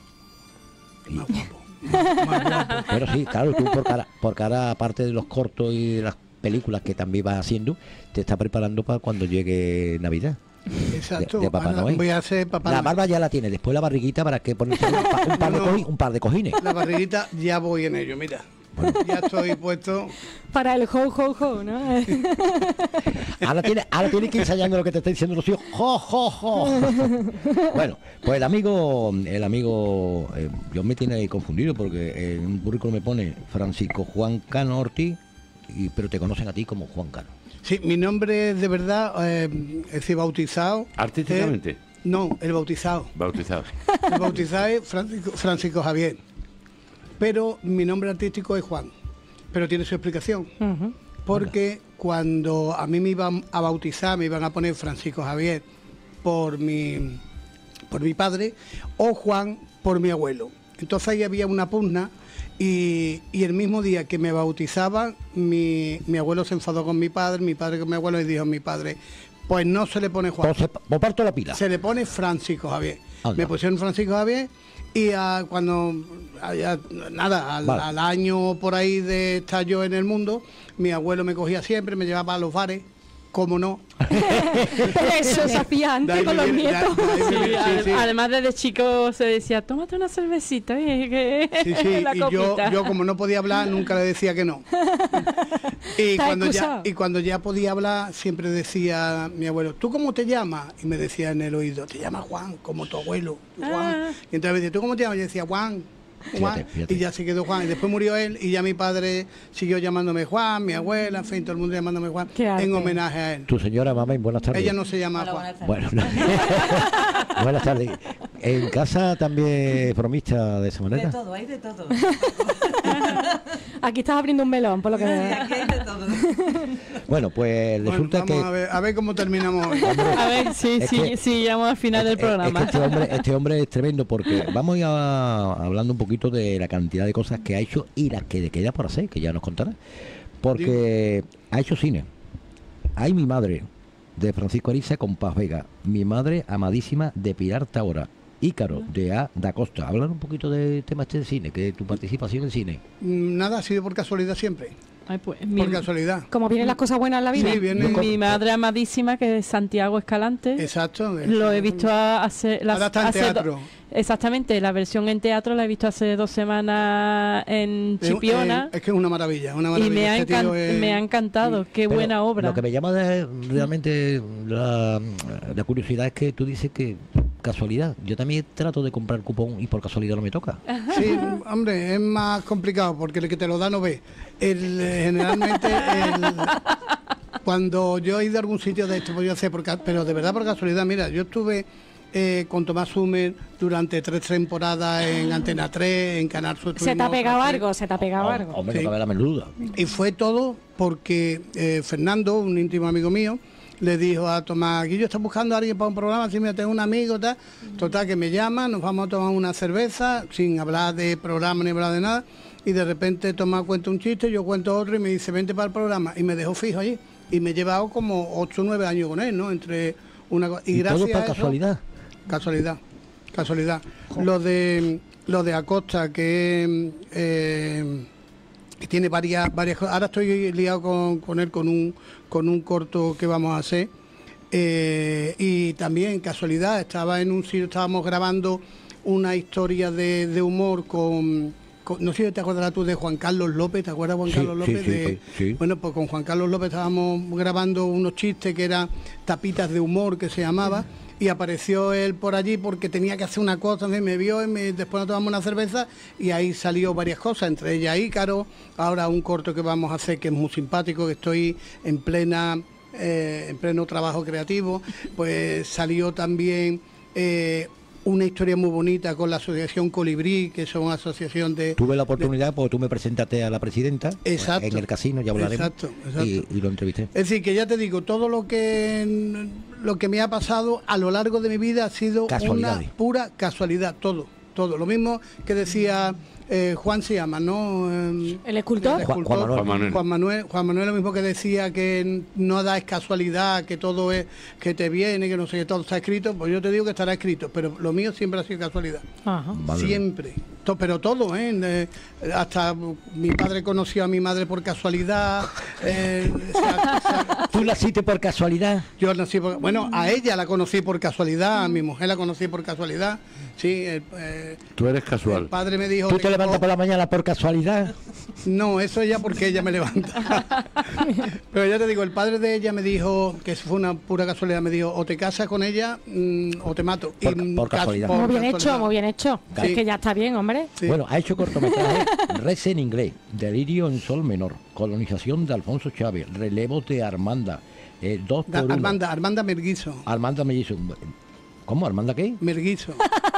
Y- Bueno, sí, claro, tú por cara, por cara, aparte de los cortos y de las películas que también vas haciendo, te está preparando para cuando llegue Navidad. Exacto. De, de Papá Ahora Noel. voy a hacer Papá La Noel. barba ya la tiene, después la barriguita para que ponerse un, pa- un par de No. coji- un par de cojines. La barriguita ya voy en ello, mira. Ya estoy puesto. Para el ho, ho, ho, ¿no? Ahora tiene, ahora tiene que ir ensayando lo que te está diciendo Rocío. Jo, jo, jo. Bueno, pues el amigo, el amigo, eh, yo me tiene ahí confundido porque en un currículum me pone Francisco Juan Cano Ortiz, y, pero te conocen a ti como Juan Cano. Sí, mi nombre es de verdad, eh, es decir, bautizado. Artísticamente. eh, no, el bautizado. Bautizado. El bautizado es Francisco, Francisco Javier. Pero mi nombre artístico es Juan. Pero tiene su explicación. Ujú. Porque cuando a mí me iban a bautizar, me iban a poner Francisco Javier por mi, por mi padre o Juan por mi abuelo. Entonces ahí había una pugna y, y el mismo día que me bautizaban, mi, mi abuelo se enfadó con mi padre, mi padre con mi abuelo y dijo a mi padre, pues no se le pone Juan. Pues se- parto la pila. Se le pone Francisco Javier. Anda. Me pusieron Francisco Javier y ah, cuando, ah, ya, nada, al, Vale. al año por ahí de estar yo en el mundo, mi abuelo me cogía siempre, me llevaba a los bares, como no. Eso se hacía De antes ahí con me los viene- de- nietos. de ahí me Sí, viene- sí, ad- sí. Además, desde chico se decía, tómate una cervecita. eh, que- Sí, sí, la y yo, copita". yo como no podía hablar, nunca le decía que no. Y Está cuando, ya, excusado. y cuando ya podía hablar, siempre decía mi abuelo, ¿tú cómo te llamas? Y me decía en el oído, te llamas Juan, como tu abuelo, Juan. Ah. Y entonces me decía, ¿tú cómo te llamas? Yo decía, Juan. Juan, Fíjate, fíjate. y ya se quedó Juan. Y después murió él y ya mi padre siguió llamándome Juan, mi abuela, en fin, todo el mundo llamándome Juan, Qué arte. en homenaje a él. Tu señora, mamá, buenas tardes. Ella no se llama Juan. Bueno, buenas tardes. ¿En casa también bromista de esa De manera? todo, hay de todo. Aquí estás abriendo un melón, por lo que veo. Aquí hay de todo. Bueno, pues Bueno, resulta vamos que... a ver, a ver cómo terminamos hoy. A ver, sí, Es sí, que- sí, llegamos al final del Es- es- es programa. que este hombre, este hombre es tremendo porque vamos a ir a- hablando un poquito de la cantidad de cosas que ha hecho y las que le queda por hacer, que ya nos contará. Porque ha hecho cine. Hay mi madre, de Francisco Ariza con Paz Vega. Mi madre amadísima de Pilar Taora. Ícaro, de A. da Costa. Hablar un poquito de temas de cine, que tu participación en cine. Mm, Nada, ha sido por casualidad siempre. Ay, pues, Por mi, casualidad. Como vienen las cosas buenas en la vida. Sí, viene. mi madre amadísima, que es Santiago Escalante. Exacto. Lo he visto a- hace... las- Ahora está en hace do- teatro. Exactamente, la versión en teatro la he visto hace dos semanas en Es- Chipiona. Es, es que es una maravilla, una y maravilla. me ha, Este tío encan- es- me ha encantado, qué Pero buena obra. Lo que me llama de- realmente la, la curiosidad es que tú dices que casualidad. Yo también trato de comprar cupón y por casualidad no me toca. Sí, hombre, es más complicado porque el que te lo da no ve. El, eh, generalmente, el- cuando yo he ido a algún sitio de esto, pues yo sé, por ca- pero de verdad por casualidad, mira, yo estuve eh, con Tomás Humer durante tres temporadas en Antena tres, en Canal Sur. Se te ha estuvimos pegado otras algo, se te ha pegado algo. Hombre, Sí. no cabe la menor duda. Y fue todo porque eh, Fernando, un íntimo amigo mío, le dijo a Tomás, Guillo, ¿estás buscando a alguien para un programa? Así, mira, tengo un amigo, tal. Total, que me llama, nos vamos a tomar una cerveza, sin hablar de programa ni hablar de nada. Y de repente Tomás cuenta un chiste, yo cuento otro y me dice, vente para el programa. Y me dejó fijo allí. Y me he llevado como ocho o nueve años con él, ¿no? Entre una co- ¿Y, gracias todo por a eso- casualidad? Casualidad, casualidad. Lo de lo de Acosta, que eh, que tiene varias varias cosas. Ahora estoy liado con, con él con un con un corto que vamos a hacer. Eh, y también casualidad, estaba en un sitio, estábamos grabando una historia de, de humor con, con- no sé si te acordarás tú de Juan Carlos López, ¿te acuerdas Juan Sí, Carlos sí, López? sí, De- pues, sí. Bueno, pues con Juan Carlos López estábamos grabando unos chistes que eran tapitas de humor, que se llamaba, y apareció él por allí porque tenía que hacer una cosa, me me vio y me- después nos tomamos una cerveza y ahí salió varias cosas, entre ellas Ícaro, ahora un corto que vamos a hacer que es muy simpático, que estoy en plena eh, en pleno trabajo creativo, pues salió también eh, una historia muy bonita con la asociación Colibrí, que son una asociación de... Tuve la oportunidad porque tú me presentaste a la presidenta Exacto. en el casino, ya hablaremos. Exacto, exacto. Y, y lo entrevisté. Es decir, que ya te digo, todo lo que lo que me ha pasado a lo largo de mi vida ha sido una Casualidades. pura casualidad, todo, todo. Lo mismo que decía eh, Juan se llama, ¿no? Eh, ¿El escultor? el Juan- escultor. Juan Manuel. Juan Manuel. Juan Manuel lo mismo que decía que no da es casualidad, que todo es que te viene, que no sé, que todo está escrito. Pues yo te digo que estará escrito, pero lo mío siempre ha sido casualidad. Ajá. Vale. Siempre. To- pero todo, ¿eh? Eh, Hasta mi padre conoció a mi madre por casualidad. eh, o sea, o sea, ¿Tú naciste por casualidad? yo nací por- bueno, a ella la conocí por casualidad, a mi mujer la conocí por casualidad. Sí, el, eh, Tú eres el casual. padre me dijo... ¿Tú te "Tengo- levantas por la mañana por casualidad? No, eso ya porque ella me levanta. Pero ya te digo, el padre de ella me dijo, que eso fue una pura casualidad, me dijo, o te casas con ella mm, o te mato. Por- mm, por cas- casualidad. Muy bien casualidad. hecho, muy bien hecho. Sí. Es que ya está bien, hombre. Sí. Bueno, ha hecho cortometraje Res en inglés, Delirio en sol menor, Colonización de Alfonso Chávez, Relevos de Armanda, eh, Dos Da- por uno. Armanda, Armanda Merguizo. Armanda Mellizo. ¿Cómo? ¿Armanda qué? Merguizo.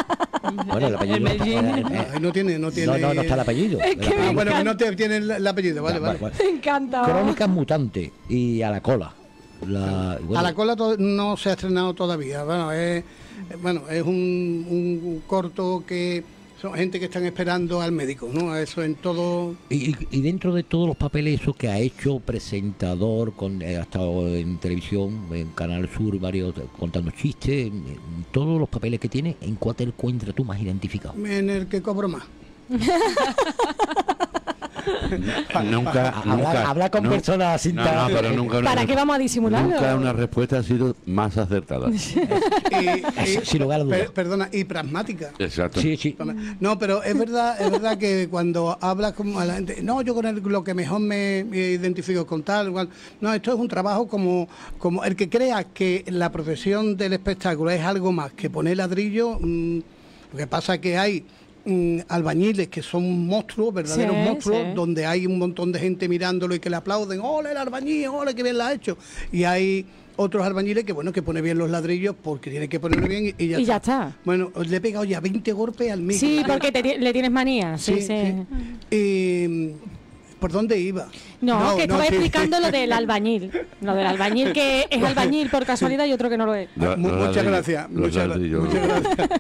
Bueno, el apellido. El Mellín. eh, eh, Ay, no tiene, no tiene. no, no, no está el apellido. El Ah, apellido. bueno, que no te, tiene el, el apellido, vale, Ya, vale. vale, Me encanta. Crónicas Mutantes y A la Cola. La, bueno, A la cola to- no se ha estrenado todavía. Bueno, es, bueno, es un, un corto que son gente que están esperando al médico, ¿no? Eso en todo. Y, y dentro de todos los papeles esos que ha hecho, presentador, con, eh, ha estado en televisión, en Canal Sur, varios contando chistes, en, en todos los papeles que tiene, ¿en cuál te encuentras tú más identificado? En el que cobro más. Nunca, Habla, nunca, habla con no, personas sin no, no, pero nunca una ¿Para re- qué vamos a disimularlo? Nunca una respuesta ha sido más acertada. Y- y- Sin lugar a dudas. per- perdona, y pragmática. Exacto. Sí, sí. No, pero es verdad, es verdad que cuando hablas con a la gente, no, yo con el- lo que mejor me, me identifico con tal, igual. No, esto es un trabajo como, como el que crea que la profesión del espectáculo es algo más que poner ladrillo. Mmm, lo que pasa es que hay mm, albañiles que son monstruos, verdaderos Sí, monstruos, sí. donde hay un montón de gente mirándolo y que le aplauden, ¡ole el albañil, ole qué bien la ha hecho! Y hay otros albañiles que, bueno, que pone bien los ladrillos porque tiene que ponerlo bien y, y ya, Y está. ya está. Bueno, le he pegado ya veinte golpes al micro. Sí, porque te ti- le tienes manía. Sí, Sí, sí. sí. Y, ¿por dónde iba? No, que estaba sí. explicando lo del albañil. Lo del albañil que es albañil por casualidad y otro que no lo es. Lo- Mu- los muchas ladrillos, gracias. los Muchas, gra- ladrillos. muchas gracias.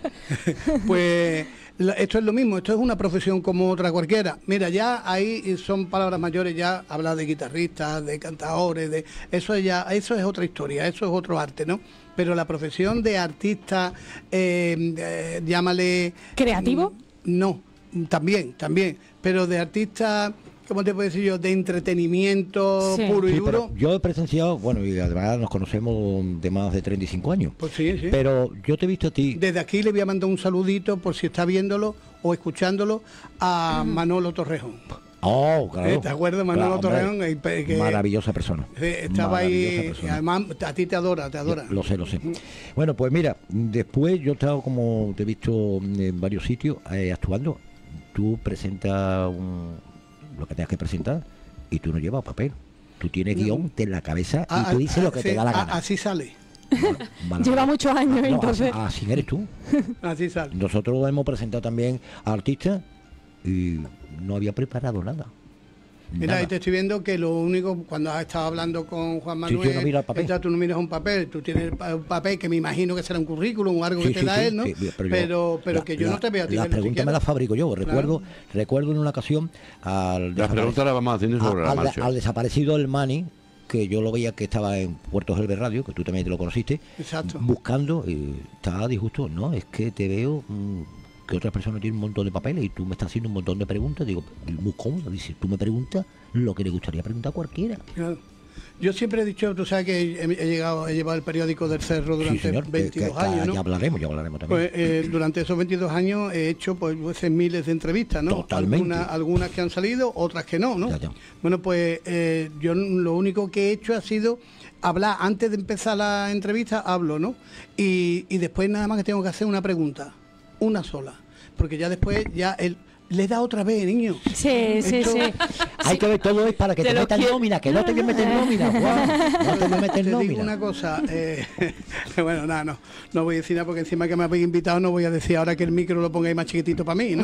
Pues la- esto es lo mismo, esto es una profesión como otra cualquiera. Mira, ya ahí son palabras mayores, ya hablar de guitarristas, de cantadores, de eso es ya, eso es otra historia, eso es otro arte, ¿no? Pero la profesión de artista, eh, eh, llámale... ¿Creativo? No, también, también, pero de artista, ¿cómo te puedo decir yo? De entretenimiento Sí. puro y Sí, duro. pero yo he presenciado, bueno, y además nos conocemos de más de treinta y cinco años. Pues sí, sí. Pero yo te he visto a ti. Desde aquí le voy a mandar un saludito por si está viéndolo o escuchándolo a Manolo Torrejón. Oh, claro. ¿Eh? ¿Te acuerdas, Manolo Claro, hombre. Torrejón? El pe- que- Maravillosa persona. Eh, Estaba Maravillosa ahí, y persona. además a ti te adora, te adora. Lo sé, lo sé. Bueno, pues mira, después yo he estado, como te he visto en varios sitios, eh, actuando. Tú presentas un- lo que tengas que presentar y tú no llevas papel. Tú tienes No. guión en la cabeza Ah, y tú ah, dices lo que sí, te da la ah, gana. Así sale, Vale. Lleva muchos años, No, entonces. así, así eres tú. así sale. Nosotros hemos presentado también a artistas y no había preparado nada. Mira, Nada. ahí te estoy viendo que lo único, cuando has estado hablando con Juan Sí, yo Manuel, no miro el papel. entonces tú no miras un papel, tú tienes pa- un papel que me imagino que será un currículum o algo Sí, que te sí, da sí, él, ¿no? sí, pero yo- pero la- que yo la- no te veo a ti. Las verlo preguntas siquiera. me las fabrico yo. Recuerdo recuerdo en una ocasión al, Las preguntas las vamos haciendo sobre la al, marcha. al desaparecido del Mani, que yo lo veía que estaba en Puerto Gelbe Radio, que tú también te lo conociste, Exacto. buscando, y estaba disgusto. No, es que te veo mm, que otras personas tienen un montón de papeles y tú me estás haciendo un montón de preguntas. Digo, muy cómodo. Dice, tú me preguntas lo que le gustaría preguntar a cualquiera. Claro. Yo siempre he dicho, tú sabes que he, he llegado, he llevado el periódico del Cerro Sí, durante señor, que- veintidós que- que años, ¿no? Ya hablaremos, ya hablaremos también. Pues eh, durante esos veintidós años he hecho pues veces miles de entrevistas, ¿no? Totalmente. Algunas, algunas que han salido, otras que no, ¿no? Ya, ya. Bueno, pues eh, yo lo único que he hecho ha sido hablar, antes de empezar la entrevista, hablo, ¿no? Y, y después nada más que tengo que hacer una pregunta, una sola, porque ya después ya el le da otra vez, niño. Sí, sí, Esto- sí. Hay que ver todo es para que Te te, lo metas en quiero. nómina, que no te voy a meter en nómina, Juan. No te voy a meter Te en digo nómina. una cosa, eh, bueno, nada, no, no voy a decir nada porque encima que me habéis invitado no voy a decir ahora que el micro lo pongáis más chiquitito para mí, ¿no?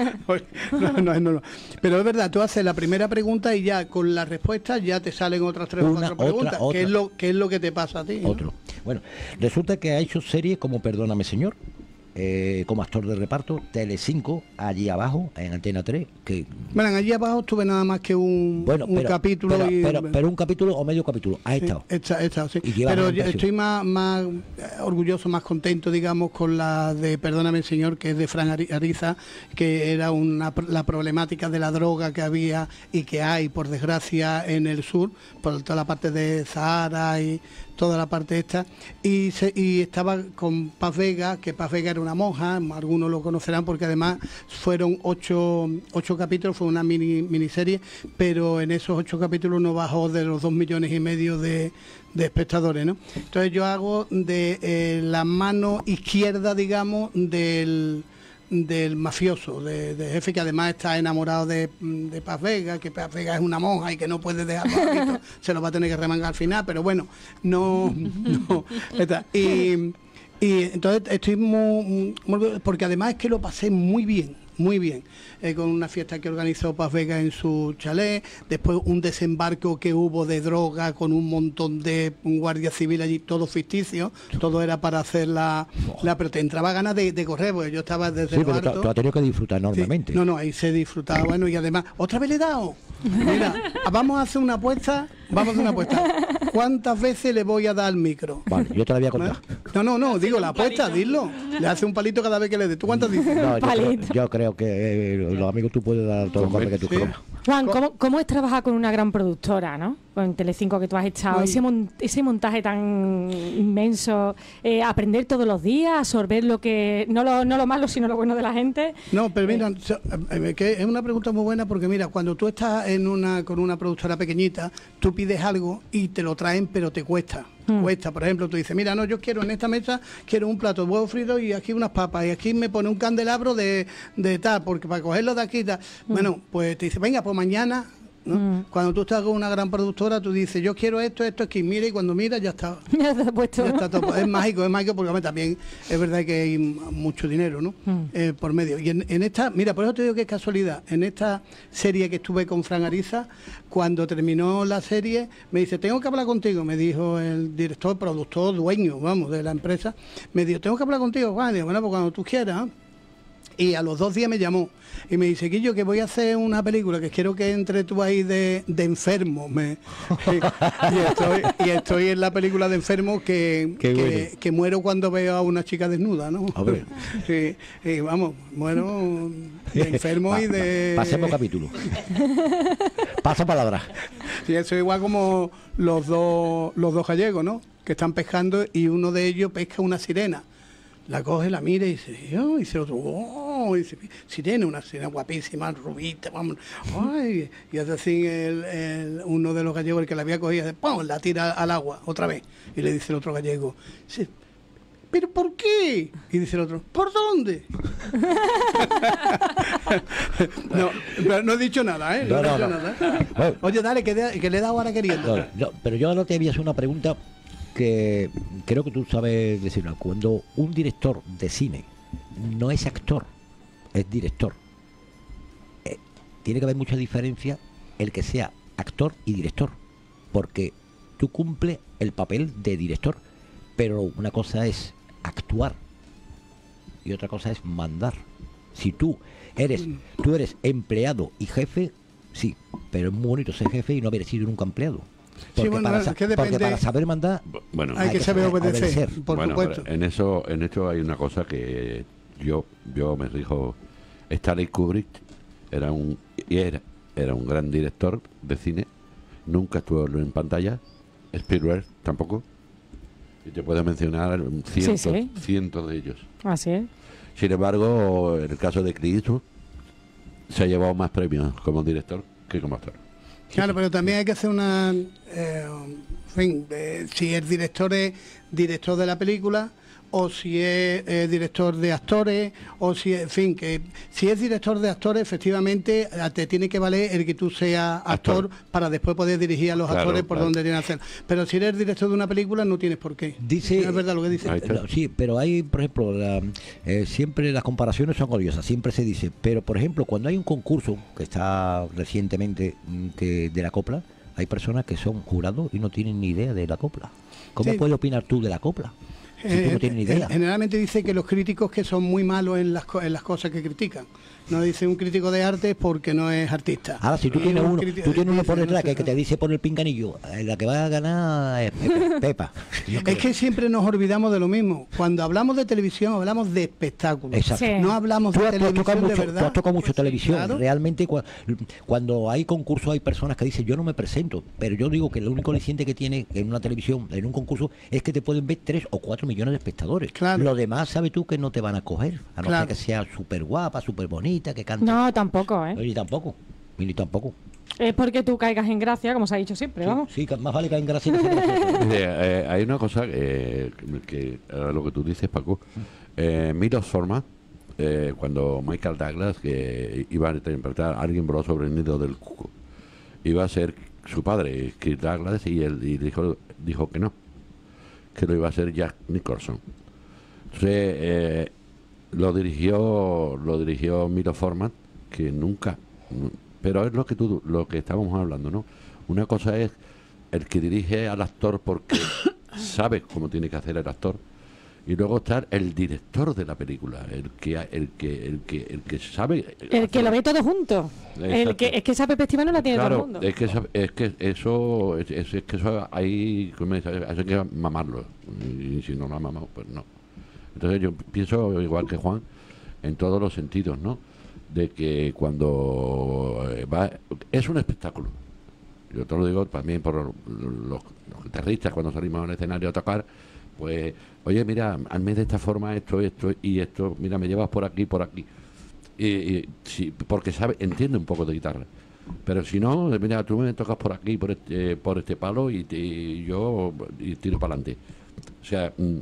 no, no, no, no. Pero es verdad, tú haces la primera pregunta y ya con la respuesta ya te salen otras tres o Una, cuatro otra, preguntas. ¿Qué otra. es lo, qué es lo que te pasa a ti? ¿no? Otro. Bueno, resulta que ha hecho series como Perdóname Señor, eh, como actor de reparto, Telecinco, allí abajo, en Antena tres, que Bueno, allí abajo estuve nada más que un, bueno, un pero, capítulo pero, y... pero, pero un capítulo o medio capítulo, ha Sí, estado. está- está, sí. Y lleva Pero gran ya presión. estoy más, más eh, orgulloso, más contento, digamos, con la de Perdóname Señor, que es de Fran Ari- Ariza, que era una, pr- la problemática de la droga que había y que hay, por desgracia, en el sur, por toda la parte de Sahara y toda la parte esta. Y, se- y estaba con Paz Vega, que Paz Vega era una monja, algunos lo conocerán porque además fueron ocho, ocho capítulos, fue una mini miniserie, pero en esos ocho capítulos no bajó de los dos millones y medio de, de espectadores, ¿no? Entonces yo hago de eh, la mano izquierda, digamos, del del mafioso, de, de jefe que además está enamorado de, de Paz Vega, que Paz Vega es una monja y que no puede dejarlo se lo va a tener que remangar al final, pero bueno, no, no está. Y, Y entonces estoy muy, muy... Porque además es que lo pasé muy bien, muy bien. Eh, con una fiesta que organizó Paz Vega en su chalet, después un desembarco que hubo de droga con un montón de guardias civiles allí, todo ficticio, todo era para hacer la... la pero te entraba ganas de, de correr, porque yo estaba desde Sí, el pero tú, tú has tenido que disfrutar enormemente. Sí, no, no, ahí se disfrutaba, bueno, y además, ¿otra vez le he dado? Mira, vamos a hacer una apuesta, vamos a hacer una apuesta. ¿Cuántas veces le voy a dar al micro? Vale, yo te la voy a contar. No, no, no, digo la apuesta, dilo. Le hace un palito cada vez que le dé. ¿Tú cuántas dices? No, yo, creo, yo creo que eh, los amigos tú puedes dar todos los golpes que tú quieras. Juan, ¿cómo, ¿cómo es trabajar con una gran productora, ¿no? Con Telecinco que tú has estado, No. ese, mon- ese montaje tan inmenso, eh, aprender todos los días, absorber lo que, no lo, no lo malo, sino lo bueno de la gente. No, pero mira, so- eh, que es una pregunta muy buena porque mira, cuando tú estás en una con una productora pequeñita, tú pides algo y te lo traen, pero te cuesta. Mm. Cuesta, por ejemplo, tú dices, mira, no, yo quiero en esta mesa, quiero un plato de huevo frito y aquí unas papas, y aquí me pone un candelabro de, de tal, porque para cogerlo de aquí tal. Mm. Bueno, pues te dice, venga, pues mañana, ¿no? Mm. Cuando tú estás con una gran productora, tú dices, yo quiero esto, esto, aquí, mira, y cuando miras ya está. Ya te has puesto. Ya está todo. Es mágico, es mágico porque hombre, también es verdad que hay mucho dinero, ¿no? Mm. Eh, por medio. Y en, en esta, mira, por eso te digo que es casualidad. En esta serie que estuve con Fran Ariza, cuando terminó la serie, me dice, tengo que hablar contigo, me dijo el director, productor, dueño, vamos, de la empresa. Me dijo, tengo que hablar contigo, Juan. Digo, bueno, pues cuando tú quieras. Y a los dos días me llamó y me dice, Guillo, que voy a hacer una película, que quiero que entre tú ahí de, de enfermo. Me, y, y estoy, y estoy en la película de enfermo que, Qué que, bueno. que muero cuando veo a una chica desnuda, ¿no? Hombre. Sí, y vamos, muero de enfermo y de... Pasemos capítulo. Pasa palabra. Sí, eso es igual como los dos, los dos gallegos, ¿no? Que están pescando y uno de ellos pesca una sirena. La coge, la mira y dice, oh, y dice el otro, oh, y dice, sirena, una sirena guapísima, rubita, vamos, ay, y hace así el, el- uno de los gallegos, el que la había cogido, dice, ¡pum!, la tira al agua, otra vez, y le dice el otro gallego, dice, ¿pero por qué? Y dice el otro, ¿por dónde? no, pero no he dicho nada, ¿eh? No, No, he no, dicho no. nada. Bueno. Oye, dale, que, de- que le he dado ahora queriendo. No, no, pero yo ahora te voy a hacer una pregunta que creo que tú sabes decirla. Cuando un director de cine no es actor, es director, eh, tiene que haber mucha diferencia el que sea actor y director, porque tú cumples el papel de director, pero una cosa es actuar y otra cosa es mandar. Si tú eres, tú eres empleado y jefe, sí, pero es muy bonito ser jefe y no haber sido nunca empleado. Porque, bueno, para, es sa- que porque depende- para saber mandar Bueno, Hay que saber obedecer, por Bueno, supuesto. pero en eso, en esto hay una cosa que yo, yo me dijo, Stanley Kubrick era un, y era, era un gran director de cine, nunca estuvo en pantalla, Spielberg tampoco, y te puedo mencionar cientos, Sí, sí. cientos de ellos. Así es. Sin embargo, en el caso de Clint Eastwood, se ha llevado más premios como director que como actor. Claro, pero también hay que hacer una... eh, en fin, eh, si el director es director de la película o si es eh, director de actores o si, en fin, que si es director de actores, efectivamente eh, te tiene que valer el que tú seas actor, Actor. para después poder dirigir a los Claro, actores por claro. donde tienen que hacer. Pero si eres director de una película no tienes por qué. Dice, No es verdad lo que dice. Ahí está. No, sí, pero hay, por ejemplo, la- eh, siempre las comparaciones son odiosas, siempre se dice, pero por ejemplo, cuando hay un concurso que está recientemente mm, que de la copla, hay personas que son jurados y no tienen ni idea de la copla. ¿Cómo Sí. puedes opinar tú de la copla? Si tú Eh, no tienes ni eh, idea. Generalmente dice que los críticos que son muy malos en las, co- en las cosas que critican. No dice un crítico de arte porque no es artista. Ahora, si tú Y tienes un uno, crítico- tú tienes uno dice, por no detrás sé, que, que te dice por el pinganillo, eh, la que va a ganar es Pepe- Pepa. Yo Es creo. que siempre nos olvidamos de lo mismo. Cuando hablamos de televisión, hablamos de espectáculos. Exacto. Sí. No hablamos Tú de has, tú has tocado televisión de mucho, verdad. tú has tocado mucho Pues, televisión. claro. Realmente, cua- cuando hay concursos, hay personas que dicen, yo no me presento. Pero yo digo que el único aliciente que tiene en una televisión, en un concurso, es que te pueden ver tres o cuatro millones de espectadores. Claro. Lo demás, sabes tú que no te van a coger. A no Claro. ser que sea súper guapa, súper bonita, que cante. No, tampoco, ¿eh? Ni tampoco. Ni tampoco. Es porque tú caigas en gracia, como se ha dicho siempre, vamos. Sí, que más vale que en gracia que ser gracioso. Eh, eh, hay una cosa eh, que, eh, lo que tú dices, Paco, eh, Milos Forman, eh, cuando Michael Douglas, que iba a interpretar a alguien voló sobre el nido del cuco, iba a ser su padre, Kirk Douglas, y él y dijo, dijo que no, que lo iba a ser Jack Nicholson. Entonces, eh, lo dirigió lo dirigió Milo Forman, que nunca, pero es lo que tú lo que estábamos hablando, ¿no? Una cosa es el que dirige al actor porque sabe cómo tiene que hacer el actor, y luego está el director de la película, el que el que el que el que sabe, el que lo ve todo junto. El que es que esa perspectiva no la tiene claro, todo el mundo. es que esa- es que eso es, es- es que eso hay, ¿cómo es? Hay que mamarlo, y si no lo mamamos, pues no. Entonces yo pienso igual que Juan en todos los sentidos, ¿no? De que cuando eh, va es un espectáculo. Yo te lo digo también por los, los guitarristas cuando salimos al escenario a tocar, pues, oye, mira, hazme de esta forma esto, esto y esto, mira, me llevas por aquí, por aquí. Y, y sí, porque sabe, entiende un poco de guitarra. Pero si no, mira, tú me tocas por aquí, por este, por este palo y, te- y yo y tiro para adelante. O sea, mm,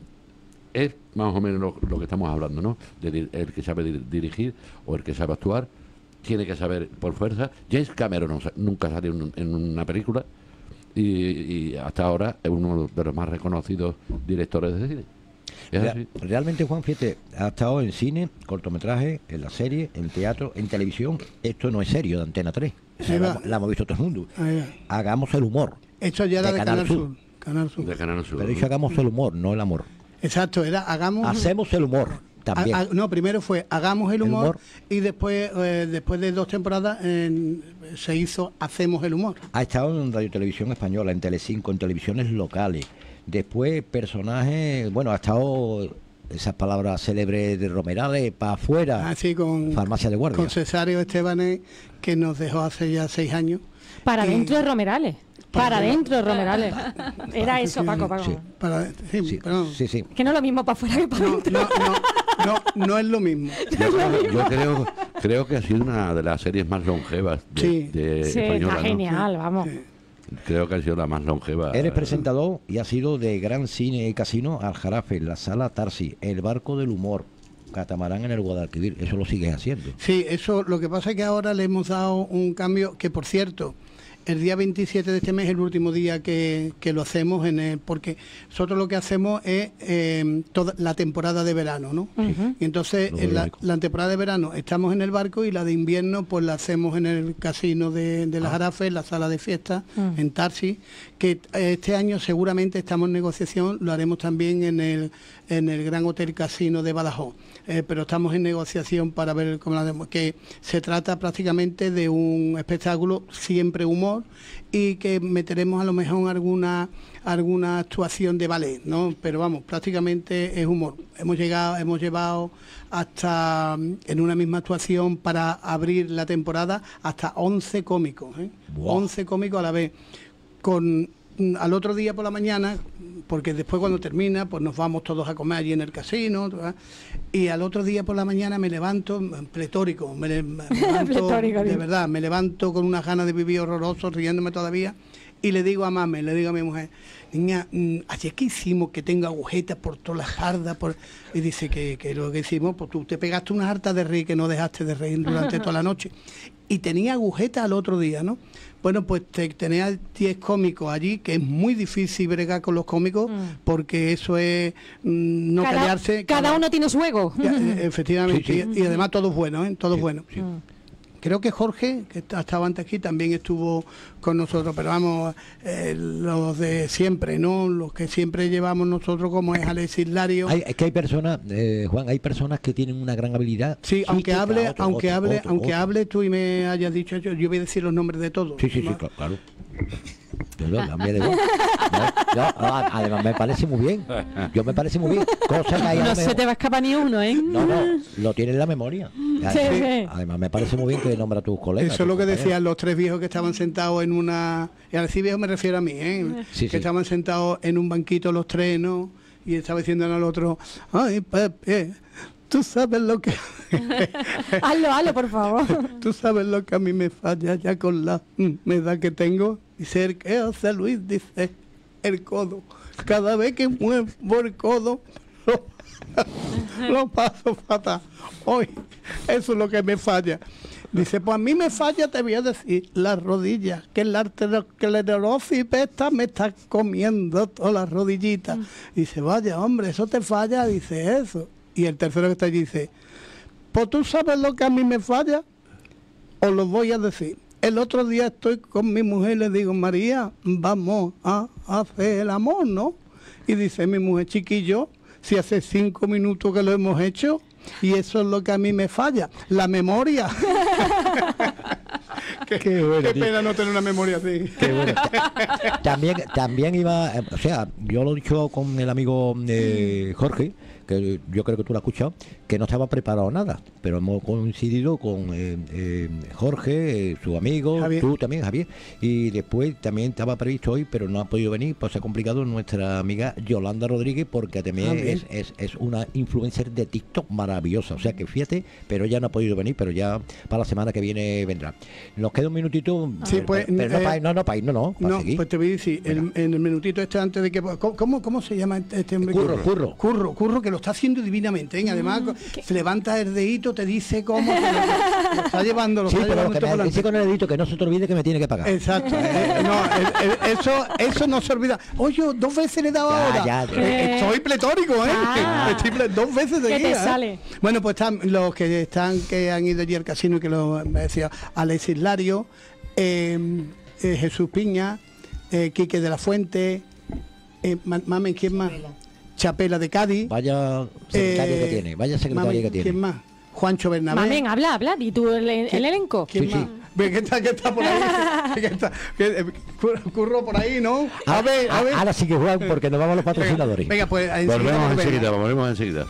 es más o menos lo, lo que estamos hablando, ¿no? De di- el que sabe di- dirigir o el que sabe actuar, tiene que saber por fuerza. James Cameron no sa- nunca salió en, un- en una película y, y hasta ahora es uno de los más reconocidos directores de cine. Es Rea- así. Realmente, Juan, fíjate, ha estado en cine, cortometraje, en la serie, en teatro, en televisión. Esto no es serio de Antena tres. Ahí va. La, la hemos visto todo el mundo. Ahí va. Hagamos el humor. Esto ya era de Canal Sur. Canal Sur. De Canal Sur. Pero dicho hagamos el humor, no el amor. Exacto, era hagamos. Hacemos el humor también. A- a- no, primero fue hagamos el El humor, humor. y después, eh, después de dos temporadas, en- se hizo hacemos el humor. Ha estado en Radio Televisión Española, en Telecinco, en televisiones locales. Después, personajes, bueno, ha estado esas palabras célebres de Romerales, para afuera, Así con, farmacia de guardia. con Cesario Estebanés, que nos dejó hace ya seis años. Para Y- dentro de Romerales. Para dentro de Romerales. Era eso, Paco, Paco. Sí. Para, sí, Sí, perdón. sí, sí. Que no es lo mismo para afuera que para dentro. No, no, no, no es lo mismo. Yo, creo, yo creo, creo que ha sido una de las series más longevas de, Sí. de Sí, española, está ¿no? genial, vamos. Creo que ha sido la más longeva. Eres presentador y ha sido de Gran Cine y Casino al Jarafe, la Sala Tarsi, El Barco del Humor, Catamarán en el Guadalquivir. Eso lo sigues haciendo. Sí, eso, lo que pasa es que ahora le hemos dado un cambio, que por cierto, el día veintisiete de este mes es el último día que, que lo hacemos, en el, porque nosotros lo que hacemos es eh, toda la temporada de verano, ¿no? Ujú. Y entonces, Lo en la, lógico. la temporada de verano estamos en el barco y la de invierno pues la hacemos en el casino de, de la Jarafe, en la sala de fiesta, Mm. en Tarsi, que eh, este año seguramente estamos en negociación, lo haremos también en el, en el Gran Hotel Casino de Badajoz. Eh, pero estamos en negociación para ver cómo lo hacemos, que se trata prácticamente de un espectáculo, siempre humor, y que meteremos a lo mejor alguna alguna actuación de ballet, ¿no? Pero vamos, prácticamente es humor. Hemos llegado, hemos llevado hasta mm, en una misma actuación para abrir la temporada hasta once cómicos, ¿eh? Buah. once cómicos a la vez. Con mm, al otro día por la mañana, porque después cuando termina, pues nos vamos todos a comer allí en el casino, ¿verdad? Y al otro día por la mañana me levanto mm, pletórico, me, le- me levanto, Pletórico, de bien. verdad, me levanto con unas ganas de vivir horrorosos, riéndome todavía, y le digo a mame, le digo a mi mujer, niña, mm, ayer que hicimos que tengo agujetas por todas las jardas, por... y dice que, que lo que hicimos, pues tú te pegaste unas hartas de reír que no dejaste de reír durante toda la noche, y tenía agujetas al otro día, ¿no? Bueno, pues te, tenía diez cómicos allí, que es muy difícil bregar con los cómicos, porque eso es mm, no cada, callarse. cada uno tiene su ego. Ya, eh, efectivamente, Sí, sí. Y, y además todos buenos, ¿eh? Todos Sí, buenos. sí. Creo que Jorge, que ha estado antes aquí, también estuvo con nosotros, pero vamos, eh, los de siempre, ¿no? Los que siempre llevamos nosotros, como es Alexis Lario. Hay, es que hay personas, eh, Juan, hay personas que tienen una gran habilidad. Sí, aunque psíquica, hable, otro, aunque otro, hable, otro, aunque otro. hable tú y me hayas dicho, yo, yo voy a decir los nombres de todos. Sí, sí, sí, ¿va? cla- claro. Yo lo cambié de voz. No, yo, ah, además me parece muy bien. Yo me parece muy bien. Cosa que hay a No lo se mejor- te va a escapar ni uno, ¿eh? No, no, lo tiene en la memoria. Además, sí. además, me parece muy bien que nombra a tus colegas. Eso es lo tus que compañeros. decían los tres viejos que estaban sentados en una... Y al decir viejo me refiero a mí, ¿eh? Sí, que sí. estaban sentados en un banquito los tres, ¿no? Y estaba diciendo al otro, ay, Pepe, tú sabes lo que... hazlo, hazlo, por favor. Tú sabes lo que a mí me falla ya con la mm, edad que tengo. Dice el que José Luis, dice el codo. Cada vez que muevo el codo, lo, lo paso fatal. Hoy, eso es lo que me falla. Dice, pues a mí me falla, te voy a decir, las rodillas, que la arteriosclerosis esta me está comiendo todas las rodillitas. Dice, vaya, hombre, eso te falla, dice eso. Y el tercero que está allí dice, pues tú sabes lo que a mí me falla, os lo voy a decir. El otro día estoy con mi mujer y le digo, María, vamos a hacer el amor, ¿no? Y dice mi mujer, chiquillo, si hace cinco minutos que lo hemos hecho, y eso es lo que a mí me falla, la memoria. qué, Qué bueno, qué tío. pena no tener una memoria así. Qué bueno. También, también iba, eh, o sea, yo lo he dicho con el amigo eh, Jorge, que yo creo que tú lo has escuchado, que no estaba preparado nada, pero hemos coincidido con eh, eh, Jorge, eh, su amigo, Javier. tú también, Javier, y después también estaba previsto hoy, pero no ha podido venir, pues se ha complicado nuestra amiga Yolanda Rodríguez, porque también Ah, es, es, es una influencer de TikTok maravillosa, o sea que fíjate, pero ya no ha podido venir, pero ya para la semana que viene vendrá. Nos queda un minutito, Sí, pero, pues, pero no, eh, para ir, no, no, para ir, no, no, para No, seguir. pues te voy a decir, el- en el minutito este antes de que... ¿Cómo, cómo, cómo se llama este hombre? Curro, que- Curro. Curro, Curro, que lo está haciendo divinamente, ¿eh? Además, se levanta el dedito, te dice cómo... te lo, lo está llevando, lo Sí, está pero llevando que todo me por dice con el dedito que no se te olvide que me tiene que pagar. Exacto. eh, no, el- el- eso, eso no se olvida. Oye, dos veces le he dado Ya, ahora. ya, Eh, ya. Estoy pletórico, ¿eh? Ah. Estoy ple- dos veces ¿Qué te seguidas, ¿eh? sale? Bueno, pues están los que están, que han ido allí al casino y que lo me decía Alexis Lario, eh, eh, Jesús Piña, eh, Quique de la Fuente, eh, ma- mamen, ¿quién más? Chapela de Cádiz. Vaya secretaria Eh, que tiene, vaya secretaria mamen, que tiene. ¿quién más? Juancho Bernabé. Mamen, habla, habla, di tú el, el ¿Quién- elenco. ¿Quién Sí, más? sí. Ve que está, que está por ahí. que está, que, eh, cur- curro por ahí, ¿no? A Ah, ver, a ah, ver. Ahora sí que Juan, porque nos vamos a los patrocinadores. Venga, pues enseguida Volvemos volvemos. enseguida, volvemos enseguida.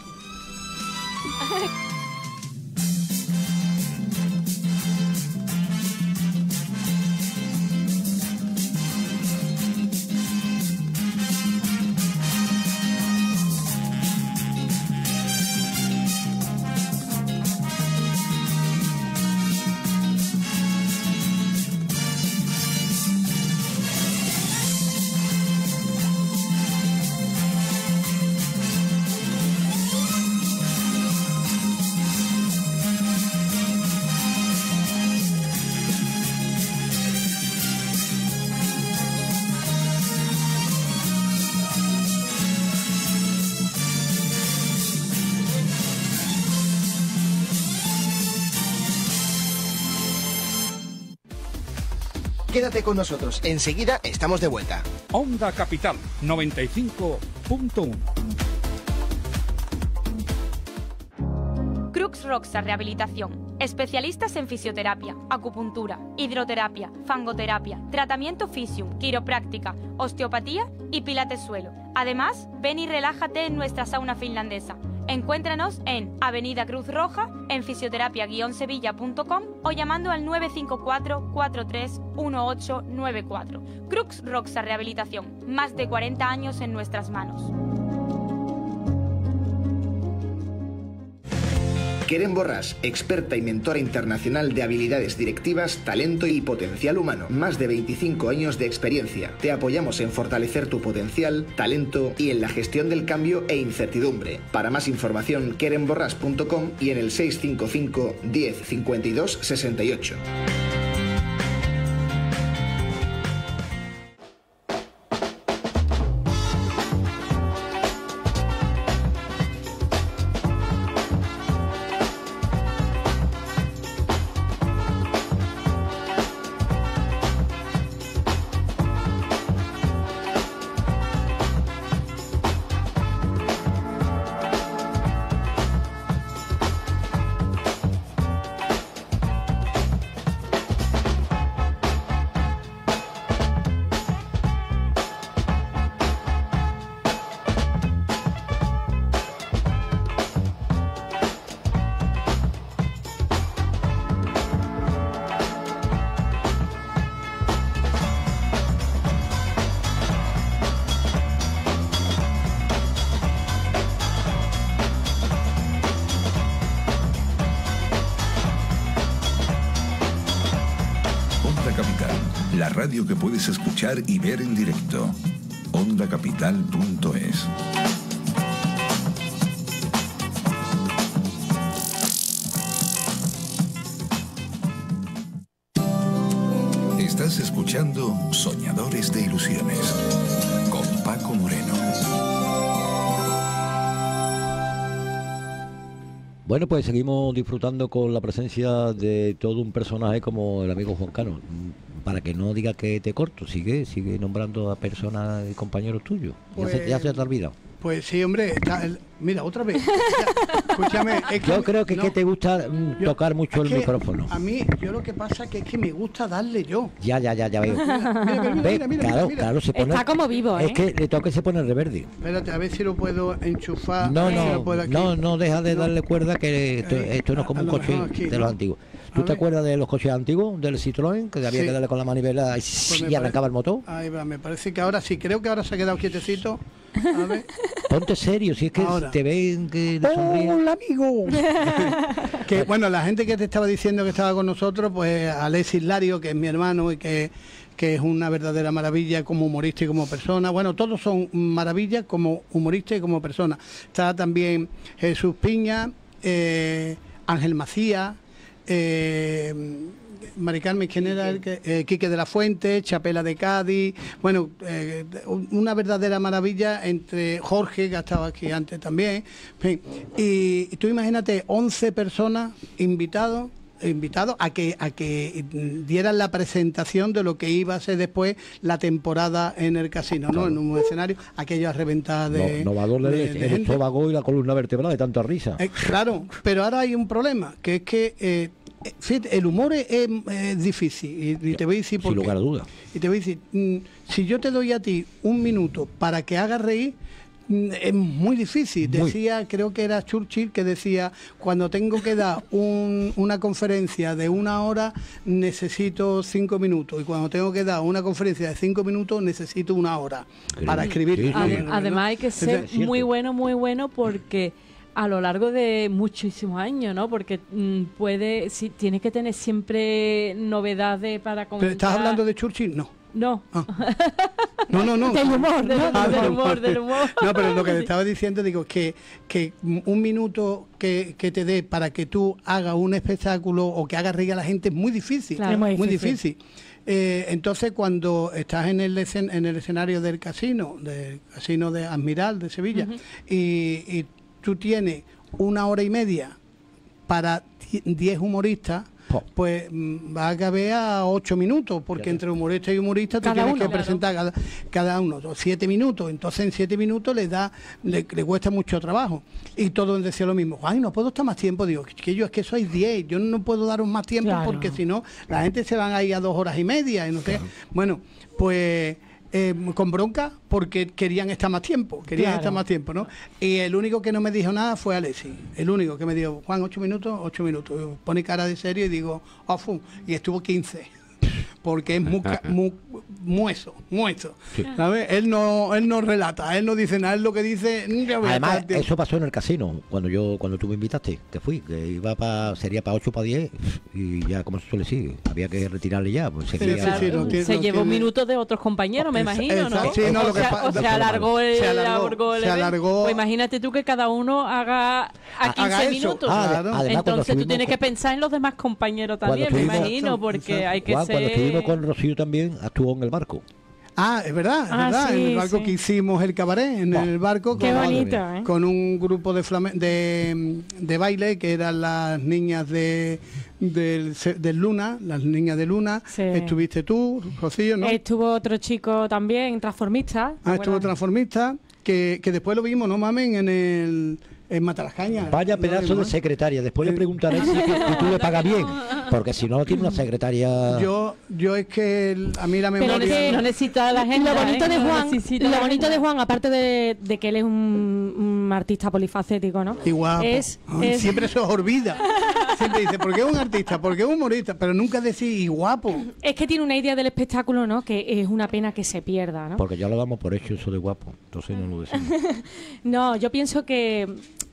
Quédate con nosotros, enseguida estamos de vuelta. Onda Capital noventa y cinco punto uno. Crux Roxa Rehabilitación. Especialistas en fisioterapia, acupuntura, hidroterapia, fangoterapia, tratamiento Physium, quiropráctica, osteopatía y pilates suelo. Además, ven y relájate en nuestra sauna finlandesa. Encuéntranos en Avenida Cruz Roja, en fisioterapia guion sevilla punto com o llamando al nueve cinco cuatro, cuatro tres uno ocho nueve cuatro. Crux Roxa Rehabilitación. Más de cuarenta años en nuestras manos. Keren Borràs, experta y mentora internacional de habilidades directivas, talento y potencial humano. Más de veinticinco años de experiencia. Te apoyamos en fortalecer tu potencial, talento y en la gestión del cambio e incertidumbre. Para más información, keren borràs punto com y en el seis cinco cinco, diez, cincuenta y dos, sesenta y ocho. Onda Capital, la radio que puedes escuchar y ver en directo. onda capital punto es. Estás escuchando Soñadores de Ilusiones con Paco Moreno. Bueno, pues seguimos disfrutando con la presencia de todo un personaje como el amigo Juan Cano. Para que no diga que te corto, sigue sigue nombrando a personas y compañeros tuyos. Pues, ya, se, ya se te ha olvidado. Pues sí, hombre. Está el, mira, otra vez. Ya, escúchame. Es que yo creo que, no, que te gusta mm, yo, tocar mucho el que micrófono. A mí, yo lo que pasa que es que me gusta darle yo. Ya, ya, ya, ya veo. Mira, mira, mira, Ve, mira, mira, claro, mira. claro, se pone, Está como vivo, ¿eh? Es que le toca y se pone reverde. Espérate, a ver si lo puedo enchufar. No, a ver si no, lo puedo aquí. no, no deja de darle cuerda, que esto, Eh, esto no es como a un lo coche mejor aquí, de ¿no? los antiguos. ¿Tú A te ver. acuerdas de los coches antiguos, del Citroën, que había Sí. que darle con la manivela y, Pues me y arrancaba el motor? Ahí va, me parece que ahora sí, creo que ahora se ha quedado quietecito. A ver. Ponte serio, si es que Ahora. te ven que le sonríes. ¡Hola, amigo! Que bueno, la gente que te estaba diciendo que estaba con nosotros, pues Alexis Lario, que es mi hermano y que, que es una verdadera maravilla como humorista y como persona. Bueno, todos son maravillas como humorista y como persona. Está también Jesús Piña, eh, Ángel Macías, eh, Mari Carmen, ¿quién era? El que, eh, Quique de la Fuente, Chapela de Cádiz, bueno, eh, una verdadera maravilla entre Jorge, que estaba aquí antes también, en fin. Y, y tú imagínate, once personas invitados invitados a que a que dieran la presentación de lo que iba a ser después la temporada en el casino, ¿no? Claro. En un escenario, aquello a reventar de, No, no va a doler de- el, de el gente. estómago y la columna vertebral de tanta risa. Eh, claro, pero ahora hay un problema, que es que eh, eh, fíjate, el humor es, es- es difícil, y, y te voy a decir por Sin qué. lugar a dudas. Y te voy a decir, mm, si yo te doy a ti un minuto para que hagas reír, mm, es muy difícil. Muy. Decía, creo que era Churchill, que decía, cuando tengo que dar un- una conferencia de una hora, necesito cinco minutos. Y cuando tengo que dar una conferencia de cinco minutos, necesito una hora para escribir. Sí, sí. Ade- Además hay que ser Entonces, muy bueno, muy bueno porque a lo largo de muchísimos años, ¿no? Porque mm, puede, si, tiene que tener siempre novedades para ¿Pero comentar. estás hablando de Churchill? No. No. No, no, no. Del humor, ¿no? Ah, Del humor, del humor. No, pero lo que te estaba diciendo, digo, que, que un minuto que, que te dé para que tú hagas un espectáculo o que hagas reír a la gente es muy difícil. Claro. Es muy muy difícil. difícil. Eh, entonces, cuando estás en el, escen- en el escenario del casino, del casino de Admiral de Sevilla, Ujú. y, y tú tienes una hora y media para diez humoristas, pues mm, va a caber a ocho minutos, porque entre humorista y humorista tú Cada tienes uno, que claro. presentar cada, cada uno o siete minutos. Entonces en siete minutos le da le, le cuesta mucho trabajo. Y todos decían lo mismo. Ay, no puedo estar más tiempo. Digo, que yo es que sois diez, yo no puedo daros más tiempo Claro. porque si no, la gente se van a ir a dos horas y media. Y no sé. Bueno, pues... eh, con bronca porque querían estar más tiempo, querían Claro. estar más tiempo, ¿no? Y el único que no me dijo nada fue Alexis, el único que me dijo, Juan, ocho minutos, ocho minutos. Yo pone cara de serio y digo, oh, fu, y estuvo quince. Porque es muy, ca- muy mueso, mueso. Sí. ¿Sabes? Él no, él no relata, él no dice nada, él lo que dice, "Mm, ya voy a Además, estar tiempo". eso pasó en el casino, cuando yo cuando tú me invitaste, que fui, que iba para sería para ocho para diez y ya como se suele decir, había que retirarle ya, pues seguía- Claro, sí, no tiene- se no llevó tiene- minutos de otros compañeros, me Esa- imagino, ¿no? esa- sí, no, o, lo que sea, pa- o se se alargó el, se alargó, alargó el se evento. alargó. Pues imagínate tú que cada uno haga a quince Haga eso. minutos. Ah, Claro. además, cuando Entonces tú estuvimos tienes con- que pensar en los demás compañeros Cuando también, me estuvimos- imagino, porque Exacto. hay que Juan, ser... cuando estuvimos con Rocío también, actuó en el barco. Ah, es verdad, es Ah, verdad. sí, en el barco sí. que hicimos el cabaret, en Bah. el barco Qué con, bonito, ¿eh? con un grupo de, flame- de de baile que eran las niñas de del, se- del Luna, las niñas de Luna. Sí. Estuviste tú, Rocío, ¿no? Estuvo otro chico también, transformista. ¿te Ah, estuvo acuerdas? transformista, que, que después lo vimos, ¿no mamen? En el en Matalascaña. Vaya ¿No pedazo lo de vimos? secretaria. Después Eh. le preguntaré si, si tú le pagas bien. Porque si no, tiene una secretaria. Yo, yo es que el- a mí la Pero memoria... no, neces- no necesita la gente. Lo bonito de Juan, lo bonito de Juan, aparte de, de que él es un, un artista polifacético, ¿no? Y guapo. Es, Ay, es- Siempre se os olvida. Siempre dice, ¿por qué es un artista? ¿Por qué es un humorista? Pero nunca decís, y guapo. es que tiene una idea del espectáculo, ¿no? Que es una pena que se pierda, ¿no? Porque ya lo damos por hecho eso de guapo. Entonces no lo decimos. No, yo pienso que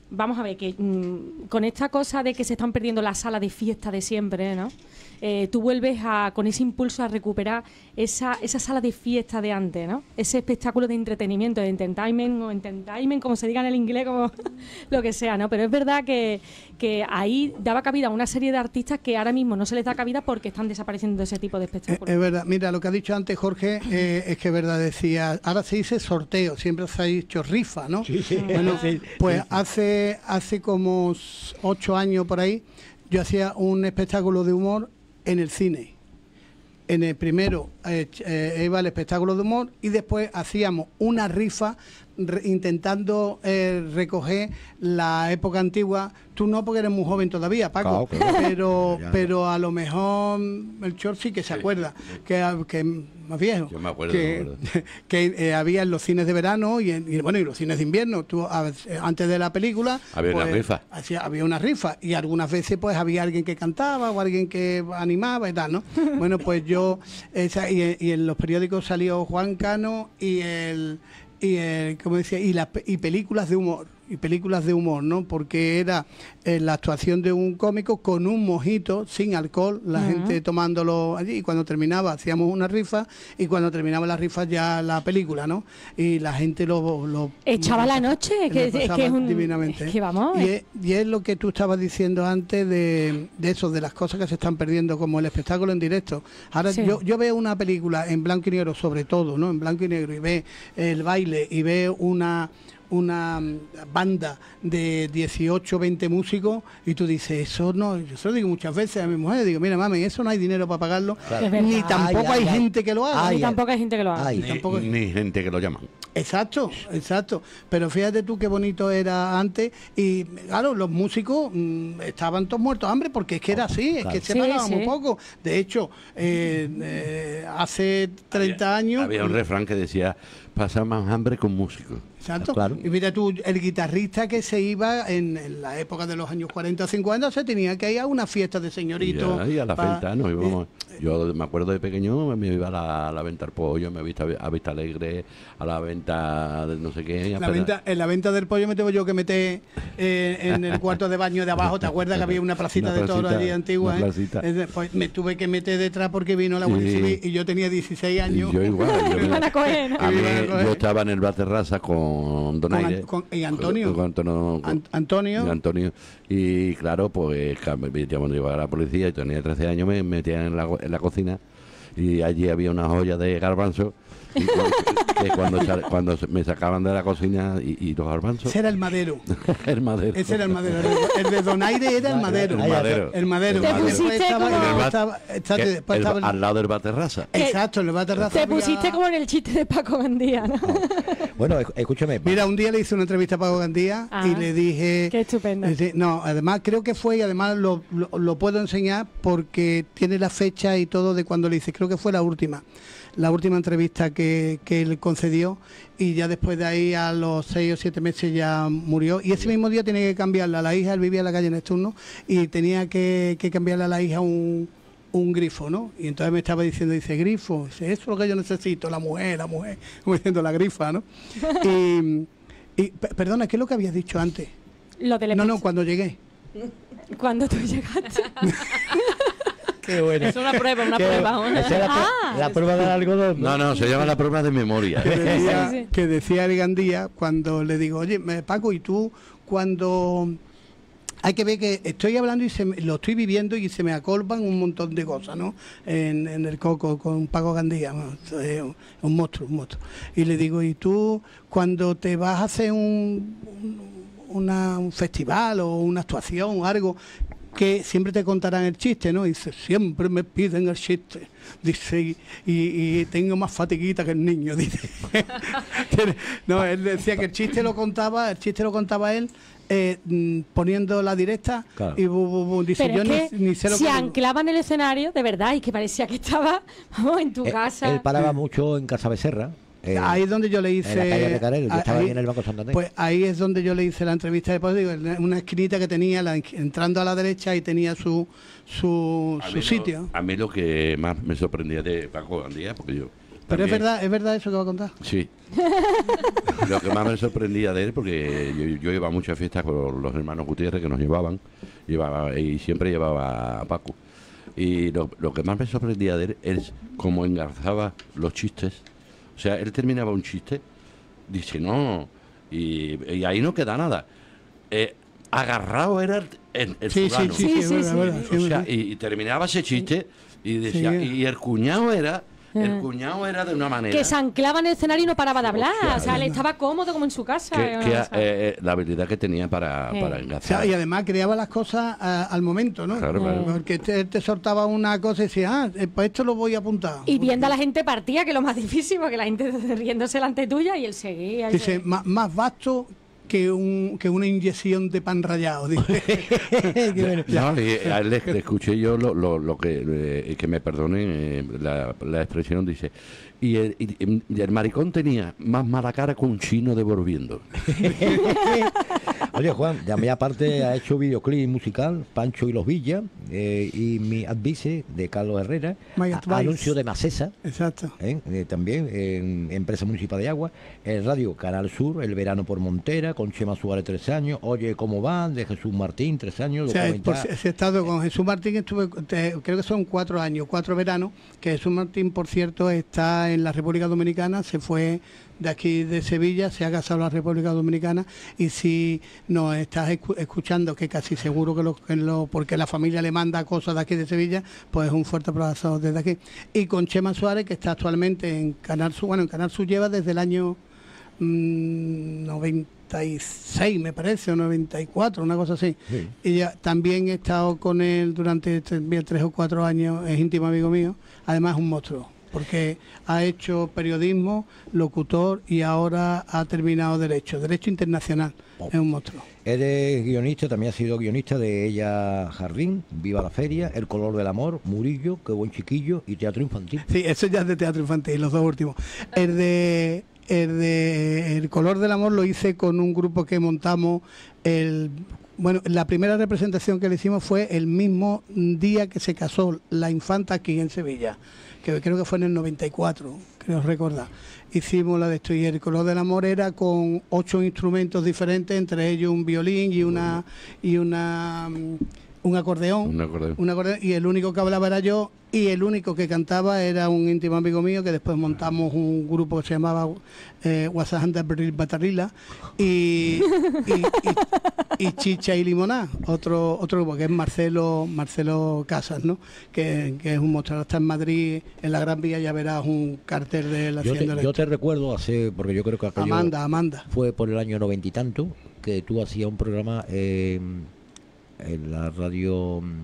vamos a ver, que mmm, con esta cosa de que se están perdiendo las salas de fiesta de siempre, ¿no? Eh, tú vuelves a, con ese impulso a recuperar esa, esa sala de fiesta de antes, ¿no? Ese espectáculo de entretenimiento, de entertainment o entertainment, como se diga en el inglés, como lo que sea, ¿no? Pero es verdad que, que ahí daba cabida a una serie de artistas que ahora mismo no se les da cabida porque están desapareciendo de ese tipo de espectáculos. Es, es verdad, mira, lo que ha dicho antes Jorge eh, es que es verdad, decía, ahora se dice sorteo, siempre se ha dicho rifa, ¿no? Sí, sí. Bueno, Sí, pues sí. hace, hace como ocho años por ahí, yo hacía un espectáculo de humor en el cine. En el primero eh, eh, iba el espectáculo de humor y después hacíamos una rifa re, intentando eh, recoger la época antigua. Tú no, porque eres muy joven todavía, Paco, Claro, claro. pero Ya, ya. pero a lo mejor el Chor sí que se acuerda, que, que más viejo, Yo me acuerdo, que, me acuerdo. que eh, había en los cines de verano y, en, y bueno y los cines de invierno. Tú a- antes de la película Había una rifa. hacía- había una rifa y algunas veces pues había alguien que cantaba o alguien que animaba y tal, ¿no? Bueno, pues yo esa, y, y en los periódicos salió Juan Cano y el y el, como decía, y las pe- y películas de humor y películas de humor, ¿no? Porque era eh, la actuación de un cómico con un mojito sin alcohol, la Ujú. gente tomándolo allí, y cuando terminaba hacíamos una rifa y cuando terminaba la rifa ya la película, ¿no? Y la gente lo... lo Echaba la noche, le que, es pasaba que es un... divinamente. es que vamos... Y es- es, y es lo que tú estabas diciendo antes de, de eso, de las cosas que se están perdiendo, como el espectáculo en directo. Ahora Sí. yo, yo veo una película en blanco y negro, sobre todo, ¿no? En blanco y negro, y ve el baile y veo una una mm, banda de dieciocho, veinte músicos y tú dices, eso no, yo se lo digo muchas veces a mi mujer, digo, mira mami, eso no hay dinero para pagarlo, Claro. Es verdad. ni tampoco Ay, hay ay, ay. gente que lo haga. Ay, y tampoco hay gente que lo haga. Ay, Ni tampoco- Ni gente que lo llaman. Exacto, exacto. Pero fíjate tú qué bonito era antes. Y claro, los músicos mm, estaban todos muertos de hambre porque es que era así, es Claro. que se Sí, pagaba sí. muy poco. De hecho, eh, eh, hace treinta años. Había un refrán que decía, pasa más hambre con músicos. Exacto. Claro. Y mira tú, el guitarrista que se iba en, en la época de los años cuarenta o cincuenta se tenía que ir a una fiesta de señorito. Y a, y a la pa- venta, nos íbamos. Yo me acuerdo de pequeño, me iba a la, a la venta al pollo, me iba a, a Vista Alegre, a la venta de no sé qué. a La peda- venta, en la venta del pollo me tengo yo que meter eh, en el cuarto de baño de abajo. ¿Te acuerdas que había una placita Una de toros placita, allí antigua? una eh? placita. Es de- Pues me tuve que meter detrás porque vino la Guardia Sí. Civil y yo tenía dieciséis Y años. yo igual. Yo, Me me- van a coger, ¿no? a mí, Me van a coger. yo estaba en el bar terraza con Con Donaire. An- con- y Antonio. Con, Antonio. con- An- Antonio. y Antonio. Y claro, pues ca- me- ya cuando llegaba la policía y tenía trece años, me metían en la, en la cocina y allí había una joya de garbanzo. Y cu- que cuando, sal- cuando se- me sacaban de la cocina y, y los garbanzos. Ese era el madero. el madero. Ese era el madero. El de, el de Donaire era el madero. El madero. El madero. Te Y después pusiste estaba- como- y después El bar- estaba- está- que- después el- estaba- al lado del bar terraza. Exacto, en el bar terraza Te había- pusiste como en el chiste de Paco Gandía, ¿no? Bueno, esc- escúchame. Mira, un día le hice una entrevista a Paco Gandía Ah, y le dije... Qué estupendo. Sí, no, además creo que fue y además lo, lo, lo puedo enseñar porque tiene la fecha y todo de cuando le hice. Creo que fue la última, la última entrevista que, que él concedió y ya después de ahí a los seis o siete meses ya murió. Y ese mismo día tenía que cambiarle a la hija, él vivía en la calle Nesturno y tenía que, que cambiarle a la hija un, un grifo, ¿no? Y entonces me estaba diciendo, dice, grifo, dice, eso es lo que yo necesito, la mujer, la mujer, como diciendo la grifa, ¿no? y, y pe- perdona, ¿qué es lo que habías dicho antes? Lo del No, no, cuando llegué. Cuando tú llegaste. Qué bueno. Es una prueba, una Qué- prueba. una- esa es la, pr- Ah. la prueba del algodón. No, no, se llama la prueba de memoria. Que decía, Sí, sí. que decía el Gandía cuando le digo, oye, me- Paco, ¿y tú cuando...? Hay que ver que estoy hablando y se me- lo estoy viviendo y se me acolpan un montón de cosas, ¿no? En, en el coco con Paco Gandía, bueno, es un, un monstruo, un monstruo. Y le digo, ¿y tú cuando te vas a hacer un, un, una- un festival o una actuación o algo, que siempre te contarán el chiste, ¿no? Y dice, siempre me piden el chiste. Dice, y, y- y tengo más fatiguita que el niño, dice. No, él decía que el chiste lo contaba, el chiste lo contaba él eh, mm, poniendo la directa Claro. y bu, bu, bu, dice, Pero yo es que ni, ni sé lo se que digo. anclaba en el escenario, de verdad, y que parecía que estaba, vamos, en tu Eh, casa. Él paraba mucho en Casa Becerra. eh, Ahí es donde yo le hice... en la calle Recarel, yo estaba ahí- ahí en el Banco Santander. Pues ahí es donde yo le hice la entrevista de digo, en una esquinita que tenía, la- entrando a la derecha y tenía su, su, A su mí lo- sitio. a mí lo que más me sorprendía de Paco Gandía, porque yo Pero es También. verdad, es verdad eso que va a contar. Sí. Lo que más me sorprendía de él, porque yo, yo iba a muchas fiestas con los hermanos Gutiérrez que nos llevaban, llevaba, y siempre llevaba a Paco. Y lo, lo que más me sorprendía de él es cómo engarzaba los chistes. O sea, él terminaba un chiste, dice, no, y, y ahí no queda nada. Eh, agarrado era el, el, el Sí, fulano. sí, sí, sí, es verdad, verdad, sí, O sea, sí. y, y terminaba ese chiste y decía, Sí. y el cuñado era, el Ah. cuñado era de una manera. Que se anclaba en el escenario y no paraba de hablar. Hostia, O sea, es le estaba cómodo como en su casa. que, Una que, cosa. eh, la habilidad que tenía para, Sí. para O engarzar. sea, y además creaba las cosas a- al momento, ¿no? Claro, claro. Porque te, te soltaba una cosa y decía, ah, eh, pues esto lo voy a apuntar. Y viendo a la gente partía, que es lo más difícil, porque la gente riéndose delante tuya y él seguía. él Dice, seguía. "Má- más vasto que un que una inyección de pan rallado. Dice. Qué bueno. No, y a él le, le escuché yo lo, lo, lo que, eh, que me perdonen eh, la, la expresión, dice, y el, y- y el maricón tenía más mala cara que un chino devolviendo. Oye, Juan, ya me aparte ha hecho videoclip musical, Pancho y los Villas, eh, y mi advice de Carlos Herrera, My a- advice. anuncio de Macesa, Exacto. ¿eh? Eh, también en Empresa Municipal de Agua, el Radio Canal Sur, El Verano por Montera, con Chema Suárez, tres años, Oye, ¿cómo va? De Jesús Martín, tres años, O sea, por, documental. si he estado con Jesús Martín, estuve, te- creo que son cuatro años, cuatro veranos, que Jesús Martín, por cierto, está en la República Dominicana, se fue de aquí de Sevilla, se ha casado en la República Dominicana, y si nos estás escu- escuchando, que casi seguro que lo, que lo- porque la familia le manda cosas de aquí de Sevilla, pues un fuerte abrazo desde aquí. Y con Chema Suárez, que está actualmente en Canal Sur, bueno, en Canal Sur lleva desde el año mm, noventa y seis, me parece, o noventa y cuatro, una cosa así. Sí. Y ya también he estado con él durante tres, bien, tres o cuatro años, es íntimo amigo mío, además es un monstruo, porque ha hecho periodismo, locutor y ahora ha terminado Derecho, Derecho Internacional, es un monstruo. Eres guionista, también has sido guionista de Ella Jardín, Viva la Feria, El Color del Amor, Murillo, Qué Buen Chiquillo y Teatro Infantil. Sí, eso ya es de teatro infantil, los dos últimos. El de, el de El Color del Amor lo hice con un grupo que montamos el... Bueno, la primera representación que le hicimos fue el mismo día que se casó la infanta aquí en Sevilla, que creo que fue en el noventa y cuatro, creo recordar. Hicimos la de esto y El Color del Amor era con ocho instrumentos diferentes, entre ellos un violín y una y una mm, un acordeón. Un acordeón. Un acordeón, y el único que hablaba era yo, y el único que cantaba era un íntimo amigo mío, que después montamos un grupo que se llamaba eh, Wasahanda Bril Batarila y, y, y, y Chicha y Limoná, otro otro grupo que es Marcelo Marcelo Casas, ¿no? Que, que es un monstruo. Está en Madrid, en la Gran Vía, ya verás un cartel de la Yo te, hacienda. yo te recuerdo hace, porque yo creo que aquello Amanda, Amanda. fue por el año noventa y tanto, que tú hacías un programa eh, en la radio, mm,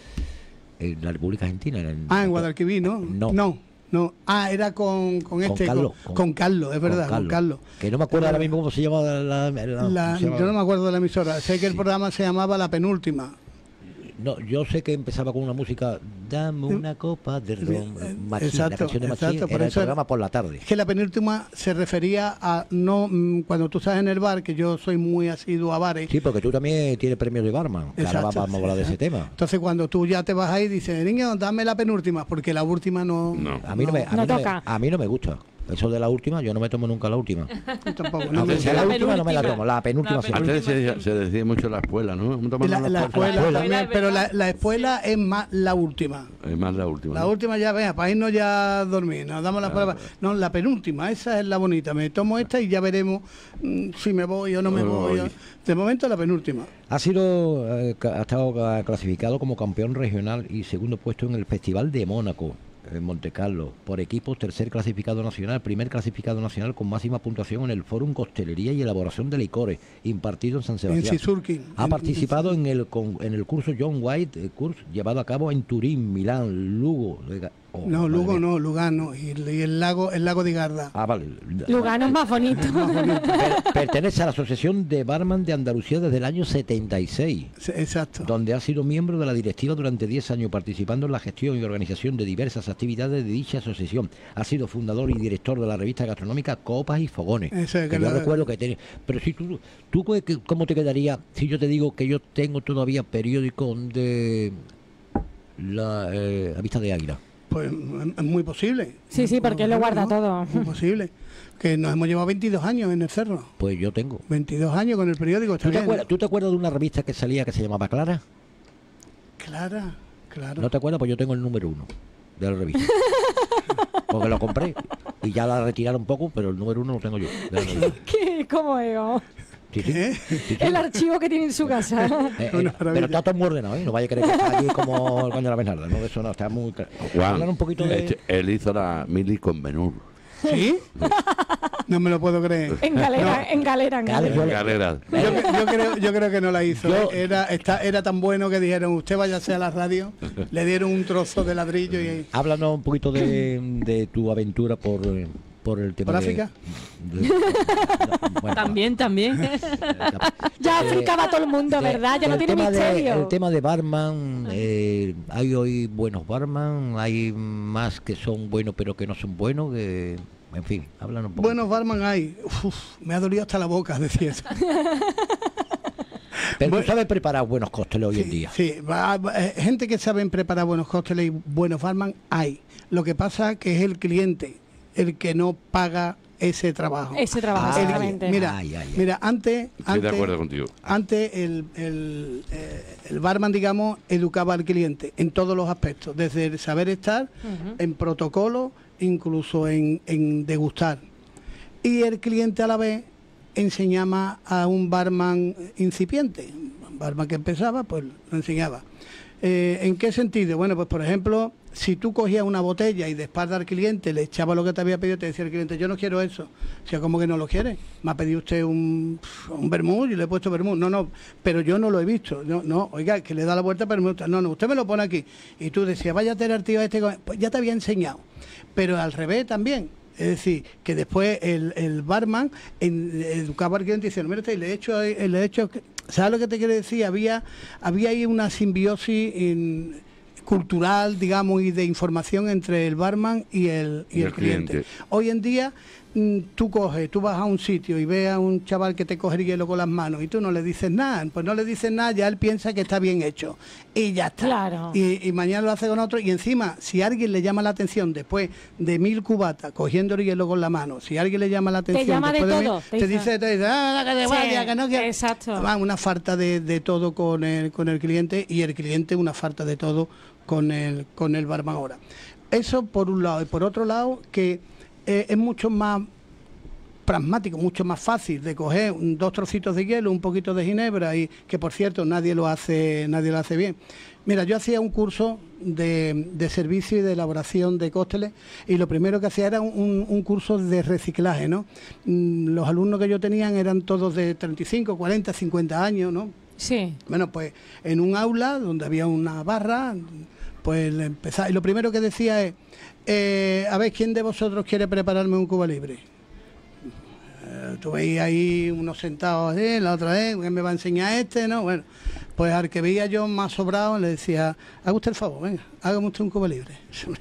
en la República Argentina. En, Ah, en Guadalquivir, ¿no? No. No, no. Ah, era con, con este, con Carlos, con, con- Carlos, es verdad, con Carlos. Que no me acuerdo ahora mismo cómo se llama la... la- la- La- ¿cómo se llama? yo no me acuerdo de la emisora. Sé que el programa se llamaba La Penúltima. No, yo sé que empezaba con una música, dame una copa de ron, Machín, la Exacto, canción de Machín, exacto, por era el eso era- programa por la tarde. Es que la penúltima se refería a no mm, cuando tú estás en el bar, que yo soy muy asiduo a bares. Sí, porque tú también tienes premios de barman, que ahora Exacto, vamos a hablar de ese exacto. tema. Entonces cuando tú ya te vas ahí dices, niño, dame la penúltima, porque la última no. A mí no, me, a, mí no me, a mí no me gusta. Eso de la última, yo no me tomo nunca la última. Tampoco. No, me- sea la última no me la tomo, la penúltima sí. Antes se, decía- se decía mucho en la escuela, ¿no? Vamos a tomar La, una la escuela. escuela también, pero la, la escuela es más la última. Es más la última. La ¿no? última ya, vea, para irnos ya a dormir, nos damos la prueba. No, la penúltima, esa es la bonita. Me tomo esta y ya veremos mm, si me voy o no me voy. Oye. De momento la penúltima. Ha sido, eh, ca- ha estado ca- clasificado como campeón regional y segundo puesto en el Festival de Mónaco, en Montecarlo, por equipos, tercer clasificado nacional, primer clasificado nacional con máxima puntuación en el Fórum Costelería y Elaboración de Licores, impartido en San Sebastián. En Sisurkin. Ha En- participado en el con- en el curso John White, eh, curso llevado a cabo en Turín, Milán, Lugo. Lega- oh, No, madre Lugo mía. no, Lugano. Y, y el lago el lago de Garda. Ah, vale. Lugano es más bonito. Per- pertenece a la Asociación de Barman de Andalucía desde el año setenta y seis. Exacto. Donde ha sido miembro de la directiva durante diez años, participando en la gestión y organización de diversas actividades de dicha asociación. Ha sido fundador y director de la revista gastronómica Copas y Fogones. Eso es que que yo la- recuerdo que tiene. Pero si tú, tú ¿qué- qué- ¿cómo te quedaría si yo te digo que yo tengo todavía periódico de la, eh, la Vista de Águila? Pues es muy posible. Sí, sí, porque él lo guarda ¿no? todo. Muy posible. Que nos hemos llevado veintidós años en el cerro. Pues yo tengo. veintidós años con el periódico. Está ¿Tú te, bien. acuerdas, ¿Tú te acuerdas de una revista que salía que se llamaba Clara? Clara, claro. ¿No te acuerdas? Pues yo tengo el número uno de la revista. Porque lo compré y ya la retiraron un poco, pero el número uno lo tengo yo. de la revista. ¿Qué? ¿Cómo es? Oh? Sí, sí. Sí, sí. El archivo que tiene en su casa. Eh, eh, pero está todo muy ordenado, ¿eh? No vaya a creer que está aquí como el coño de la Bernarda, ¿no? Eso no, está muy... Juan, Hablar un poquito de... este, él hizo la mili con Benur. ¿Sí? No me lo puedo creer. En galera, en galera, en galera. En galera. Yo, yo creo, yo creo que no la hizo. Yo- Era, está, era tan bueno que dijeron, usted váyase a la radio, le dieron un trozo de ladrillo y... Háblanos un poquito de, de tu aventura por, eh, por el tema ¿Por de... África? de- bueno, También, también. Ya Eh, explicaba todo el mundo, ¿verdad? Ya no el tiene tema de- misterio. el tema de barman, eh, hay hoy buenos barman, hay más que son buenos pero que no son buenos, que, en fin, hablan un poco. Buenos barman hay. Uf, me ha dolido hasta la boca decir eso. pero bueno, tú sabes preparar buenos cócteles hoy en día. Sí, va- va- eh, gente que saben preparar buenos cócteles y buenos barman hay. Lo que pasa que es el cliente el que no paga ese trabajo. Ese trabajo, Ah, exactamente. Mira, Ay, ay, ay. mira, antes, Estoy antes, de acuerdo contigo. antes el, el, eh, el barman, digamos, educaba al cliente en todos los aspectos, desde el saber estar, Ujú. en protocolo, incluso en, en degustar. Y el cliente a la vez enseñaba a un barman incipiente, un barman que empezaba, pues lo enseñaba. Eh, ¿En qué sentido? Bueno, pues por ejemplo, si tú cogías una botella y de espalda al cliente le echaba lo que te había pedido, te decía el cliente, yo no quiero eso. O sea, ¿cómo que no lo quiere? Me ha pedido usted un, un vermut y le he puesto vermut. No, no, pero yo no lo he visto. No, no, oiga, que le da la vuelta, pero me gusta. No, no, usted me lo pone aquí. Y tú decías, vaya a tener tío este, con-". Pues ya te había enseñado. Pero al revés también. Es decir, que después el, el barman en, educaba al cliente diciendo, mira usted, le he hecho, le he hecho, ¿sabes lo que te quiero decir? Había, había ahí una simbiosis en- cultural, digamos, y de información entre el barman y el, y Y el el cliente. cliente. Hoy en día, mm, tú coges, tú vas a un sitio y ves a un chaval que te coge el hielo con las manos y tú no le dices nada, pues no le dices nada, ya él piensa que está bien hecho y ya está. Claro. Y, y mañana lo hace con otro y encima, si alguien le llama la atención después de mil cubatas cogiendo el hielo con la mano, si alguien le llama la atención llama de después mil, todo, te te dice. dice, te dice, ah, que te Sí, vaya, que no quiero". exacto. Va, una falta de, de todo con el, con el cliente y el cliente una falta de todo con el, con el barman ahora. Eso por un lado. Y por otro lado, que eh, es mucho más pragmático, mucho más fácil de coger un- dos trocitos de hielo, un poquito de ginebra, y que por cierto nadie lo hace, nadie lo hace bien. Mira, yo hacía un curso de, de servicio y de elaboración de cócteles y lo primero que hacía era un, un curso de reciclaje, ¿no? Mm, Los alumnos que yo tenía eran todos de treinta y cinco, cuarenta, cincuenta años, ¿no? Sí. Bueno, pues en un aula donde había una barra, pues le empezaba. Y lo primero que decía es, eh, a ver, ¿quién de vosotros quiere prepararme un Cuba Libre? Eh, tú veías ahí unos sentados así, la otra vez, ¿quién me va a enseñar este? No, bueno, pues al que veía yo más sobrado le decía, haga usted el favor, venga, hágame usted un Cuba Libre.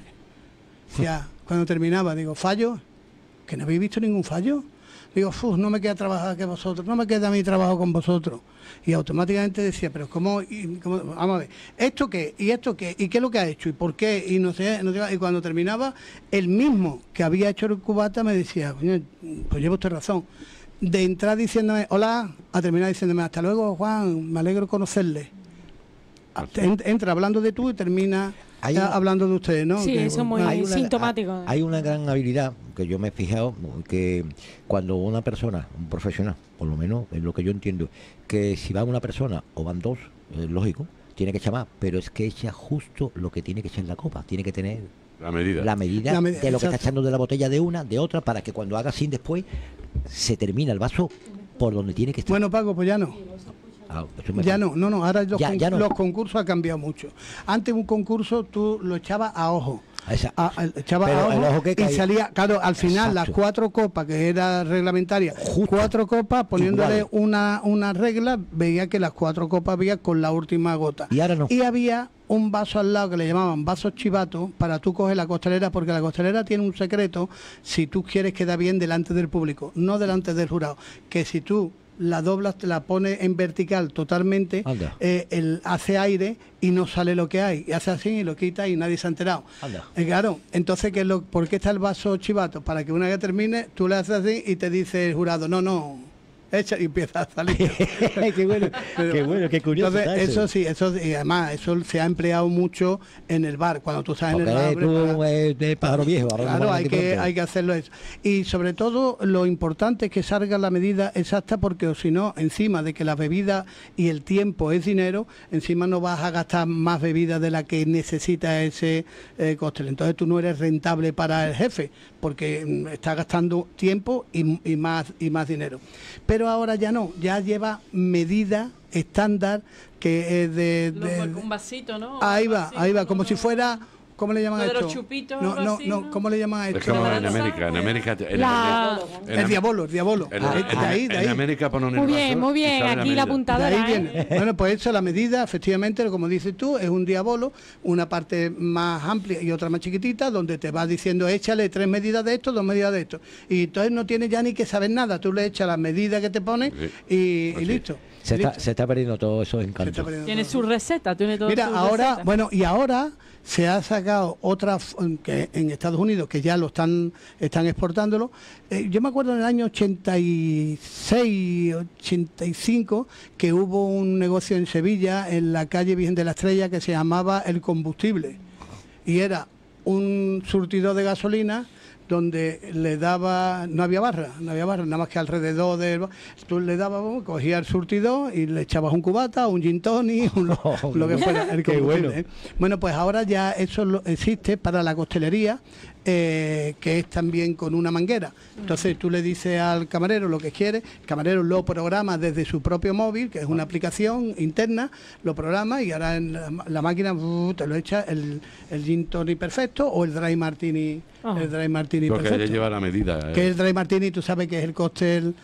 Ya, cuando terminaba, digo, ¿fallo? ¿Que no habéis visto ningún fallo? Digo, "Uf, no me queda trabajar que vosotros, no me queda mi trabajo con vosotros". Y automáticamente decía, pero ¿cómo? Y, cómo? Vamos a ver, ¿esto qué? ¿Y esto qué? ¿Y qué es lo que ha hecho? ¿Y por qué? Y no sé, no sé, y cuando terminaba, el mismo que había hecho el cubata me decía, coño, pues lleva usted razón. De entrar diciéndome, hola, a terminar diciéndome, hasta luego, Juan, me alegro conocerle. En- Entra hablando de tú y termina Hay ya un- hablando de usted, ¿no? Sí, Que- eso es muy Hay una- sintomático. Hay una gran habilidad que yo me he fijado, que cuando una persona, un profesional, por lo menos es lo que yo entiendo, que si va una persona o van dos, es lógico, tiene que echar más, pero es que echa justo lo que tiene que echar en la copa, tiene que tener La medida. la medida La medida, de lo que está exacto. echando de la botella de una, de otra, para que cuando haga así después se termina el vaso por donde tiene que estar. Bueno, Paco, pues ya no. Ah, eso me Ya falta. no, no, no, ahora los, Ya- con- ya no. los concursos han cambiado mucho. Antes un concurso tú lo echabas a ojo. Esa- A- a- echabas Pero a ojo, el ojo que y cae- salía, claro, al final Exacto. las cuatro copas, que era reglamentaria, cuatro copas, poniéndole Igual. una, una regla, veía que las cuatro copas había con la última gota. Y ahora no. Y había un vaso al lado que le llamaban vaso chivato para tú coger la costelera, porque la costelera tiene un secreto si tú quieres quedar bien delante del público, no delante del jurado. Que si tú la doblas, te la pones en vertical totalmente, eh, el, hace aire y no sale lo que hay. Y hace así y lo quita y nadie se ha enterado. Eh, claro, entonces, ¿qué es lo, ¿por qué está el vaso chivato? Para que una vez que termine, tú le haces así y te dice el jurado, no, no, echa y empieza a salir. Qué bueno, Pero, qué bueno, qué curioso. Entonces, está eso sí, eso y además, eso se ha empleado mucho en el bar. Cuando tú estás en el bar. Tú, eh, de pájaro viejo. Claro, hay que, hay que hacerlo eso. Y sobre todo, lo importante es que salga la medida exacta, porque o si no, encima de que la bebida y el tiempo es dinero, encima no vas a gastar más bebida de la que necesita ese eh, cóctel. Entonces tú no eres rentable para el jefe, porque mm, está gastando tiempo y, y más y más dinero. Pero ahora ya no, ya lleva medida estándar que es de, de, un vasito, ¿no? Ahí va, ahí va, como si fuera, ¿cómo le llaman a de esto? los chupitos, no, algo no, así, no, ¿no? ¿cómo le llaman a esto? Es como en América, en América... En, La- en- el diabolo, el diabolo. En, Ah, en- de ahí, de en ahí. América ponen Muy el bien, vaso muy y bien, sale aquí la medida. apuntada. De ahí viene. Bueno, pues eso, la medida, efectivamente, como dices tú, es un diabolo, una parte más amplia y otra más chiquitita, donde te va diciendo, échale tres medidas de esto, dos medidas de esto. Y entonces no tienes ya ni que saber nada, tú le echas las medidas que te pones y, y listo. Se y está, listo. se está perdiendo todo eso encanto. Tiene su receta, tiene todo Mira, su ahora, receta. bueno, y ahora se ha sacado otra f- que en Estados Unidos, que ya lo están están exportándolo. Eh, yo me acuerdo en el año ochenta y seis, ochenta y cinco, que hubo un negocio en Sevilla, en la calle Virgen de la Estrella, que se llamaba El Combustible. Y era un surtidor de gasolina donde le daba, no había barra, no había barra, nada más que alrededor del bar. Tú le dabas, bueno, cogías el surtidor y le echabas un cubata, un gin tonic, un- lo que fuera. El Qué combustible, bueno. ¿eh? Bueno, pues ahora ya eso lo- existe para la costelería, eh, que es también con una manguera. Entonces tú le dices al camarero lo que quiere, el camarero lo programa desde su propio móvil, que es una aplicación interna, lo programa y ahora en la, la máquina uh, te lo echa el, el gin tonic perfecto o el dry martini, Ah. el dry martini Porque perfecto. ella lleva la medida. eh. Que el dry martini, tú sabes que es el cóctel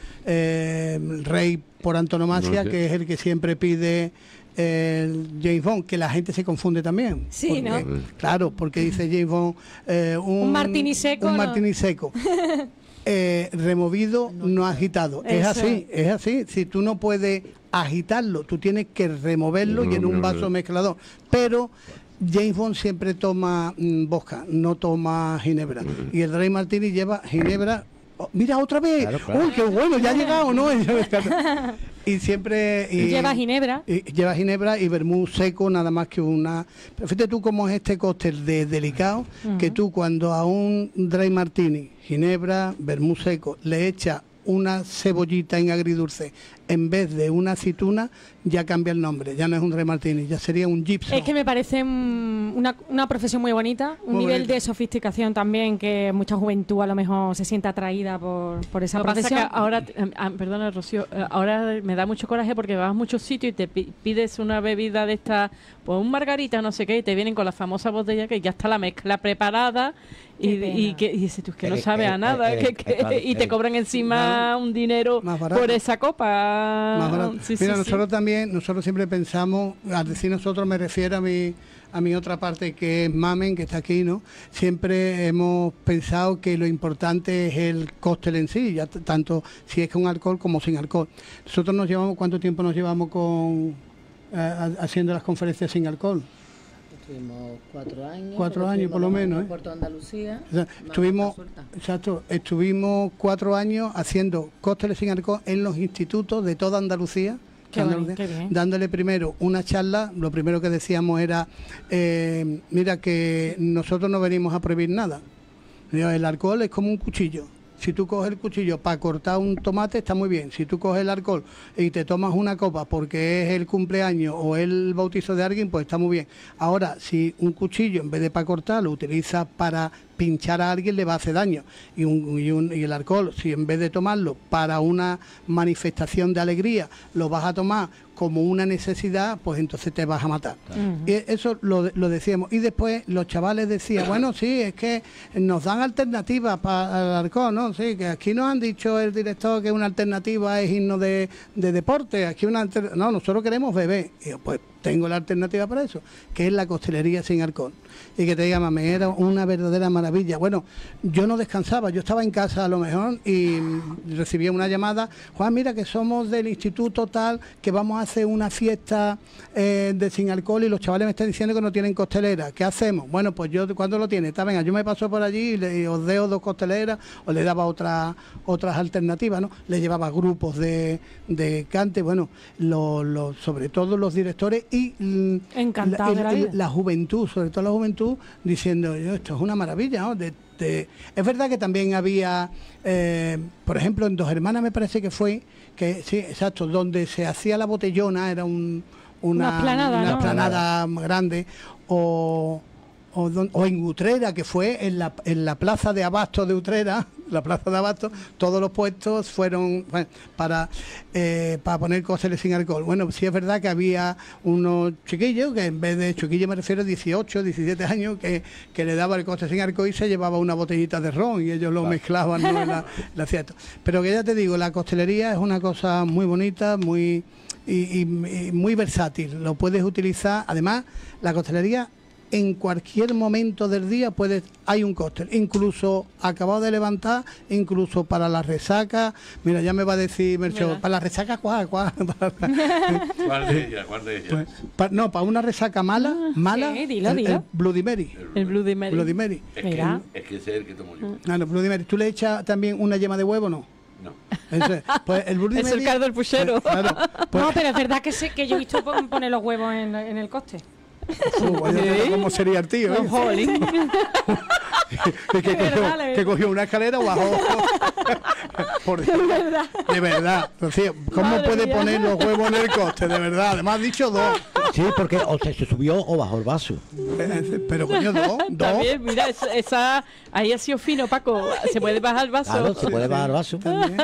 eh, rey por antonomasia, No sé. que es el que siempre pide el James Bond, que la gente se confunde también. Sí, Porque- ¿no? Claro, porque dice James Bond eh, un, Un martini seco, Un ¿no? martini seco. Eh, removido, no agitado. Es Eso. así, es así. Si tú no puedes agitarlo, tú tienes que removerlo y en un vaso mezclador. Pero James Bond siempre toma mm, vodka, no toma ginebra. Y el Dry Martini lleva ginebra. Oh, mira, otra vez. Claro, claro. Uy, qué bueno, ya ha llegado, ¿no? Y siempre... Y, Lleva ginebra. y lleva ginebra y vermú seco, nada más que una... Pero fíjate tú cómo es este cóctel de delicado, que Ujú. tú cuando a un dry martini, ginebra, vermú seco, le echas una cebollita en agridulce en vez de una aceituna, ya cambia el nombre, ya no es un dry martini, ya sería un gypsum. Es que me parece mm, una, una profesión muy bonita, un Muy nivel bonita. de sofisticación también que mucha juventud a lo mejor se siente atraída por, por esa Lo que pasa es que profesión. ahora, eh, ah, perdona Rocío, eh, ahora me da mucho coraje porque vas a muchos sitios y te pi- pides una bebida de esta, pues un margarita, no sé qué, y te vienen con la famosa botella que ya está la mezcla preparada y, Qué pena. y, que, y dices tú, es que no Eh, sabe eh, a nada, eh, que- eh, que- claro, y te eh. cobran encima un dinero Más barato. por esa copa. Más barato. Sí, sí, Mira, sí. nosotros también, nosotros siempre pensamos, al decir nosotros me refiero a mi, a mi otra parte que es Mamen, que está aquí, ¿no? Siempre hemos pensado que lo importante es el cóctel en sí, ya t- tanto si es con alcohol como sin alcohol. Nosotros nos llevamos, ¿cuánto tiempo nos llevamos con eh, ha- haciendo las conferencias sin alcohol? Estuvimos cuatro años. Cuatro porque años, por lo estuvimos menos, en ¿eh? Puerto Andalucía. O sea, más estuvimos, suelta. exacto, estuvimos cuatro años haciendo cócteles sin alcohol en los institutos de toda Andalucía. Qué Andalucía, bonito, qué bien. dándole primero una charla. Lo primero que decíamos era, eh, mira que nosotros no venimos a prohibir nada. Digo, el alcohol es como un cuchillo. Si tú coges el cuchillo para cortar un tomate, está muy bien. Si tú coges el alcohol y te tomas una copa porque es el cumpleaños o el bautizo de alguien, pues está muy bien. Ahora, si un cuchillo, en vez de para cortar, lo utilizas para pinchar a alguien, le va a hacer daño. Y, un, y, un- y el alcohol, si en vez de tomarlo para una manifestación de alegría, lo vas a tomar como una necesidad, pues entonces te vas a matar. Y eso lo, lo decíamos. Y después los chavales decían, bueno, sí, es que nos dan alternativas para el alcohol, ¿no? Sí, que aquí nos han dicho el director que una alternativa es irnos de, de deporte, aquí una alter- no, nosotros queremos beber. Y yo, pues tengo la alternativa para eso, que es la costelería sin alcohol. Y que te diga, mami, era una verdadera maravilla. Bueno, yo no descansaba, yo estaba en casa a lo mejor y recibía una llamada, Juan, mira que somos del instituto tal, que vamos a hacer una fiesta eh, de sin alcohol y los chavales me están diciendo que no tienen costelera. ¿Qué hacemos? Bueno, pues yo, ¿cuándo lo tiene? Está, venga, yo me paso por allí y, le, y os deo dos costeleras, o le daba otra, otras alternativas, ¿no? Le llevaba grupos de, de cante, bueno, lo, lo, sobre todo los directores y Encantado la, de la el- vida. la juventud, sobre todo la juventud, diciendo, "Yo, esto es una maravilla, ¿no?". De- de- es verdad que también había, eh, por ejemplo, en Dos Hermanas me parece que fue, que sí, exacto, donde se hacía la botellona, era un, una, Una explanada, una ¿no? explanada grande, o, o, don- o en Utrera, que fue en la, en la plaza de Abasto de Utrera, la plaza de Abasto, todos los puestos fueron bueno, para, eh, para poner cócteles sin alcohol. Bueno, sí es verdad que había unos chiquillos, que en vez de chiquillos me refiero a dieciocho, diecisiete años, que, que le daba el cóctel sin alcohol y se llevaba una botellita de ron y ellos lo mezclaban, ¿no? en la, en la fiesta. Pero que ya te digo, la costelería es una cosa muy bonita, muy y, y- y muy versátil. Lo puedes utilizar, además, la costelería en cualquier momento del día puedes, hay un cóctel, incluso acabado de levantar, incluso para la resaca. Mira, ya me va a decir Mercho, Mira. para la resaca, ¿cuál? ¿Cuál? ¿Cuál de ellas? ¿Cuál de ellas? Pues, pa- no, para una resaca mala, mala, sí, dilo, el, dilo. el Bloody Mary. El Bloody Mary. Bloody Mary. Es Mira. que, es que ese es el que tomo yo. Ah, no, Bloody Mary. ¿Tú le echas también una yema de huevo o no? No. Eso es. Pues el Bloody Es el Mary... caldo del puchero. pues, claro, pues- No, pero es verdad que, sé, que yo he visto pon- poner los huevos en, en el coste. Uh, vaya tela, ¿cómo sería el tío? ¿eh? Jolín. que, que De cogió, verdad, de que cogió una escalera o bajó. Por Dios. De verdad. De verdad. Rocío, ¿cómo Madre puede mía. poner los huevos en el coste? De verdad. Además, has dicho dos. Sí, porque o se, se subió o bajó el vaso. Eh, Pero coño, dos. dos. También, mira, esa, esa- ahí ha sido fino, Paco. Se puede bajar el vaso. Claro, se puede bajar el vaso. También.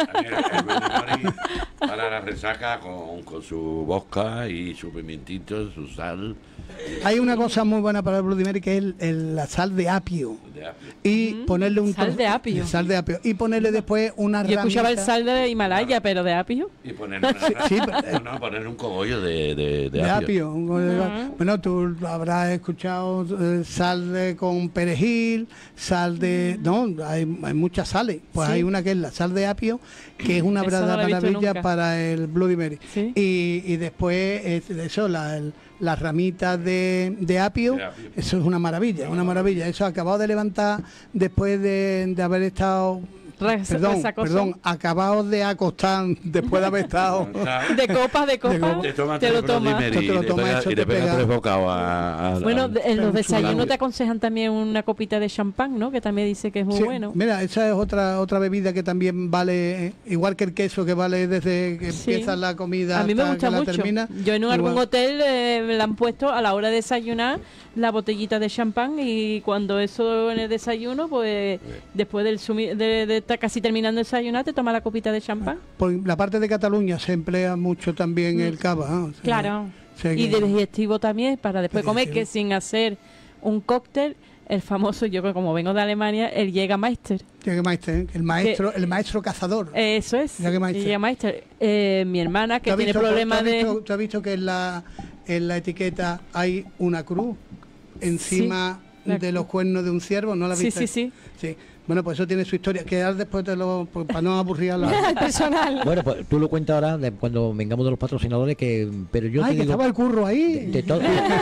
Para la resaca con, con su vodka y su pimentito, su sal. Hay una cosa muy buena para el Bloody Mary que es el- el- la sal de apio. De apio. Y ponerle un Sal trozo- de apio. Sal de apio. Y ponerle después una Yo escuchaba el ramita sal de Himalaya, pero de apio. Y ponerle, una, Sí, no, no, ponerle un cogollo de, de, de de apio. apio. Un- Bueno, tú habrás escuchado eh, sal de, con perejil, sal de... No, hay, hay muchas sales. Pues Sí. hay una que es la sal de apio, que es una Esa no verdadera la he visto maravilla nunca. para el Bloody Mary. Sí. Y, y después, eh, eso, la, el- las ramitas de, de apio, De apio. eso es una maravilla, una maravilla. Eso acabado de levantar después de, de haber estado... Res- Perdón, resacoso. perdón, acabado de acostar después de haber estado... De copa, de copa, copa. Te tomas te tres lo tomas. Bloody Mary Tú te lo y le tomas, pega- eso y le te pega pega. tres bocados a, a- Bueno, a- de- en los Pero desayunos chulado. te aconsejan también una copita de champán, ¿no? Que también dice que es muy Sí, bueno. Mira, esa es otra otra bebida que también vale, eh, igual que el queso, que vale desde que Sí. empieza la comida A mí me hasta gusta que la mucho. termina. Yo en algún igual. hotel eh, me la han puesto a la hora de desayunar la botellita de champán y cuando eso en el desayuno, pues después del sumi- de, de estar casi terminando de desayunar, te toma la copita de champán. Por la parte de Cataluña se emplea mucho también el cava. ¿no? O sea, Claro. o sea Y que- de digestivo también, para después comer, Digestivo. que sin hacer un cóctel, el famoso, yo creo como vengo de Alemania, el Jägermeister. Jägermeister, ¿eh? el maestro, el maestro cazador. Eso es. Jägermeister. Jägermeister. Eh, mi hermana, que ¿Tú has tiene visto- tú problemas has de... visto- ¿Tú has visto que en la, en la etiqueta hay una cruz encima Sí, la de los cuernos de un ciervo? ¿No la has Sí, visto? sí, sí. Sí. Bueno, pues eso tiene su historia. Que ahora después te lo... pues, para no aburrir a la... Al personal. Bueno, pues tú lo cuentas ahora de cuando vengamos de los patrocinadores, que pero yo Ay, te que digo, estaba el curro ahí. de, de to-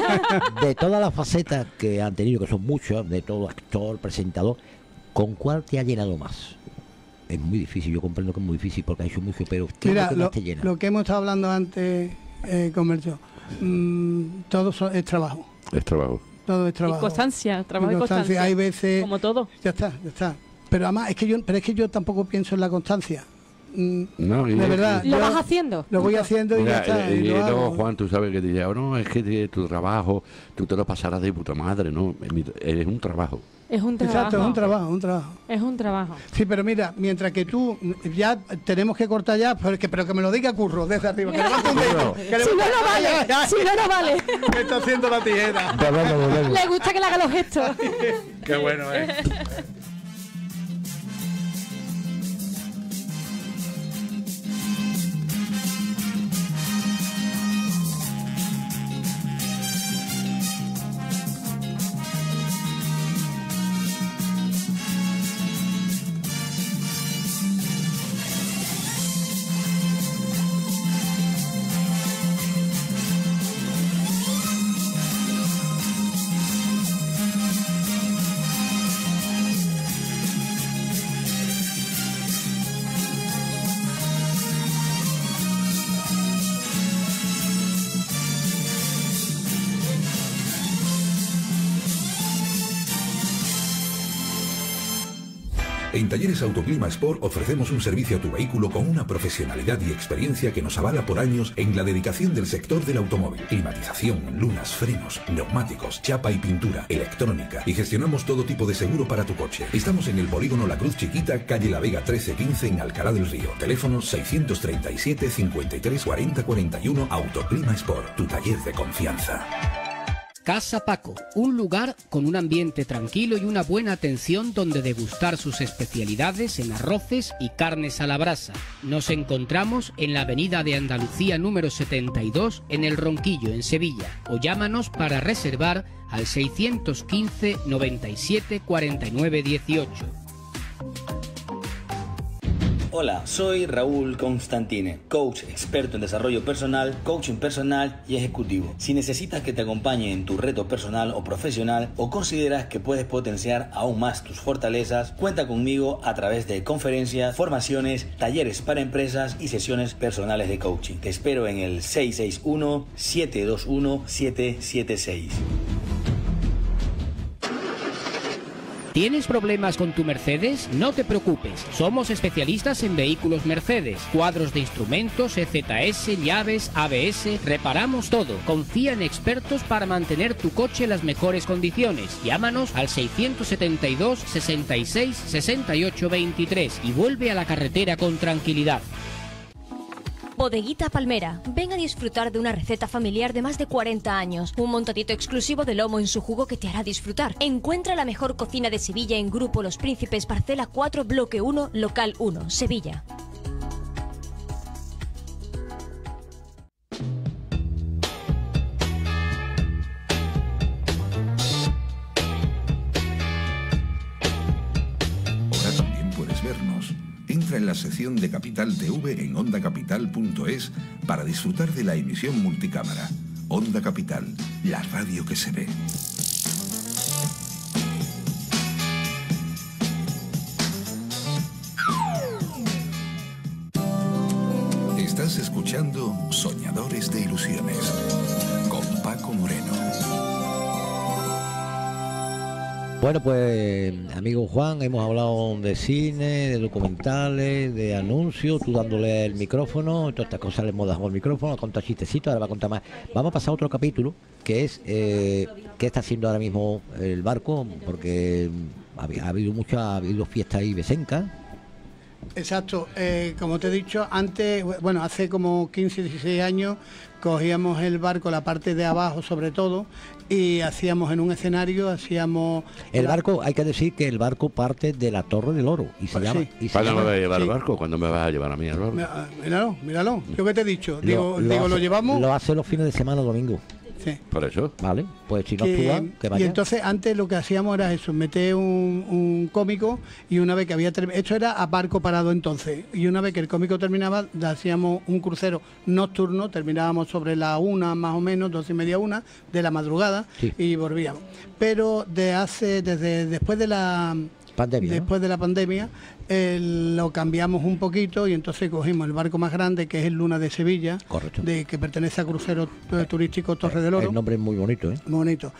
de todas las facetas que han tenido, que son muchas, de todo actor, presentador, ¿con cuál te ha llenado más? Es muy difícil, yo comprendo que es muy difícil porque ha hecho mucho, pero ¿qué es Mira, lo que lo, más te llena? lo que hemos estado hablando antes eh, con Mercho, mm, todo so- es trabajo, Es trabajo. todo es Y trabajo. constancia, trabajo Y y constancia. constancia. Hay veces, Como todo. ya está, ya está. Pero además es que yo, pero es que yo tampoco pienso en la constancia. Mm, No, y- de verdad, ¿Lo yo vas haciendo? lo voy haciendo y Mira, ya está. eh, y y lo luego hago. Juan, tú sabes que te dice, "Oh, no, es que de tu trabajo, tú te lo pasarás de puta madre, no, Mi- eres un trabajo. Es un trabajo. Exacto, es un trabajo, un trabajo. Es un trabajo. Sí, pero mira, mientras que tú ya tenemos que cortar ya, pero que, pero que me lo diga Curro desde arriba, que levante un dedo. que Si no, levante- no vale. Ay, ay, ay. Si no, no vale. ¿Qué está haciendo la tijera? Volvemos, volvemos. Le gusta que le haga los gestos. Qué bueno es. En Talleres Autoclima Sport ofrecemos un servicio a tu vehículo con una profesionalidad y experiencia que nos avala por años en la dedicación del sector del automóvil. Climatización, lunas, frenos, neumáticos, chapa y pintura, electrónica. Y gestionamos todo tipo de seguro para tu coche. Estamos en el polígono La Cruz Chiquita, calle La Vega trece quince en Alcalá del Río. Teléfono seiscientos treinta y siete, cincuenta y tres, cuarenta, cuarenta y uno. Autoclima Sport, tu taller de confianza. Casa Paco, un lugar con un ambiente tranquilo y una buena atención donde degustar sus especialidades en arroces y carnes a la brasa. Nos encontramos en la avenida de Andalucía número setenta y dos en El Ronquillo, en Sevilla, o llámanos para reservar al seiscientos quince, noventa y siete, cuarenta y nueve, dieciocho. Hola, soy Raúl Constantine, coach experto en desarrollo personal, coaching personal y ejecutivo. Si necesitas que te acompañe en tu reto personal o profesional o consideras que puedes potenciar aún más tus fortalezas, cuenta conmigo a través de conferencias, formaciones, talleres para empresas y sesiones personales de coaching. Te espero en el seis seis uno, siete dos uno, siete siete seis. ¿Tienes problemas con tu Mercedes? No te preocupes, somos especialistas en vehículos Mercedes, cuadros de instrumentos, E Z S, llaves, A B S, reparamos todo. Confía en expertos para mantener tu coche en las mejores condiciones. Llámanos al seiscientos setenta y dos, sesenta y seis, sesenta y ocho, veintitrés y vuelve a la carretera con tranquilidad. Bodeguita Palmera. Ven a disfrutar de una receta familiar de más de cuarenta años. Un montadito exclusivo de lomo en su jugo que te hará disfrutar. Encuentra la mejor cocina de Sevilla en Grupo Los Príncipes, Parcela cuatro, Bloque uno, Local uno, Sevilla. Ahora también puedes vernos. Entra en la sección de Capital T V en onda capital punto es para disfrutar de la emisión multicámara. Onda Capital, la radio que se ve. Estás escuchando Soñadores de Ilusiones con Paco Moreno. Bueno, pues, amigo Juan, hemos hablado de cine, de documentales, de anuncios, tú dándole el micrófono, todas estas cosas le hemos dado el micrófono, a contar chistecitos, ahora va a contar más. Vamos a pasar a otro capítulo, que es, eh, ¿qué está haciendo ahora mismo el barco? Porque ha, ha habido muchas, ha habido fiestas y besencas. Exacto, eh, como te he dicho antes, bueno, hace como quince, dieciséis años cogíamos el barco, la parte de abajo sobre todo, y hacíamos en un escenario, hacíamos... El la... barco, hay que decir que el barco parte de la Torre del Oro y se Pues llama... sí. Y se ¿Cuándo llama- me vas a llevar sí. al barco? ¿Cuándo me vas a llevar a mí al barco? Mira, Míralo, míralo, yo que te he dicho, Lo- digo, lo digo, lo hace- llevamos... Lo hace los fines de semana, domingo. Sí. Por eso. Vale, pues si no que- actúa, que y vaya. entonces antes lo que hacíamos era eso, meter un, un cómico y una vez que había terminado, esto era a barco parado entonces, y una vez que el cómico terminaba, le hacíamos un crucero nocturno, terminábamos sobre la una más o menos, doce y media una de la madrugada Sí. y volvíamos. Pero de hace, desde después de la Pandemia, ¿no? después de la pandemia, eh, lo cambiamos un poquito y entonces cogimos el barco más grande, que es el Luna de Sevilla, Correcto. de que pertenece a Crucero eh, Turístico Torre del Oro. El nombre es muy bonito, ¿eh? Muy bonito.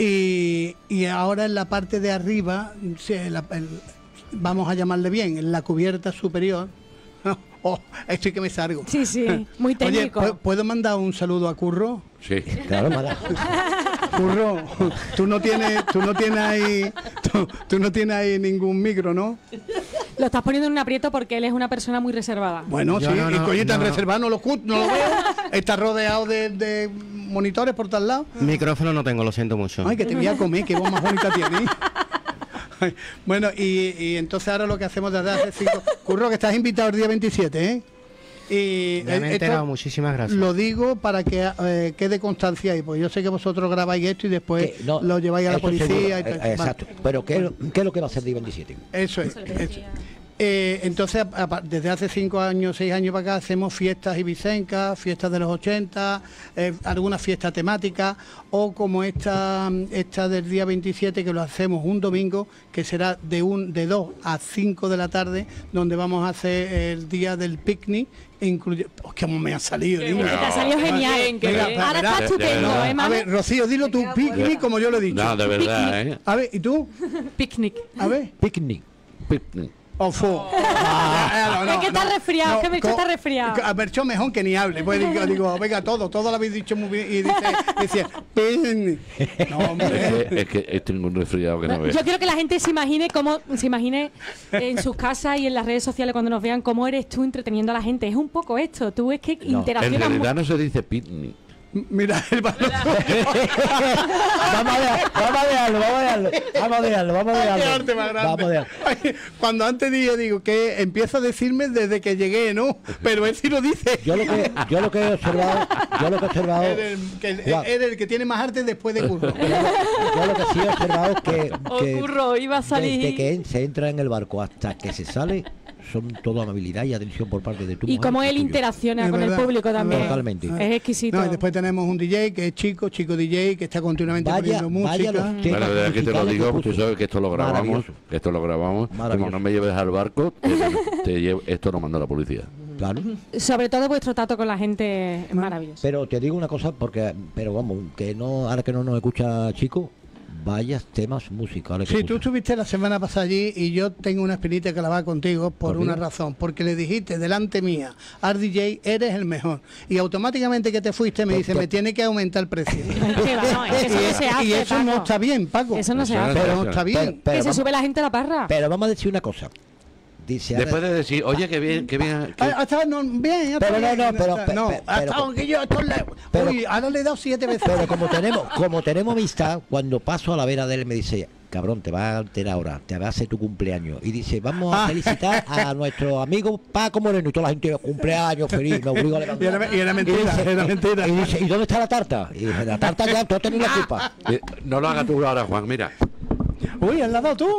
Y, y ahora en la parte de arriba, sí, la- el- vamos a llamarle bien, en la cubierta superior. Oh, estoy que me salgo. Sí, sí, muy técnico. Oye, ¿pu- ¿puedo mandar un saludo a Curro? Sí. Claro, mala. Curro, tú no tienes, tú no tienes ahí, tú, tú no tienes ahí ningún micro, ¿no? Lo estás poniendo en un aprieto porque él es una persona muy reservada. Bueno, Yo sí, no, y no, coño, tan no. reservado, no lo, cu- no lo veo. Está rodeado de, de monitores por tal lado. Micrófono no tengo, lo siento mucho. Ay, que te voy a comer, qué voz más bonita tienes. Ay, bueno, y, y entonces ahora lo que hacemos desde hace cinco... Curro, que estás invitado el día veintisiete, ¿eh? Y Ya me he esto enterado, muchísimas gracias. Lo digo para que eh, quede constancia ahí, pues yo sé que vosotros grabáis esto y después Que no, lo lleváis a la eso policía seguro, y tal. eh, Vale. exacto. Pero ¿qué, es lo- ¿qué es lo que va a hacer el día veintisiete? Eso es. eso. Eh, entonces, a- a- desde hace cinco años, seis años para acá, hacemos fiestas ibicencas, fiestas de los ochenta, eh, algunas fiestas temáticas, o como esta, esta del día veintisiete, que lo hacemos un domingo, que será de un de dos a cinco de la tarde, donde vamos a hacer el día del picnic. Incluye... Oh, ¿cómo me ha salido? Qué niño? bien, te ha salido genial. Venga, Qué bien. verá, Ahora verá. está estupendo, De- de ¿eh, A mami? ver, Rocío, dilo tú, picnic, como yo lo he dicho. No, de verdad, ¿eh? A ver, ¿y tú? Picnic. A ver. Picnic. Picnic. Ofu. Es que está resfriado, que Mercho está resfriado. A Mercho mejor que ni hable. Pues digo, digo, venga, todo, todo lo habéis dicho muy bien. Y dice, decía, pen. No, hombre. Es que, es que tengo un resfriado que no veo. Yo quiero que la gente se imagine cómo, se imagine en sus casas y en las redes sociales cuando nos vean cómo eres tú entreteniendo a la gente. Es un poco esto. Tú es que No, en interaccionas realidad no se dice pitney. Mira el balón. Vamos a dejar- vamos a dejarlo, vamos a dejarlo, vamos a dejarlo, vamos a Qué dejarlo. arte más grande. Vamos a dejarlo. Ay, cuando antes dije, digo, que empieza a decirme desde que llegué, ¿no? Pero él sí lo dice. Yo lo que, yo lo que he observado, yo lo que he observado, Eres el, que- Juan, eres el que tiene más arte después de Curro. yo lo que sí he observado es que, Oh, que Curro, iba a salir. desde que en- se entra en el barco hasta que se sale, son todo amabilidad y atención por parte de tu y mujer cómo y él tuyo. interacciona Es con verdad. el público también. Totalmente. Es exquisito. No, y después tenemos un D J que es chico, chico D J, que está continuamente Vaya- poniendo vaya música. los temas Bueno, desde que te lo musicales digo, que tú puso. sabes que esto lo grabamos, Maravilloso. que esto lo grabamos. Como Maravilloso. no me lleves al barco, te, te llevo- esto lo manda la policía. Claro. Sobre todo vuestro trato con la gente es maravilloso. Pero te digo una cosa, porque, pero vamos, que no, ahora que no nos escucha Chico, vayas temas musicales. que Sí, puso. tú estuviste la semana pasada allí y yo tengo una espinita que la va contigo por ¿Conmigo? una razón, porque le dijiste delante mía, al D J, eres el mejor. Y automáticamente que te fuiste me dice, me tiene que aumentar el precio. Que va, no, es que eso no se y, hace, y eso no Paco. está bien, Paco. Eso no se Eso hace. Pero no está bien. Pero- pero que se vamos- sube la gente a la parra. Pero vamos a decir una cosa. Dice, ahora- Después de decir, oye, qué bien, qué bien. qué- Ah, hasta no, bien, hasta Pero no, bien, no, pero- hasta- pe- no, pe- hasta pero- aunque yo estoy le- pero- uy, ahora le he dado siete veces. Pero como tenemos, como tenemos amistad, cuando paso a la vera de él me dice, cabrón, te va a alterar ahora, te va a hacer tu cumpleaños. Y dice, vamos a Ah. felicitar a nuestro amigo Paco Moreno. Y toda la gente, cumpleaños, feliz, me obligo a Y levantar. era, y era mentira, Y dice- era mentira. Y dice, ¿y dónde está la tarta? Y dice, la tarta ya, tú has tenido la culpa. Eh, No lo hagas tú ahora, Juan, mira. Uy, has dado tú.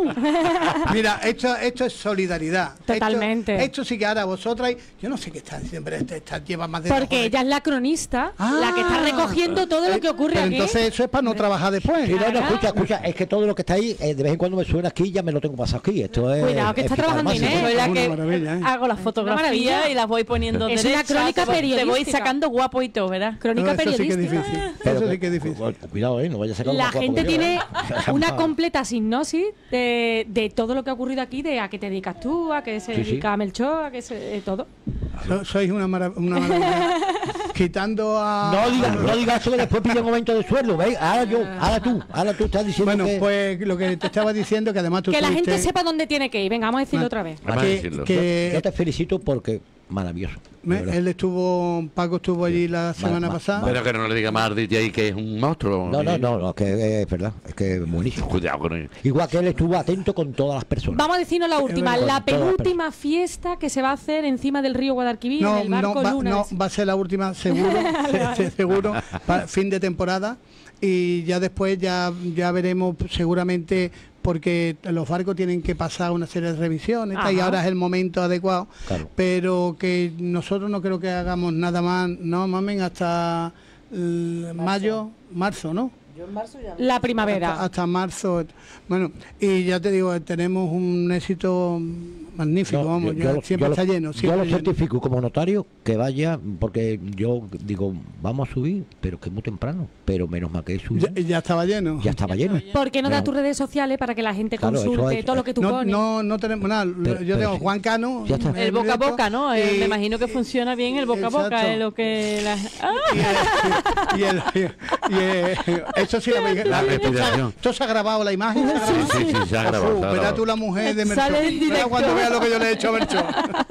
Mira, esto, esto es solidaridad. Totalmente. Esto, esto sí que ahora vosotras, yo no sé qué está siempre, esta, esta lleva más de dos Porque horas. ella es la cronista, la que está Ah. recogiendo todo lo que ocurre Pero aquí. entonces eso es para no trabajar después. Sí, no, no, escucha, escucha, es que todo lo que está ahí, eh, de vez en cuando me suena aquí, ya me lo tengo pasado aquí. Esto es. Cuidado, que está eficaz trabajando máximo. Inés. Soy la Una que maravilla, ¿eh? hago las maravilla. fotografías y las voy poniendo Es una derechas, crónica te voy- Te voy periodística. sacando guapo y todo, ¿verdad? Crónica No, eso sí que es periodística. difícil. Pero Eso que- sí que es difícil. cu- Cuidado, eh, no vaya a sacar La una guapa gente como yo, tiene ¿eh? una completa sinopsis de, de todo lo que ha ocurrido aquí, de a qué te dedicas tú, a qué se Sí, sí. dedica Melchor, a qué se de todo. So- sois una, mara- una maravilla. Quitando a. No digas no digas eso que después pide un aumento de sueldo, ¿ves? Ahora yo, ahora tú, ahora tú estás diciendo Bueno, que... pues lo que te estaba diciendo, que además tú Que la gente tuviste- sepa dónde tiene que ir. Venga, vamos a decirlo Ah. otra vez. Vamos a que- decirlo. que- Yo te felicito porque maravilloso. de me- verdad. él estuvo, Paco estuvo allí la semana ma- pasada. Pero que no le diga más al D J que es un monstruo. No, no, no, no, es que es verdad, es que es buenísimo. Cuidado con él. Igual que él estuvo atento con todas las personas. Vamos a decirnos la última, Con la todas las penúltima fiesta que se va a hacer encima del río Guadalquivir, No, en el barco no, va, Luna. no, ese. va a ser la última, seguro, se- se- seguro, pa- fin de temporada. Y ya después ya, ya veremos seguramente, porque los barcos tienen que pasar una serie de revisiones tal, y Ajá. ahora es el momento adecuado. Claro. Pero que nosotros no creo que hagamos nada más, no mamen, hasta eh, mayo, marzo, ¿no? Yo en marzo ya. La primavera. Hasta, hasta marzo. Bueno, y ya te digo, tenemos un éxito magnífico, No, vamos, yo- ya yo lo- siempre yo lo- está lleno. Yo Siempre lo lleno. certifico como notario que vaya, porque yo digo, vamos a subir, pero que es muy temprano. Pero menos mal que es Ya, ya estaba lleno. ya estaba lleno. ¿Por qué no Pero- das tus redes sociales para que la gente Claro, eso consulte es- todo lo que tú No, pones? no, no tenemos nada. Pero- Yo pero tengo sí. Juan Cano. Ya está. en El boca a directo, boca, ¿no? Eh, y- me imagino que funciona bien el boca a boca, Exacto. es lo que... La... ¡Ah! Y, el, y, el- y el- eso sí, la, la- La respiración. esto se ha grabado la imagen. ¿Se ha grabado? Sí, sí, se ha grabado, Fu, se ha verá grabado. tú la mujer de Merchón. Sale en Verá directo. cuando vea lo que yo le he hecho a Merchón.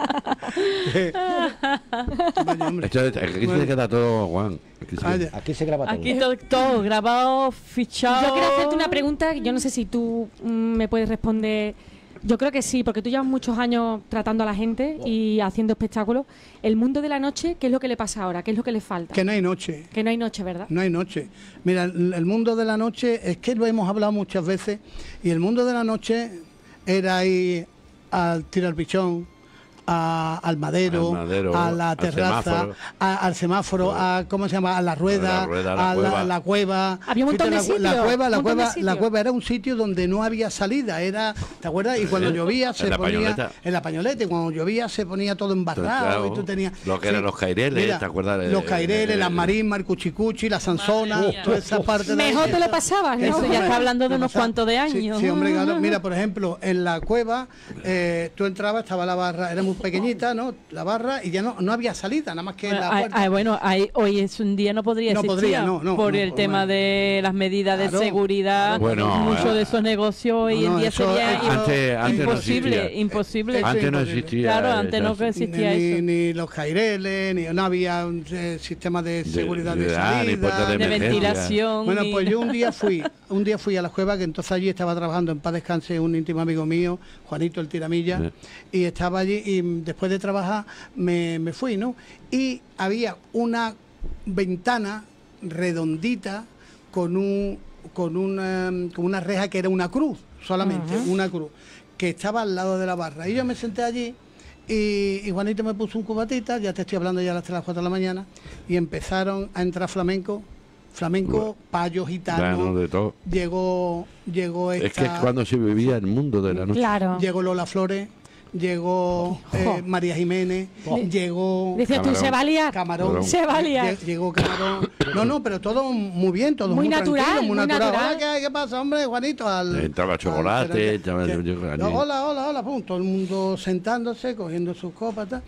Vaya, hombre. Esto es- aquí se queda todo, Juan. Aquí se Vaya. Aquí se graba todo. Aquí todo, todo grabado, fichado... Yo quiero hacerte una pregunta, yo no sé si tú mm, me puedes responder. Yo creo que sí, porque tú llevas muchos años tratando a la gente y haciendo espectáculos. El mundo de la noche, ¿qué es lo que le pasa ahora? ¿Qué es lo que le falta? Que no hay noche. Que no hay noche, ¿verdad? No hay noche. Mira, el, el mundo de la noche, es que lo hemos hablado muchas veces, y el mundo de la noche era ir al tirar pichón, a, al madero, Al madero, a la al terraza, semáforo. a- al semáforo, a ¿cómo se llama? A la rueda, A la rueda, a la a cueva. la, la cueva. Había un montón Fíjate, de la, la sitios, cueva, la un montón de cueva, la sitios. cueva era un sitio donde no había salida, era, ¿te acuerdas? Y cuando ¿Eh? llovía se En la ponía pañoleta. en la pañoleta, y cuando llovía se ponía todo embarrado, Claro, y tú tenías lo que sí. eran los caireles, Mira, ¿te acuerdas? de- Los caireles, de- las marismas, el cuchicuchi, la sanzona, toda esa parte de Mejor ahí. te lo pasabas, ¿no? Eso ya está hablando de Me unos pasaba. cuantos de Sí, años. Sí, hombre, claro. Mira, por ejemplo, en la cueva, eh, tú entrabas, estaba la barra, era muy pequeñita, ¿no? La barra, y ya no, no había salida, nada más que Bueno, la ay- puerta. ay, bueno, hay- hoy es un día no podría No existir podría, no, no, por no, el no, tema bueno. de las medidas Claro, de seguridad. Bueno, muchos eh, de esos negocios hoy no, en día eso- sería antes- antes no imposible, existía. imposible. Eso Antes no imposible. existía. Claro, antes no eso. existía ni, eso. ni los caireles, ni no había un eh, sistema de seguridad de, de- ah, ni puertas salida. de De emergencia. ventilación. Bueno, y- pues yo un día fui, un día fui a la cueva, que entonces allí estaba trabajando, en paz descanse, un íntimo amigo mío, Juanito el Tiramilla, Sí. y estaba allí, y mm, después de trabajar me, me fui, ¿no? Y había una ventana redondita con un con una, con una reja que era una cruz, solamente, Ujú. una cruz, que estaba al lado de la barra. Y yo me senté allí, y, y Juanito me puso un cubatita, ya te estoy hablando ya a las tres, las cuatro de la mañana, y empezaron a entrar flamenco, flamenco, payo, gitano, Claro, de todo. llegó, llegó esta, Es que es cuando se vivía el mundo de la noche. Claro. llegó Lola Flores, llegó eh, María Jiménez, llegó Dices tú, Camarón. se va a liar. Camarón, Se va a liar. lle- llegó Camarón, no, no, pero todo muy bien, todo Muy muy, natural, tranquilo, muy muy natural. natural. Hola, ¿qué, qué pasa, hombre, Juanito? Al, Entraba al- chocolate, que- entraba- que- yo- yo- no, hola, hola, hola, pum, todo el mundo sentándose, cogiendo sus copas, tal,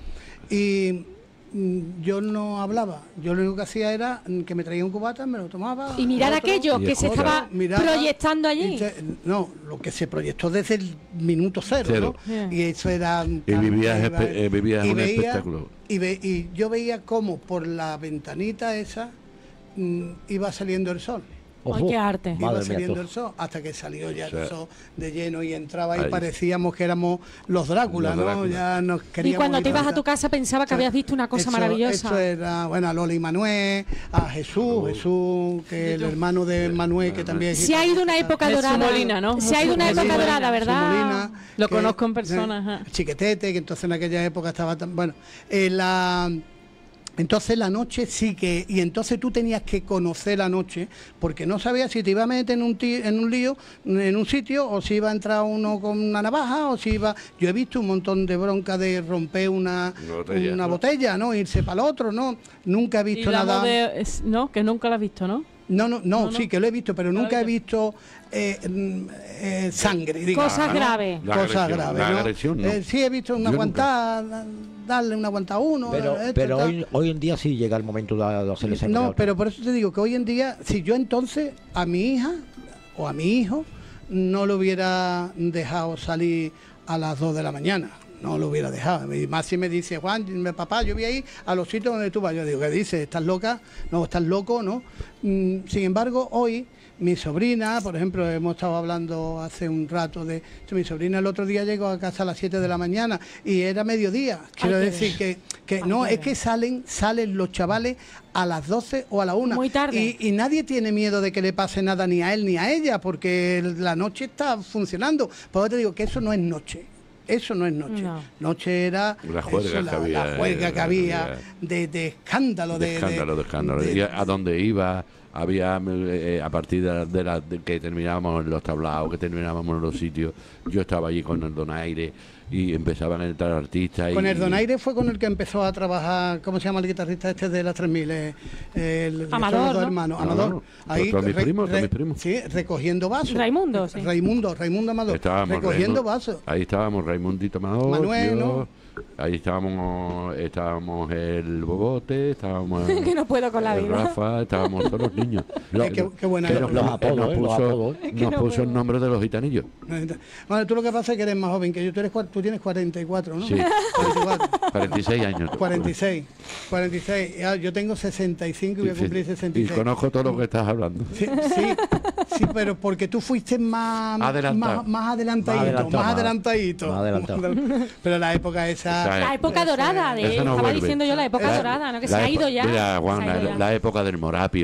y mm, yo no hablaba, yo lo único que hacía era mm, que me traía un cubata, me lo tomaba. Y mirar otro, aquello y que se escucha. estaba miraba, proyectando allí. y se- no, lo que se proyectó desde el minuto cero, Cero. ¿no? Y eso era... Y vivías, iba- espe- eh, vivías y un veía- espectáculo. Y, ve- y yo veía cómo por la ventanita esa mm, iba saliendo el sol. Ay, qué arte. Iba Madre mía, saliendo tú. el sol hasta que salió ya O sea, el sol de lleno y entraba y ahí. parecíamos que éramos los Dráculas, Los ¿no? Dráculas. Ya nos Y queríamos cuando te ibas a levantar. tu casa pensaba que habías visto una cosa Eso- maravillosa. Eso era, bueno, a Lola y Manuel, a Jesús, Jesús, que el hermano de Manuel, que también... Se ha ido una época Jesús dorada. Molina, ¿no? Se ha ido una Jesús época Molina, dorada, Jesús ¿verdad? Molina, Lo que- conozco en persona, eh, ajá. Chiquetete, que entonces en aquella época estaba tan... Bueno, eh, la... Entonces la noche sí que... Y entonces tú tenías que conocer la noche, porque no sabías si te iba a meter en un, ti- en un lío, en un sitio, o si iba a entrar uno con una navaja, o si iba... Yo he visto un montón de bronca de romper una, Una botella. una botella, ¿no? Irse para el otro, ¿no? Nunca he Y visto la nada... de- es- no, que nunca la has visto, ¿no? No, no, no, No, no. sí, que lo he visto, pero ¿Lo has nunca he visto eh, mm, eh, sangre, digamos. Cosas ¿no? graves. La Cosas agresión, graves, la ¿no? agresión, no. Eh, sí, he visto una Yo aguantada, darle una aguantada a uno. Pero, esto, pero tal. hoy, hoy en día sí llega el momento de hacerle sangre a No, otro. pero por eso te digo que hoy en día, si yo entonces a mi hija o a mi hijo no lo hubiera dejado salir a las dos de la mañana, no lo hubiera dejado. Y más si me dice, Juan, me- papá, yo voy a ir a los sitios donde tú vas. Yo digo, ¿qué dices? ¿Estás loca? No, estás loco, ¿no? Mm, sin embargo, hoy mi sobrina, por ejemplo, hemos estado hablando hace un rato de... Mi sobrina el otro día llegó a casa a las siete de la mañana y era mediodía. Quiero qué decir que, que Ay, no, qué es que salen, salen los chavales a las doce o a la una. Muy tarde. Y, y nadie tiene miedo de que le pase nada ni a él ni a ella, porque la noche está funcionando. Por eso te digo que eso no es noche. Eso no es noche. No. Noche era La juerga eso, que la, había, la juerga eh, que había había. de, de escándalo. de De, escándalo, de, escándalo. de- Y a, a dónde iba, había eh, a partir de, la- de la- de que terminábamos en los tablaos, que terminábamos en los sitios, yo estaba allí con el donaire y empezaban a entrar artistas. Con y, el Donaire fue con el que empezó a trabajar, ¿cómo se llama el guitarrista este de las tres mil? Eh, el, Amador, son los dos ¿no? hermanos, No, Amador. no, todos mis primos, todos mis primos. Sí, recogiendo vasos. Raimundo, sí. Raimundo, Raimundo Amador. Estábamos recogiendo Raimundo- vasos. Ahí estábamos Raimundito Amador, Manuel, yo, ¿no? ahí estábamos, estábamos el Bobote, estábamos Que no puedo con la el vida. Rafa, estábamos todos los niños. Qué- qué- qué buena que época. nos, Los apodos, nos ¿eh? Los puso, apodos. Es que nos no puso puedo. el nombre de los gitanillos. Bueno, tú lo que pasa es que eres más joven que yo. Tú, eres, cua- tú tienes cuarenta y cuatro, ¿no? Sí. cuarenta y cuatro. cuarenta y seis años. cuarenta y seis. cuarenta y seis. Ya, yo tengo sesenta y cinco y voy a Sí, cumplir sí. sesenta y Y seis. conozco todo lo que estás hablando. Sí, sí, sí, pero porque tú fuiste más Adelantado. más, más adelantadito, Más más adelantado, adelantadito. más adelantado. Pero la época esa, Esa La época dorada, de, Eso no estaba vuelve. diciendo yo la época La- dorada, ¿no? Que se la ha ido epo- ya. Mira, Se Juan, ha ido la, ya. la época del Morapio,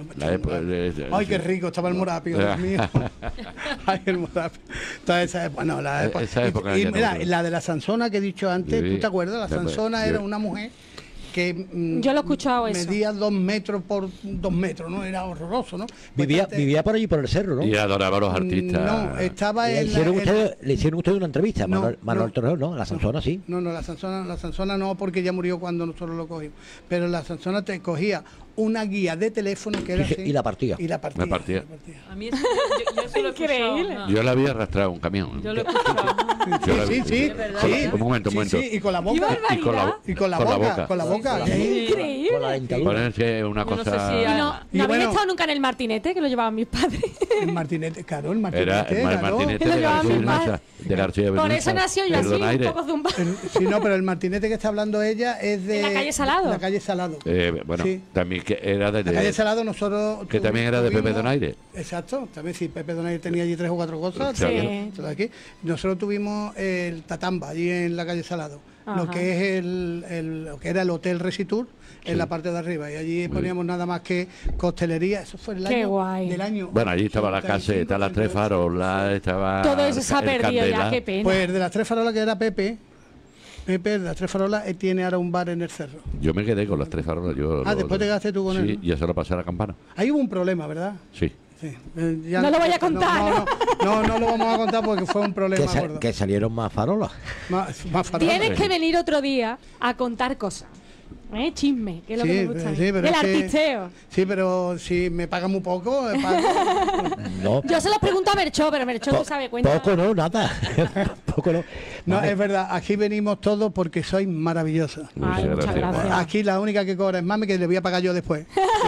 La época de- de- Ay, qué rico estaba el morapio, Dios mío. Ay, el morapio. Toda esa época, bueno, la época. Esa época y, y ya no mira, creo. la de la Sansona que he dicho antes, Sí, ¿tú te acuerdas? La te acuerdas. Sansona Yo- era una mujer que mm, Yo lo he escuchado eso. medía dos metros por dos metros, ¿no? Era horroroso, ¿no? Vivía, vivía por allí, por el cerro, ¿no? Y adoraba a los artistas. No, estaba Le en la- hicieron, en- ustedes, le hicieron ustedes una entrevista, No, Manuel, Manuel no. Torrejón, ¿no? La Sansona, sí. No, no, la Sansona, la Sansona no, porque ya murió cuando nosotros lo cogimos. Pero la Sansona te cogía una guía de teléfono que era Sí, sí, así. y la partía. Y la partía. Me partía. A mí eso, yo, yo eso lo he escuchado, Increíble. ajá. Yo la había arrastrado un camión. Yo lo he escuchado. Yo la- Sí, sí, con la- sí. Un momento, un Sí, momento. sí, y con la boca. Y con la, Y con la con la boca, boca. con la boca. Sí. Sí. Increíble. Con la dentadura. Ponerse una Yo no sé cosa. si Y hay- no, Ah. Y ¿no habéis bueno- estado nunca en el martinete, que lo llevaban mis padres? El martinete, claro, el martinete. Era el claro. martinete Lo de llevaba García mi madre. Benutza, de García Por eso Benutza. nació yo así, un Perdonaire. poco zumbado. El- sí, no, pero el martinete que está hablando ella es de... ¿En la calle Salado? La calle Salado. Eh, bueno, Sí. también que era de, La calle Salado nosotros... que tuvi- también era de Pepe tuvimos- Donaire. Exacto, también sí, Pepe Donaire tenía allí tres o cuatro cosas. Sí. también, todo aquí. Nosotros tuvimos el Tatamba, allí en la calle Salado, lo Ajá. que es el, el- lo que era el Hotel Resitur, en Sí. la parte de arriba, y allí Muy poníamos nada más que costelería, eso fue el Qué año guay. del año... Bueno, allí estaba la caseta, las tres farolas, estaba. Todo eso se ha el perdido ya, Candela. qué pena. Pues de las tres farolas que era Pepe, Pepe, de las tres farolas, él tiene ahora un bar en el cerro. Yo me quedé con las tres farolas. Yo Ah, después te quedaste tú con sí, él, ¿no? y ya se lo pasé a la campana. Ahí hubo un problema, ¿verdad? Sí. Sí. Eh, ya No lo voy a no, contar, No, no, no, no lo vamos a contar porque fue un problema Que, sa- gordo. que salieron más farolas. Más, más farolas. Tienes que venir otro día a contar cosas. ¿Eh? Chisme, que es lo que me gusta. a mí. sí, pero El es que- artisteo. Sí, pero si me pagan muy poco, eh, pago- No, Yo se lo pregunto a Merchó, pero Merchó no sabe cuenta. poco no, nada. poco no. no, Vale. es verdad, aquí venimos todos porque sois maravillosos. Ay, muchas gracias. Aquí la única que cobra es mami, que le voy a pagar yo después.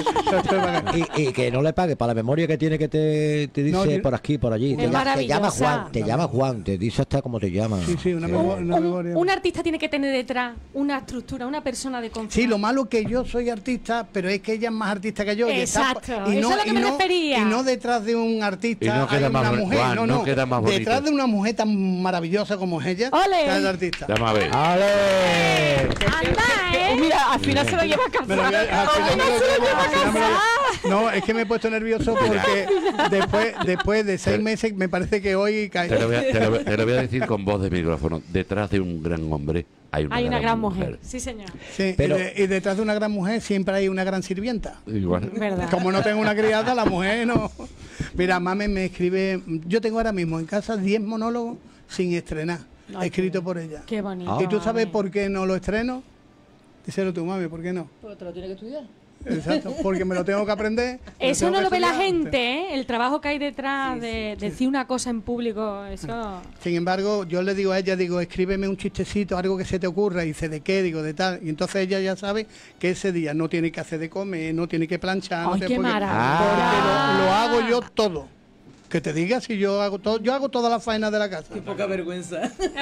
Y, y que no le pague para la memoria que tiene que te, te dice No, yo- por aquí, por allí. Te, Es lla- te llama maravillosa. Juan, te llama Juan, te dice hasta cómo te llama. Sí, sí, una, memo- una Un, memoria. un artista tiene que tener detrás una estructura, una persona de confianza. Sí, lo malo que yo soy artista, pero es que ella es más artista que yo. y está- Exacto, y eso es lo que y me no, refería. Y no detrás de un artista Y no queda hay más una bon- mujer, Juan, no, no no. queda más bonito. Detrás de una mujer tan maravillosa como es ella, ¡Ole! está el artista. Vamos a ver. ¡Ale! Anda, ¿eh? Mira, al final se lo lleva a casa. Me lo voy a- al final me lo llevo, al final me lo llevo. No, es que me he puesto nervioso porque después, después de seis meses me parece que hoy cae. Te lo, voy a, te lo voy- te lo voy a decir con voz de micrófono. Detrás de un gran hombre hay una, Hay una gran mujer. Sí, señor. Sí, Pero- y, de- y detrás de una gran mujer siempre hay una gran sirvienta. Igual. Verdad. Como no tengo una criada, la mujer no. Mira, mami me escribe. Yo tengo ahora mismo en casa diez monólogos sin estrenar, Ay, escrito por ella. Qué bonito. ¿Y tú sabes mami. por qué no lo estreno? Díselo tú, mami, ¿por qué no? Pero te lo tienes que estudiar. Exacto, porque me lo tengo que aprender. me Eso tengo no que lo ve la estudiar. gente, ¿eh? El trabajo que hay detrás de decir una cosa en público, eso... Sin embargo, yo le digo a ella, digo, escríbeme un chistecito, algo que se te ocurra, y dice, ¿de qué? Digo, de tal. Y entonces ella ya sabe que ese día no tiene que hacer de comer, no tiene que planchar, no Ay, sé qué por qué, maravilla. porque lo, lo hago yo todo. Que te diga si yo hago todo, yo hago toda la faena de la casa. Qué poca vergüenza.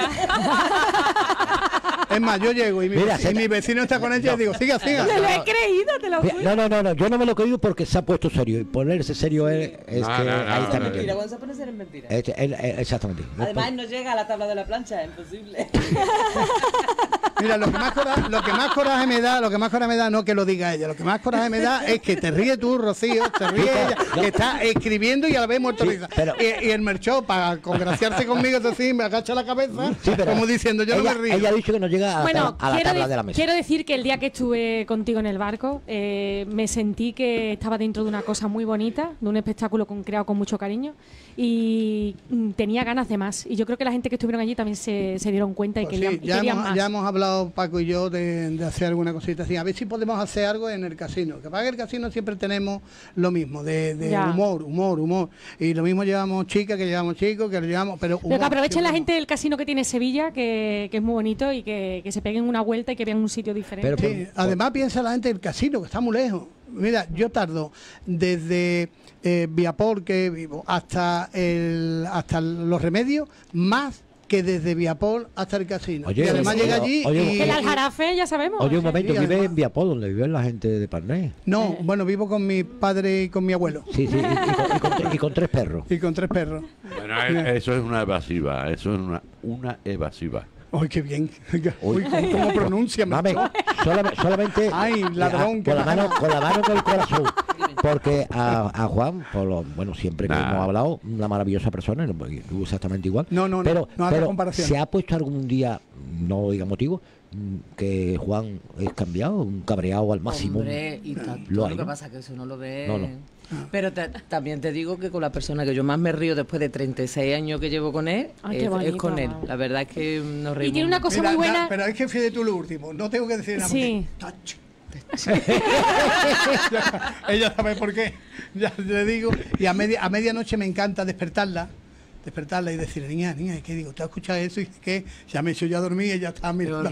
Es más, yo llego y mi, Mira, vecino, se y te- mi vecino está con ella y digo, siga, siga. Te lo he creído, te lo Mira, juro. No, no, no, no, yo no me lo he creído porque se ha puesto serio. Y ponerse serio es, es No, que no, no, ahí está no, metido. Mentira, cuando se pone a ser en mentira. Este, él- él- exactamente. No Además, puede- no llega a la tabla de la plancha, es imposible. Mira, lo que, más coraje, lo que más coraje me da, lo que más coraje me da, no que lo diga ella, lo que más coraje me da es que te ríes tú, Rocío, te ríe ella, que está escribiendo y a la vez muerto de risa. pero- y, y el merchó, para congraciarse conmigo, es decir, me agacha la cabeza, Sí, pero como diciendo, yo ella, no me río. ella ha dicho que no llega a, Bueno, a la quiero, tabla de- de la mesa. quiero decir que el día que estuve contigo en el barco, eh, me sentí que estaba dentro de una cosa muy bonita, de un espectáculo con, creado con mucho cariño, y mm, tenía ganas de más. Y yo creo que la gente que estuvieron allí también se, se dieron cuenta y Pues querían, sí, y ya, querían hemos, más. ya hemos hablado Paco y yo de, de hacer alguna cosita así. A ver si podemos hacer algo en el casino. Que para el casino siempre tenemos lo mismo, de, de Ya. humor, humor, humor. Y lo mismo llevamos chicas, que llevamos chicos, que lo llevamos, pero Pero humor, que aprovechen la siempre gente del casino que tiene Sevilla, que, que es muy bonito, y que, que se peguen una vuelta y que vean un sitio diferente. Sí, además piensa la gente del casino, que está muy lejos. Mira, yo tardo desde eh, Viapor, que vivo, hasta el, hasta Los Remedios, más que desde Viapor hasta el casino. Oye, y además oye, llega allí oye, y... El Aljarafe, ya sabemos. Oye, un momento, Sí, vive además- en Viapó, donde vive la gente de Parnés. No, bueno, vivo con mi padre y con mi abuelo. Sí, sí, y, y con, y con tre- y con tres perros. Y con tres perros. Bueno, eh, eso es una evasiva. Eso es una, una evasiva. ¡Ay, qué bien! Uy, ¿cómo, cómo pronuncia? Mame, solamente, solamente Ay, ladrón, con la qué mano, mal. con la mano en el corazón. porque a, a Juan, por lo, bueno, siempre que Nah. hemos hablado, una maravillosa persona, no, porque tú exactamente igual. No, no, no, pero, no hagas pero comparación. ¿se ha puesto algún día, no diga motivo, mm, que Juan es cambiado, un cabreado al máximo? Hombre, y tanto, Lo lo, hay, que ¿no? pasa es que eso no lo ve. No, no. Pero ta- también te digo que con la persona que yo más me río después de treinta y seis años que llevo con él, Ay, qué es, es bonito. con él. La verdad es que nos reímos. Y tiene una cosa Mira, muy buena. ya, pero es que fíjate tú lo último, no tengo que decir nada. Sí. porque- Ya, ella sabe por qué, ya le digo. Y a, media, a medianoche me encanta despertarla, despertarla y decirle, niña, niña, ¿qué digo? ¿Tú has escuchado eso? Y dice que ya me he hecho ya dormir y ella está mirando.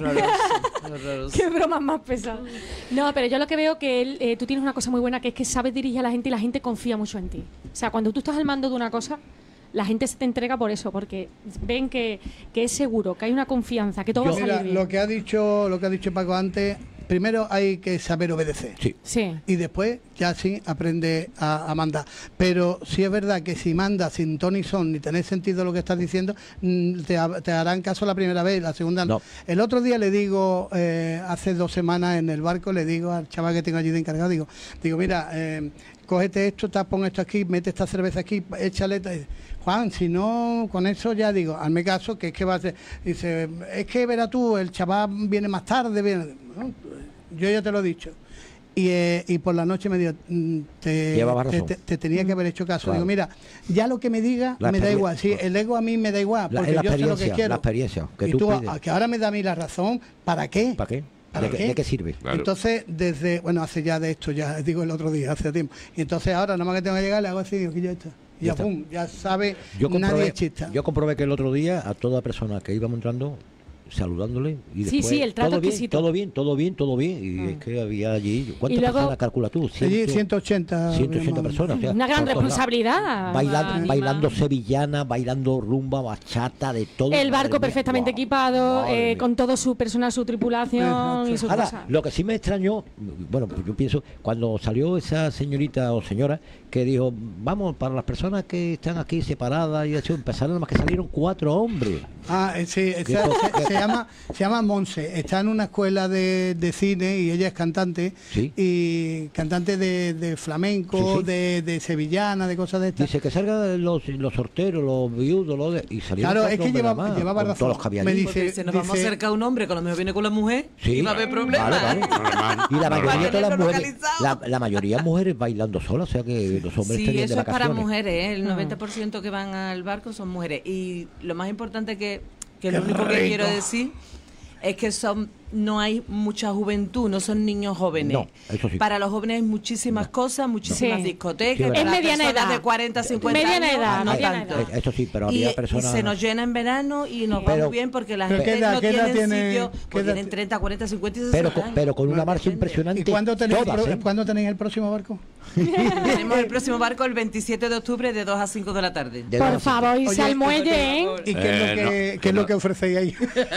Qué bromas más pesadas. No, pero yo lo que veo que él, eh, tú tienes una cosa muy buena, que es que sabes dirigir a la gente y la gente confía mucho en ti. O sea, cuando tú estás al mando de una cosa, la gente se te entrega por eso, porque ven que, que es seguro, que hay una confianza, que todo va a salir Mira, bien. lo que ha dicho, lo que ha dicho Paco antes, primero hay que saber obedecer. Sí. Sí. Y después ya sí aprende a, a mandar. Pero sí es verdad que si mandas sin ton y son, ni tenés sentido lo que estás diciendo, mm, te, ha- te harán caso la primera vez, la segunda no. El otro día le digo, eh, hace dos semanas en el barco, le digo al chaval que tengo allí de encargado, digo, digo mira, eh, cógete esto, ta- pon esto aquí, mete esta cerveza aquí, échale... ta- Juan, si no, con eso ya digo, hazme caso, que es que va a ser... Dice, es que verás tú, el chaval viene más tarde, viene... No, yo ya te lo he dicho. Y, eh, y por la noche me dijo, mm, te, Llevaba te, razón. te- te tenía que haber hecho caso. Claro. Digo, mira, ya lo que me diga La me da experien- igual. Sí, el ego a mí me da igual, La, porque la yo sé lo que experiencia, quiero. la experiencia que y tú, tú, pides. a- que ahora me da a mí la razón, ¿para qué? ¿Para qué? ¿Para ¿De, qué? qué? ¿De qué sirve? Entonces, desde, bueno, hace ya de esto, ya digo el otro día, hace tiempo. Y entonces ahora, nada más que tengo que llegar, le hago así, digo, que ya está. Y Ya ya, está. pum, ya sabe, Yo nadie comprobé, es chista. yo comprobé que el otro día a toda persona que íbamos entrando, saludándole y Sí, después sí, el trato todo bien, exquisito. todo bien, todo bien, todo bien. Y Mm. es que había allí, ¿cuántas Y luego- personas calcula tú? Allí ciento ochenta. ciento ochenta personas. o sea, Una gran por todos lados. responsabilidad. Bailando, Anima. bailando sevillana, bailando rumba, bachata, de todo. El barco Madre mía, perfectamente guau. equipado, Madre eh, mía. con todo su personal, su tripulación y sus Ahora, cosas. lo que sí me extrañó, bueno, pues yo pienso, cuando salió esa señorita o señora que dijo, vamos, para las personas que están aquí separadas y eso, empezaron nada más que salieron cuatro hombres. Ah, eh, sí, ¿Qué esa- co- se, qué- se llama se llama Monse, está en una escuela de, de cine y ella es cantante Sí. y cantante de, de flamenco, Sí, sí. De, de sevillana, de cosas de estas. Dice que salgan los, los sorteros, los viudos, los de, y salieron Claro, cuatro es que hombres lleva- nada más, llevaba con razón. todos los que había Me allí. dice- Porque si nos vamos a dice- acercar a un hombre, que a lo mejor viene con la mujer, Sí. y va a haber problemas. Vale, vale. Y la mayoría de todas las mujeres, la, la mayoría mujeres bailando solas, o sea que los hombres Sí, estarían eso de es para vacaciones. mujeres, ¿eh? el Ah. noventa por ciento que van al barco son mujeres. Y lo más importante que, que Qué lo único que rico. quiero decir es que son no hay mucha juventud, no son niños jóvenes. No, eso sí. Para los jóvenes hay muchísimas cosas, muchísimas Sí. discotecas. Sí, es para Es las mediana personas edad. de cuarenta, cincuenta Mediana años, edad, no mediana tanto. edad. Eh, Eso sí, pero Y, había y personas... se nos llena en verano y nos va Pero- muy bien porque la ¿Pero gente qué edad- no qué edad tiene tiene- sitio, qué pues edad tienen ti- treinta, cuarenta, cincuenta y pero, sesenta con- años. pero con una marcha impresionante. ¿Y cuándo tenéis, todas, el, ¿eh? pro- ¿cuándo tenéis el próximo barco? Tenemos el próximo barco el veintisiete de octubre de dos a cinco de la tarde. De Por dos- favor, irse Oye, al muelle, ¿eh? ¿Y qué es lo Eh, que, no, qué que es lo no. que ofrecéis ahí?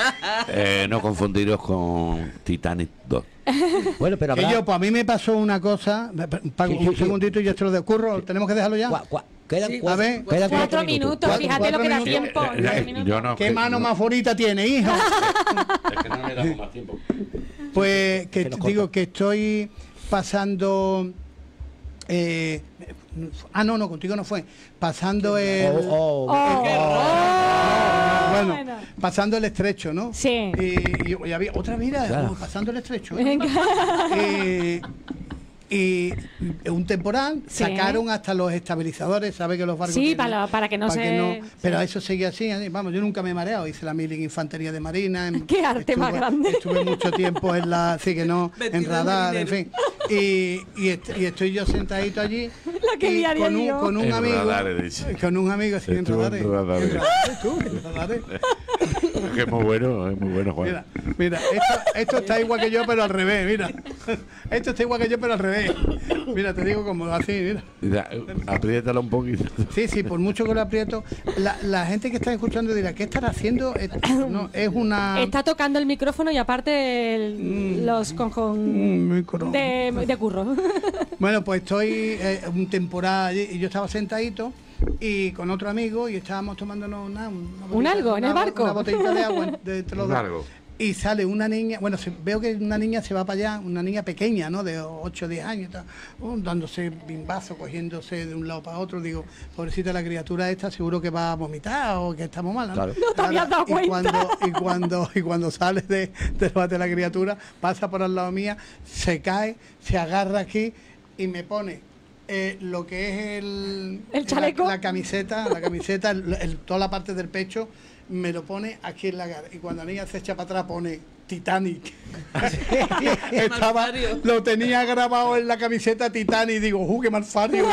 Eh, no confundiros con Titanic dos. Bueno, pero Que habrá... yo, pues a mí me pasó una cosa, Paco, Sí, sí, un sí. segundito y ya te lo descurro, ¿tenemos que dejarlo ya? Cua- cua- quedan Sí, cuatro, a ver, quedan Cuatro minutos, Cuatro- fíjate cuatro lo que da minutos. tiempo. Eh, nueve eh, minutos. yo no, ¿Qué que- mano no. más bonita tiene, hijo? Es que no me damos más tiempo. Pues que Que nos digo corta. que estoy pasando... eh, ah, no, no, contigo no fue. Pasando el... Oh, oh, Oh, Ah, oh, bueno, bueno. pasando el estrecho, ¿no? Sí. Y, y- y había otra vida, Claro. oh, pasando el estrecho. ¿eh? Venga. y, y un temporal, Sí. sacaron hasta los estabilizadores, ¿sabe que los barcos Sí, tienen- para, para que no para se... que no- pero eso seguía así, así, vamos, yo nunca me he mareado, hice la mil en infantería de marina. en- Qué arte más grande. Estuve mucho tiempo en la, sí que no, en Vestido de radar, en marinero. fin. Y, y, est- y estoy yo sentadito allí La que y liaría con un, yo. con un En amigo, radares, dice. con un amigo así en Estuvo en radares. radares. En radares, tú, en radares. Es que es muy bueno, es muy bueno, Juan. Mira, mira, esto, esto está igual que yo, pero al revés, mira. Esto está igual que yo, pero al revés. Mira, te digo como así, mira. Mira, apriétalo un poquito. Sí, sí, por mucho que lo aprieto, la, la gente que está escuchando dirá, ¿qué estará haciendo? Es, no, es una... Está tocando el micrófono y aparte el- los conjun un micro. de, de curro. Bueno, pues estoy eh, un temporada allí y yo estaba sentadito y con otro amigo y estábamos tomándonos una, una ¿Un algo en el una- barco? Una botellita de agua de, entre los Un dos. algo. y sale una niña, bueno, se, veo que una niña se va para allá, una niña pequeña, ¿no? De ocho o diez años, tal, uh, dándose bimbazo, cogiéndose de un lado para otro. Digo, pobrecita la criatura esta, seguro que va a vomitar o que estamos mal, ¿no? Claro. No te habías dado y cuenta. cuando, y cuando y cuando sale de, del bate la criatura, pasa por al lado mía, se cae, se agarra aquí y me pone eh, lo que es el, ¿El chaleco? La, la camiseta, la camiseta, el, el- toda la parte del pecho, me lo pone aquí en la cara. Y cuando la niña se echa para atrás pone Titanic. Estaba, lo tenía grabado en la camiseta Titanic y digo, ¡uh, qué malfario!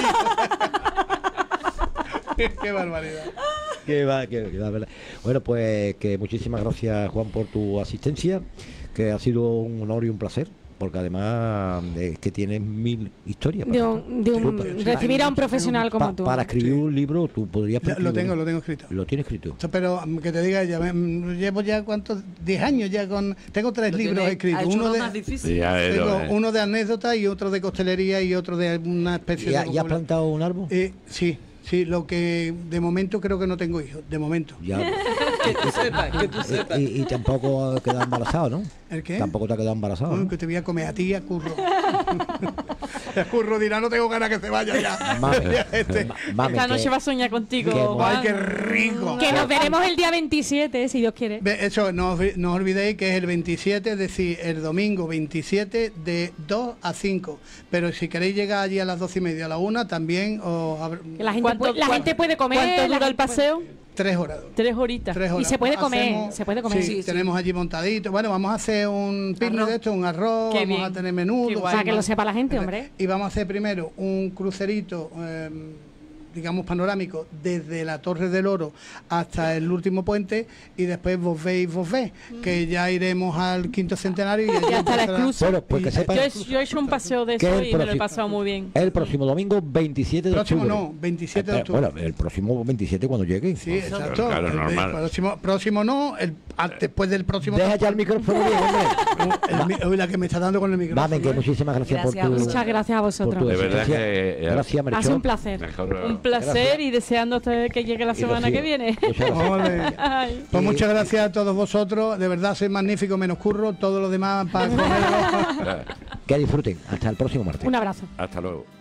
¡Qué barbaridad! Que va, que, que va, ¿verdad? Bueno, pues que muchísimas gracias, Juan, por tu asistencia, que ha sido un honor y un placer, porque además es que tienes mil historias. De para- un- de un- Disculpa. recibir a un profesional como Pa- tú. Para escribir un libro, tú podrías... Ya, lo escribir- tengo, lo tengo escrito. Lo tienes escrito. Pero mm, que te diga, ya me- mm, llevo ya cuántos, diez años ya con, tengo tres Lo libros tiene- escritos, ha hecho uno lo de, más difícil. Sí, ya es, tengo eh. uno de anécdotas y otro de costelería y otro de una especie ¿Y ha- de... y has plantado un árbol? Eh, sí, sí, lo que de momento creo que no tengo hijos, de momento. Ya. Que tú sepas, que tú sepas. Y, y tampoco has quedado embarazado, ¿no? ¿El qué? Tampoco te ha quedado embarazado. Uy, ¿no? que te voy a comer a ti y a Curro. A Curro dirá, no tengo ganas que se vaya ya. Mami, Ya, este. ma- mami, Esta que- noche va a soñar contigo. que- Juan. ¡Ay, qué rico! Que nos veremos el día veintisiete, si Dios quiere. Ve, Eso, no, os- no os olvidéis que es el veintisiete, es decir, el domingo veintisiete de dos a cinco. Pero si queréis llegar allí a las doce y media, a la una, también os abr- Que la gente, ¿Cuánto- puede, la cuánto- gente puede comer. ¿Cuánto la dura el gente puede- paseo? tres horas. Tres horitas. Tres horas. Y se puede comer, Hacemos- se puede comer. Sí, Sí, sí. tenemos allí montadito. Bueno, vamos a hacer un picnic de esto, un arroz, Qué vamos bien. a tener menudo. Qué O guay. sea, que lo sepa la gente, hombre. Y vamos a hacer primero un crucerito, eh, digamos, panorámico, desde la Torre del Oro hasta el último puente, y después vos veis, vos ves, que ya iremos al quinto centenario y allí Ya está la empezará- exclusa. Bueno, pues que y- sepa Yo he, yo he hecho un paseo de que eso el y me lo he próximo- pasado muy bien. el próximo domingo veintisiete de Próximo octubre. no, veintisiete de Eh, octubre. Bueno, el próximo veintisiete cuando llegue. Sí, exacto. Claro, El- normal. el próximo, próximo no, el, ah, después del próximo. Deja ya el micrófono bien, hombre. El mi- uy, la que me está dando con el micrófono. Mamen, que ¿eh? muchísimas gracias, Gracias a por tu... vosotros. Muchas gracias a por vosotros. tu De verdad asistencia. que... eh, Gracias, Ha Marichón. sido un placer. mejor- Un placer Gracias. y deseándote que llegue la Y semana Rocío. que viene. Muchas gracias. Ole. Ay. Pues muchas gracias a todos vosotros, de verdad sois magníficos, menos Curro, todo lo demás para comerlo. Que disfruten. Hasta el próximo martes. Un abrazo. Hasta luego.